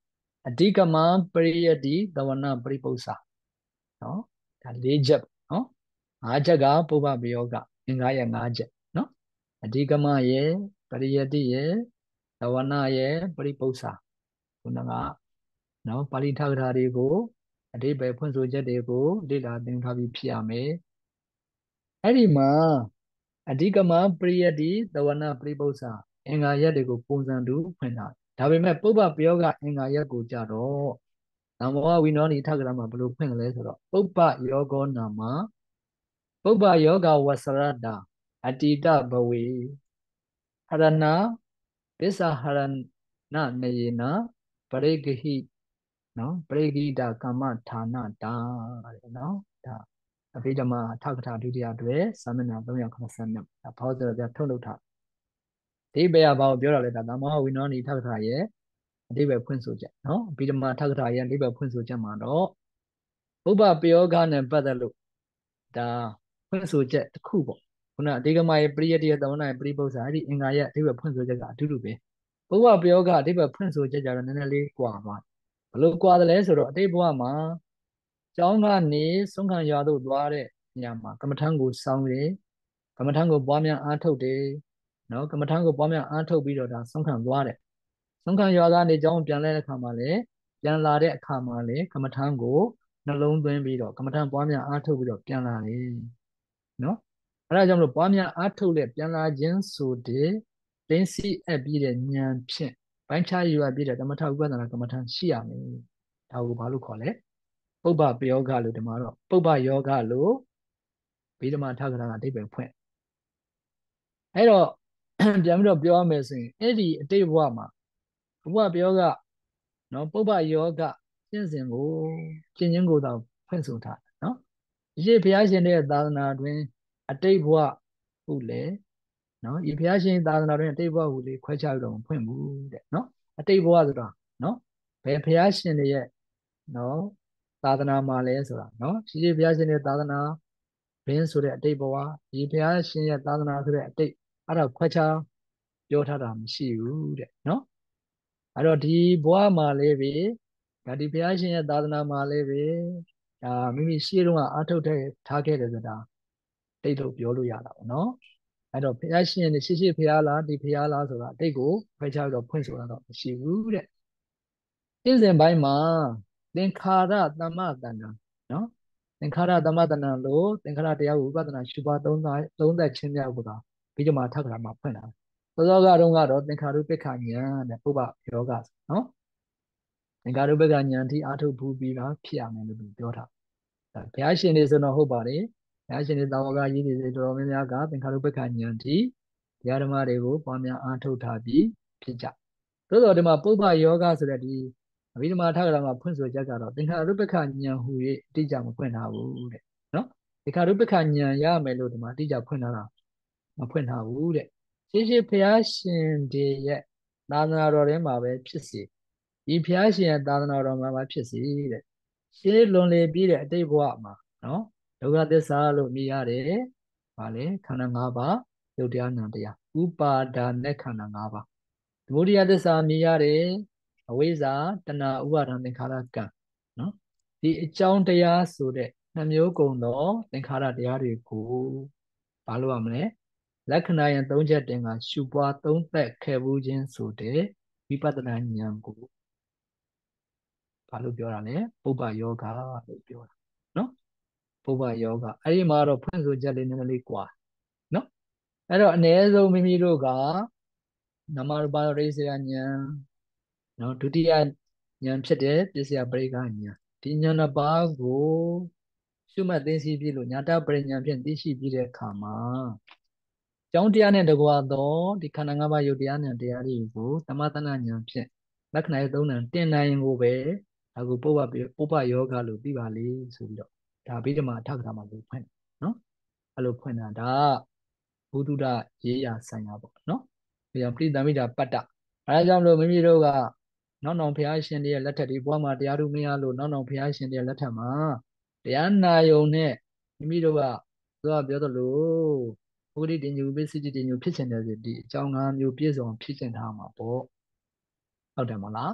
အဓိကမပရိယတိသဝနာပရိပု္ပ္ပာနော်ဒါ၄ချက်နော်၅ချက်ကပုဗ္ဗပယောကအင်္ဂါရ၅ချက်နော်အဓိကမရဲ့ပရိယတိရဲ့သဝနာရဲ့ပရိပု္ပ္ပာခုနကနော်ပါဠိထကထာတွေကိုအဓိပ္ပာယ်ဖွင့်ဆိုချက်တွေကိုလေ့လာသင်ထားပြီးဖြစ်ရမယ်အဲ့ဒီမှာအဓိကမပရိယတိသဝနာပရိပု္ပ္ပာအင်္ဂါရက်တွေကိုပုံစံတူဖွင့်ထားဒါပေမဲ့ပုဗ္ဗပယောကအင်္ဂါရက်ကိုကြတော့သံဃောဝိနောနိထကရာမှာဘယ်လိုဖွင့်ကြလဲဆိုတော့ပုပ္ပယောဂောနာမပုပ္ပယောဂဝဆရတာအတိတဘဝေဟရဏပစ္ဆဟရဏနေယနာပရိဂဟိနော်ပရိဂိတကမ္မဌာနတာတဲ့နော်ဒါအဘိဓမ္မာထကထာဒုတိယတွဲစာမျက်နှာ382ဒါဘောဇရပြထုတ်လုပ်ထားဒီဘေကဘာကိုပြောတာလဲဒါသမဝိနောနိထကထာရဲ့အဓိပ္ပာယ်ဖွင့်ဆိုချက်နော်အဘိဓမ္မာထကထာရဲ့အဓိပ္ပာယ်ဖွင့်ဆိုချက်မှာတော့ဥပပယောဂနဲ့ပတ်သက်လို့ဒါဖွင့်ဆိုချက်တစ်ခုပေါ့ခုနအဓိကမရဲ့ပရိယတ္တိရဲ့သမဏရဲ့ပရိပု္ပ္ပာအဲ့ဒီအင်္ဂါရဲ့အဓိပ္ပာယ်ဖွင့်ဆိုချက်ကအတူတူပဲဥပပယောဂအဓိပ္ပာယ်ဖွင့်ဆိုချက်ကြတော့နည်းနည်းလေးကွာသွားဘလို့ကွာတယ်လဲဆိုတော့အတိတ်ဘဝမှာကျောင်းကနေဆုံးခံရွာသို့သွားတဲ့နေရာမှာကမ္မထံကိုစောင်းတယ်ကမ္မထံကိုပွားများအားထုတ်တယ်နော်ကမ္မထံကိုပွားများအားထုတ်ပြီးတော့ဒါဆုံးခံသွားတယ်ဆုံးခံရွာသားနေကျောင်းပြန်လဲတဲ့အခါမှာလည်းပြန်လာတဲ့အခါမှာလည်းကမ္မထံကိုနှလုံးသွင်းပြီးတော့ကမ္မထံပွားများအားထုတ်ပြီးတော့ပြန်လာတယ်နော်အဲဒါကြောင့်မလို့ပွားများအားထုတ်လက်ပြန်လာခြင်းဆိုတဲ့တင်းစီအပ်ပြီးတဲ့ဉာဏ်ဖြင့်ပိုင်းခြားယူအပ်ပြီးတဲ့ကမ္မထဥပဒနာကမ္မထရှိရမယ်ဒါကိုဘာလို့ခေါ်လဲပုပ္ပပယောဂလို့ဒီမှာတော့ပုပ္ပယောဂလို့ဗိဓမာထကရာကအဓိပ္ပာယ်ဖွင့်အဲ့တော့ပြန်ပြီးတော့ပြောရမယ်ဆိုရင်အဲ့ဒီအတိတ်ဘဝမှာပုပ္ပပယောဂနော်ပုပ္ပယောဂကျင့်စဉ်ကိုကျင့်ခြင်းကိုသာဖွင့်ဆိုထားနော်ဒီဘုရားရှင်ရဲ့သာသနာတွင်အတိတ်ဘဝဟုလေနော်ဒီဘုရားရှင်သာသနာတွင်အတိတ်ဘဝဟုလေခွဲခြားပြီးတော့မဖွင့်ဘူးတဲ့နော်အတိတ်ဘဝဆိုတာနော်ဘယ်ဘုရားရှင်ရဲ့နော်သာသနာမှာလဲဆိုတာနော်ရှိဘုရားရှင်ရဲ့သာသနာဘင်းဆိုတဲ့အတိတ်ဘဝဒီဘုရားရှင်ရဲ့သာသနာဆိုတဲ့အတိတ်အဲ့ဒါခွဲခြားပြောထားတာမရှိဘူးတဲ့နော်အဲ့တော့ဒီဘဝမှာလည်းပဲဒါဒီဘုရားရှင်ရဲ့သာသနာမှာလည်းပဲဒါမိမိရှေ့တုန်းကအာထုတ်တဲ့ထားခဲ့တယ်ဆိုတာတိတ်လို့ပြောလို့ရတာပေါ့နော်အဲ့တော့ဘုရားရှင်ရှိဘုရားလားဒီဘုရားလားဆိုတာအတိတ်ကိုခွဲခြားပြီးတော့ဖွင့်ဆိုတာတော့မရှိဘူးတဲ့ကျင့်စဉ်ပိုင်းမှာသင်္ခါရသမ္မတဏ္ဍာနော်သင်္ခါရသမ္မတဏ္ဍာလို့သင်္ခါရတရားကိုဥပဒနာရှုပါ30ချင်းမြောက်ကိုသာဘိဓမ္မာထကရာမှာဖွင့်တာသောသောကတော့သင်္ခါရုပ္ပခဉာဏ်တဲ့ပုပ္ပယောဂနော်သင်္ခါရုပ္ပခဉာဏ်ထိအာထုတ်ဘူးပြီးတော့ဖြစ်ရမယ်လို့ပြောတာဘုရားရှင်တွေဆိုတော့ဟုတ်ပါတယ်ဘုရားရှင်တွေတာဝကကြီးတွေတော်တော်များများကသင်္ခါရုပ္ပခဉာဏ်ထိတရားဓမ္မတွေကိုပွားများအားထုတ်ထားပြီးဖြစ်ကြသို့တော်ဒီမှာပုပ္ပယောဂဆိုတဲ့ဒီအဘိဓမ္မာထကရာမှာဖွင့်ဆိုချက်ကတော့သင်္ခါရုပ္ပခဉာဏ်ဟူ၍အတိအကျမဖွင့်ထားဘူးတဲ့နော်သင်္ခါရုပ္ပခဉာဏ်ရမယ်လို့ဒီမှာအတိအကျဖွင့်ထားတာမဖွင့်ထားဘူးတဲ့ရှိဘုရားရှင်တွေရဲ့သာသနာတော်ထဲမှာပဲဖြစ်စေဒီဘုရားရှင်ရဲ့သာသနာတော်မှာပဲဖြစ်စေတဲ့ရှင်းလွန်လေပြီးတဲ့အတိတ်ဘဝမှာနော်ဒုက္ခသစ္စာလို့မြည်ရတယ်ဗာလေခန္ဓာ၅ပါးယုတ်တရားနာတရားဥပါဒါနဲ့ခန္ဓာ၅ပါးသမုဒိယသစ္စာမြည်ရတယ်အဝိဇ္ဇာတဏှာဥပါဒံသင်္ခါရကံနော်ဒီအကြောင်းတရားဆိုတဲ့နှမျိုးကုန်သောသင်္ခါရတရားတွေကိုဘာလို့ရမလဲလက္ခဏာယံ၃ချက်တင်ကရှုပွားသုံးသက်ခဲ့ဘူးခြင်းဆိုတဲ့ဝိပဿနာဉာဏ်ကိုဘာလို့ပြောတာလဲပုပ္ပယောဂလို့ပြောတာနော်ပုပ္ပယောဂအဲ့ဒီမှာတော့ဖွင့်ဆိုချက်လေးနည်းနည်းလေးကွာနော်အဲ့တော့အ ਨੇ ဆုံးမိမိတို့ကနမရူပရိစ္ဆေယဉာဏ်နော်ဒုတိယဉာဏ်ဖြစ်တဲ့ပစ္စယပရိက္ခဉာဏ်ဒီဉာဏ်နှစ်ပါးကိုရှုမှတ်သိသိပြီးလို့ညာတပရိညာဖြင့်သိရှိပြီးတဲ့အခါမှာကျောင်းတရားနဲ့တကွာသောဒီခန္ဓာ၅ပါးယုတ်တရားနဲ့တရားတွေကိုသမသနာဉာဏ်ဖြင့်လက္ခဏာရဲ့သုံးဏတင်နိုင်ကိုပဲဒါကိုပုပ္ပယောဂလို့ပြီးပါလေဆိုပြီးတော့ဒါဗိဓမာထကထာမှာလို့ဖွင့်နော်အဲ့လိုဖွင့်တာဒါဘုဒ္ဓရေးရာဆိုင်ရာပေါ့နော်ဒီပရိသမိတာပတ္တအဲဒါကြောင့်မလို့မိမိတို့ကနောက်နောင်ဘုရားရှင်ရဲ့လက်ထက်ဒီဘဝမှာတရားဓုမရလို့နောက်နောင်ဘုရားရှင်ရဲ့လက်ထက်မှာတရားနာယုံနဲ့မိမိတို့ကသူကပြောသလိုဥဒိတင်ညူပိစိတိတင်ညူဖြစ်ချင်တယ်ဆိုဒီအကြောင်း၅မျိုးပြည့်စုံဖြစ်ချင်ထားမှာပေါ့ဟုတ်တယ်မလား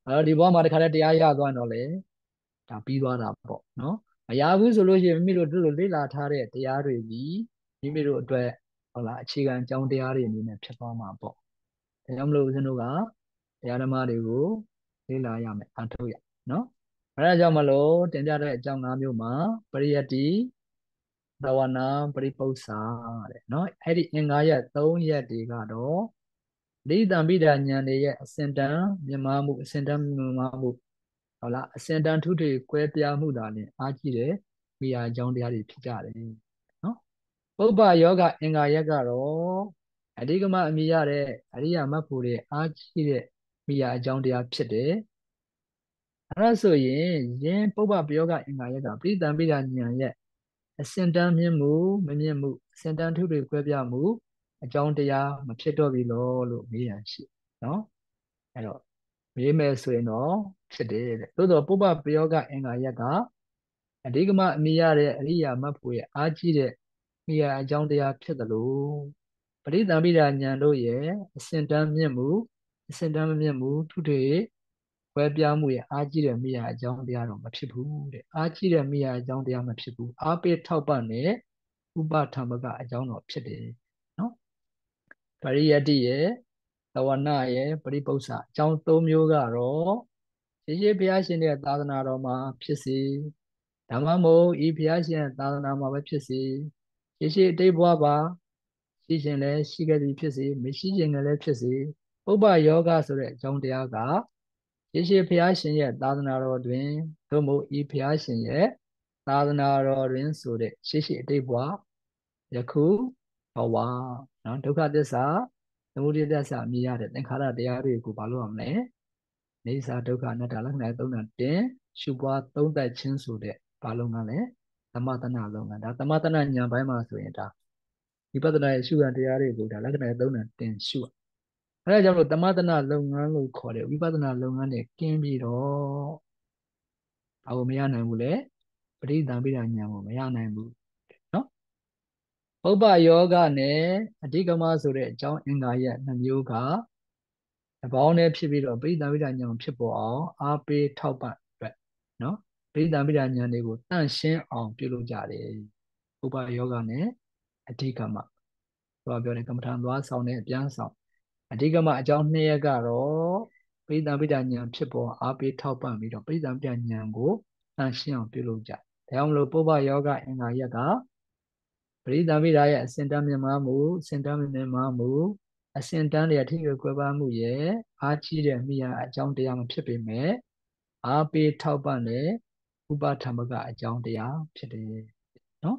ဒီဘဝမှာတခါတည်းတရားရသွားတော့လေဒါပြီးသွားတာပေါ့နော်မရဘူးဆိုလို့ရှိရင်မိမိတို့တို့လေ့လာထားတဲ့တရားတွေပြီးမိမိတို့အတွက်ဟုတ်လားအခြေခံအကြောင်းတရားတွေအနေနဲ့ဖြစ်သွားမှာပေါ့ဒါကြောင့်မလို့ဦးဇင်းတို့ကတရားဓမ္မတွေကိုလေ့လာရမယ်အထောက်ရနော်အဲဒါကြောင့်မလို့တင်ပြတဲ့အကြောင်း၅မျိုးမှာပရိယတ္တိသဝနာပရိပု္ပ္ပာတဲ့နော်အဲ့ဒီအင်္ဂါရက်၃ရက်တွေကတော့လိတံပိဒာဉာဏ်တွေရဲ့အစင်တန်မြင်မာမှုအစင်တန်မြင်မာမှုဟုတ်လားအစင်တန်ထုတွေကွဲပြားမှုသာလျှင်အားကြီးတယ်မိယာအကြောင်းတရားတွေဖြစ်ကြတယ်နော်ပုပ္ပယောဂအင်္ဂါရက်ကတော့အဓိကမအမိရတဲ့အရိယာမတ်ဖို့တွေအားကြီးတဲ့မိယာအကြောင်းတရားဖြစ်တယ်အဲ့ဒါဆိုရင်ယင်းပုပ္ပပယောဂအင်္ဂါရက်ကပိဋံပိဒာဉာဏ်ရဲ့အစင်တန်မြင်မှုမမြင်မှုအစင်တန်ထုတွေကွဲပြားမှုအကြောင်းတရားမဖြစ်တော့ပြီလို့မေးရရှိနော်အဲ့တော့မေးမယ်ဆိုရင်တော့ဖြစ်တယ်တဲ့သို့တော့ပုပ္ပပယောဂအင်္ဂါရက်ကအဓိကမအမိရတဲ့အရိယာမတ်ဖို့ရဲ့အားကြီးတဲ့မိယာအကြောင်းတရားဖြစ်တယ်လို့ပရိသံပိဒာဉာဏ်တို့ရဲ့အစင်တန်မြင့်မှုအစင်တန်မမြင့်မှုထုတွေကွဲပြားမှုရဲ့အားကြီးတဲ့မိယာအကြောင်းတရားတော့မဖြစ်ဘူးတဲ့အားကြီးတဲ့မိယာအကြောင်းတရားမဖြစ်ဘူးအားပေးထောက်ပံ့တဲ့ဥပထမကအကြောင်းတော့ဖြစ်တယ်နော်ပရိယတ္တိရဲ့သဝနာရဲ့ပရိပု္ပ္ပာအကြောင်း၃မျိုးကတော့ရှေးရှေးဘုရားရှင်ရဲ့သာသနာတော်မှာဖြစ်စေဓမ္မမို့ဤဘုရားရှင်သာသနာမှာပဲဖြစ်စေရှေးရှေးအတိတ်ဘဝပါရှိခြင်းလည်းရှိခဲ့သည်ဖြစ်စေမရှိခြင်းလည်းဖြစ်စေပုပ္ပယောဂဆိုတဲ့အကြောင်းတရားကရှေးရှေးဘုရားရှင်ရဲ့သာသနာတော်တွင်သို့မဟုတ်ဤဘုရားရှင်ရဲ့သာသနာတော်တွင်ဆိုတဲ့ရှေးရှေးအတိတ်ဘဝယခုဘဝနော်ဒုက္ခသစ္စာသမုဒယသစ္စာမြင်ရတဲ့သင်္ခါရတရားတွေကိုဘာလို့ရမလဲနေစာဒုက္ခအနတ္တလက္ခဏာသုံးတာတင်ရှုပွားသုံးသပ်ခြင်းဆိုတဲ့ဘာလုံးကလည်းသမတနာလုံးကဒါသမတနာဉာဏ်ပိုင်းမှာဆိုရင်ဒါဝိပဿနာရဲ့ရှုရတရားတွေကိုဒါလက္ခဏာသုံးတာတင်ရှုအဲဒါကြောင့်လို့သမတနာလုပ်ငန်းလို့ခေါ်တဲ့ဝိပဿနာလုပ်ငန်းနဲ့ကင်းပြီးတော့ဘာကိုမရနိုင်ဘူးလဲပရိသံပိဒဉာဏ်ကိုမရနိုင်ဘူးနော်ပုပ္ပယောဂနဲ့အဓိကမဆိုတဲ့အကြောင်းအင်္ဂါရဲ့နှမျိုးကတပေါင်းနဲ့ဖြစ်ပြီးတော့ပရိသံပိဒဉာဏ်ဖြစ်ပေါ်အောင်အားပေးထောက်ပံ့အတွက်နော်ပရိသံပိဒဉာဏ်တွေကိုတန့်ရှင်းအောင်ပြုလုပ်ကြတယ်ပုပ္ပယောဂနဲ့အဓိကမပြောတဲ့ကမ္မထာသွားဆောင်တဲ့အပြန်ဆောင်အဓိကမအကြောင်းနှစ်ရက်ကတော့ပရိသံပိဒဉာဏ်ဖြစ်ပေါ်အားပေးထောက်ပံ့ပြီးတော့ပရိသံပိဒဉာဏ်ကိုတန့်ရှင်းအောင်ပြုလုပ်ကြဒါကြောင့်မလို့ပုပ္ပယောဂအင်္ဂါရက်ကပရိသံပိဒရဲ့အစင်တန်းမြင်မာမှုအစင်တန်းမြင်မာမှုအစင်တန်းတွေအထိကွယ်ပါမှုရဲ့အားကြီးတဲ့မိယာအကြောင်းတရားမဖြစ်ပေမဲ့အားပေးထောက်ပံ့တဲ့ဥပထမကအကြောင်းတရားဖြစ်တယ်နော်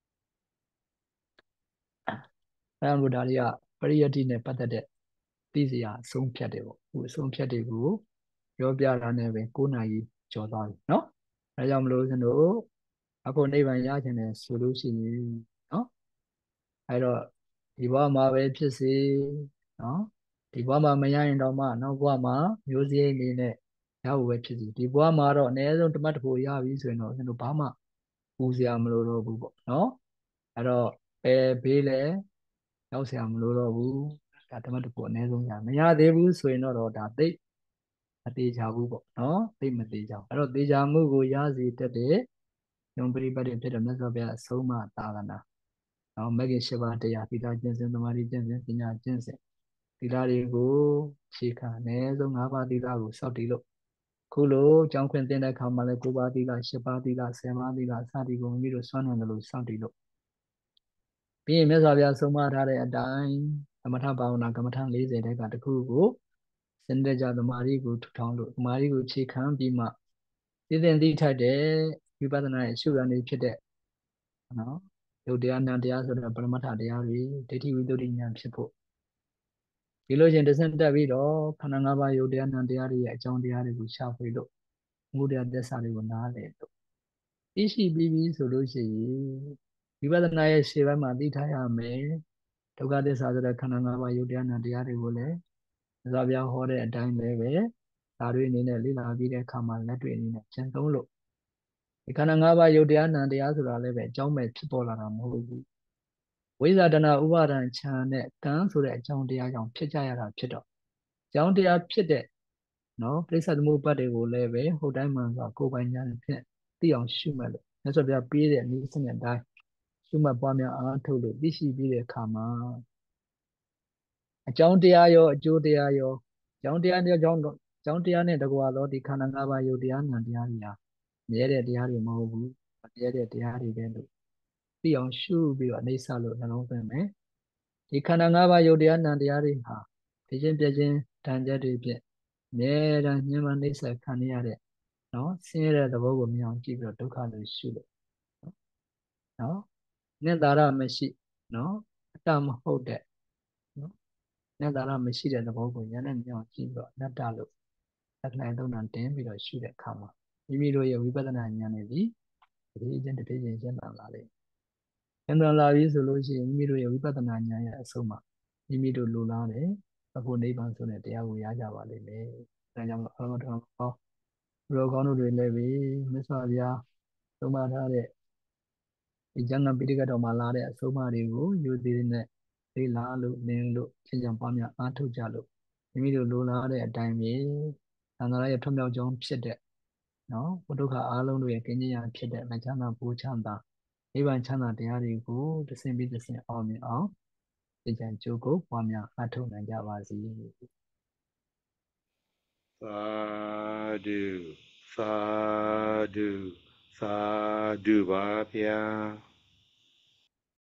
အဲလိုဒါတွေကပရိယတ္တိနဲ့ပတ်သက်တဲ့သိစရာအဆုံးဖြတ်တယ်ပေါ့အခုအဆုံးဖြတ်တွေကိုပြောပြတာနဲ့ပဲ9နာရီကျော်သွားပြီเนาะအဲကြောင့်မလို့ကျွန်တော်အခုနိဗ္ဗာန်ရခြင်းနဲ့ဆိုလို့ရှိရင်เนาะအဲတော့ဒီဘဝမှာပဲဖြစ်စေเนาะဒီဘဝမှာမရရင်တော့မှနောက်ဘဝမှာမျိုးစေ့အနေနဲ့ရဖို့ပဲဖြစ်စီဒီဘဝမှာတော့အနည်းဆုံးတမတ်တဖို့ရပြီဆိုရင်တော့ကျွန်တော်ဘာမှပူစရာမလိုတော့ဘူးပေါ့เนาะအဲတော့ဘေးလဲရောက်เสียမလို့တော့ဘူးဒါဓမ္မတကူအနည်းဆုံးရမရသေးဘူးဆိုရင်တော့ဒါသိမသေးချဘူးပေါ့နော်သိမသေးချဘူးအဲ့တော့သေချာမှုကိုရစီတတ်တဲ့ညုံပရိပတ်တွေဖြစ်တဲ့မြတ်စွာဘုရားအဆုံးအမသာသနာနော်မဂ္ဂင်၈ပါးတရားသီလကျင့်စဉ်သမာဓိကျင့်စဉ်ပညာကျင့်စဉ်သီလတွေကိုခြေခံအနည်းဆုံး၅ပါးသီလကိုစောင့်တည်လို့ခုလိုကြောင်းခွင်တင်တဲ့အခါမှာလည်း9ပါးသီလ10ပါးသီလ10ပါးသီလစသည်ကိုမိမိတို့စွမ်းနိုင်တယ်လို့စောင့်တည်လို့ပြီးရင်မြတ်စွာဘုရားဆုံးမထားတဲ့အတိုင်းသမထဘာဝနာကမ္မထ40တဲကတခုကိုစနစ်ကြသမာဓိကိုထူထောင်လို့သမာဓိကိုခြေခံပြီးမှသိသင်သိထိုက်တဲ့ဝိပဿနာရဲ့ရှုရနေဖြစ်တဲ့နော်ယုတ်တရားနာတရားဆိုတဲ့ပရမတ္ထတရားတွေဒိဋ္ဌိဝိတ္တုဉာဏ်ဖြစ်ဖို့ဒီလိုချင်းတဆင့်တက်ပြီးတော့ခန္ဓာ၅ပါးယုတ်တရားနာတရားတွေရဲ့အကြောင်းတရားတွေကိုရှာဖွေလို့ငုဒ္ဒသစ္စာတွေကိုနားလည်လို့သိရှိပြီးပြီဆိုလို့ရှိရင်ဝိပဿနာရဲ့ရှေ့ပိုင်းမှာသိထားရမယ်ဒုက္ခသစ္စာဆိုတဲ့ခန္ဓာ၅ပါးယုတ်တရားနာတရားတွေကိုလည်းသစ္စာပြဟောတဲ့အတိုင်းလည်းပဲဒါတွေအနေနဲ့လေ့လာပြီးတဲ့အခါမှာလက်တွေ့အနေနဲ့ကျင့်သုံးလို့ဒီခန္ဓာ၅ပါးယုတ်တရားနာတရားဆိုတာလည်းပဲအကြောင်းပဲဖြစ်ပေါ်လာတာမဟုတ်ဘူးဝိဇာတနာဥပါဒံခြံနဲ့ကံဆိုတဲ့အကြောင်းတရားကြောင့်ဖြစ်ကြရတာဖြစ်တော့အကြောင်းတရားဖြစ်တဲ့နော်ပြိဿသမုပ္ပါဒ်တွေကိုလည်းပဲဟုတ်တိုင်းမှန်စွာကိုယ်ပိုင်ဉာဏ်ဖြင့်သိအောင်ရှုမှတ်လို့မြတ်စွာဘုရားပေးတဲ့နည်းစနစ်အတိုင်းရှုမှတ်ပွားများအားထုတ်လို့သိရှိပြီးတဲ့အခါမှာအကြောင်းတရားရောအကျိုးတရားရောအကြောင်းတရားနဲ့အကြောင်းတရားနဲ့တကွာတော့ဒီခန္ဓာ၅ပါးယုတ်တရားနံတရားတွေဟာမြဲတဲ့တရားတွေမဟုတ်ဘူးမမြဲတဲ့တရားတွေပဲလို့သိအောင်ရှုပြီးတော့အိဋ္ဌလို့နှလုံးသွင်းမယ်ဒီခန္ဓာ၅ပါးယုတ်တရားနံတရားတွေဟာဖြစ်ခြင်းပြည့်ခြင်းတန်ကြပ်တွေဖြင့်အမြဲတမ်းညှဉ်းပန်းနှိပ်စက်ခံရတဲ့နော်ဆင်းရဲတဲ့သဘောကိုမြင်အောင်ကြည့်ပြီးတော့ဒုက္ခလို့ရှုလို့နော်နိတ္တာရမရှိနော်အတ္တမဟုတ်တဲ့နော်နိတ္တာရမရှိတဲ့သဘောကိုဉာဏ်နဲ့မြင်အောင်ကြည့်ပြီးတော့အနတ္တလို့အထိုင်သုံးတာတင်းပြီးတော့ရှုတဲ့အခါမှာမိမိတို့ရဲ့ဝိပဿနာဉာဏ်နဲ့ဒီတတိချင်းတတိချင်းရှင်းတာလာလေရှင်းတာလာပြီဆိုလို့ရှိရင်မိမိတို့ရဲ့ဝိပဿနာဉာဏ်ရဲ့အဆုံးမှာမိမိတို့လိုလားတယ်အဖို့နိဗ္ဗာန်ဆိုတဲ့တရားကိုရကြပါလိမ့်မယ်ဒါကြောင့်အရဟတဟောဘုရောကောင်းတို့တွေလည်းပဲမြတ်စွာဘုရားသုံးပါထားတဲ့ဒီကျမ်းဂန်ပိဋကတ်တော်မှာလာတဲ့အဆုံးအမတွေကိုယူသည်နဲ့လေ့လာလို့နင်းလို့သင်ကြံပွားများအားထုတ်ကြလို့မိမိတို့လိုလားတဲ့အတိုင်းပဲသံဃာရဲ့ထွတ်မြောက်ကြောင်းဖြစ်တဲ့နော်ဘုဒ္ဓခါအားလုံးတို့ရဲ့ကင်းကျင်ရာဖြစ်တဲ့မချမ်းသာပူချမ်းသာနိဗ္ဗာန်ချမ်းသာတရားတွေကိုတစ်ဆင့်ပြီးတစ်ဆင့်အောင်မြင်အောင်သင်ကြံကြိုးကိုပွားများအားထုတ်နိုင်ကြပါစေသာဓုသာဓုသာဓုပါဗျာ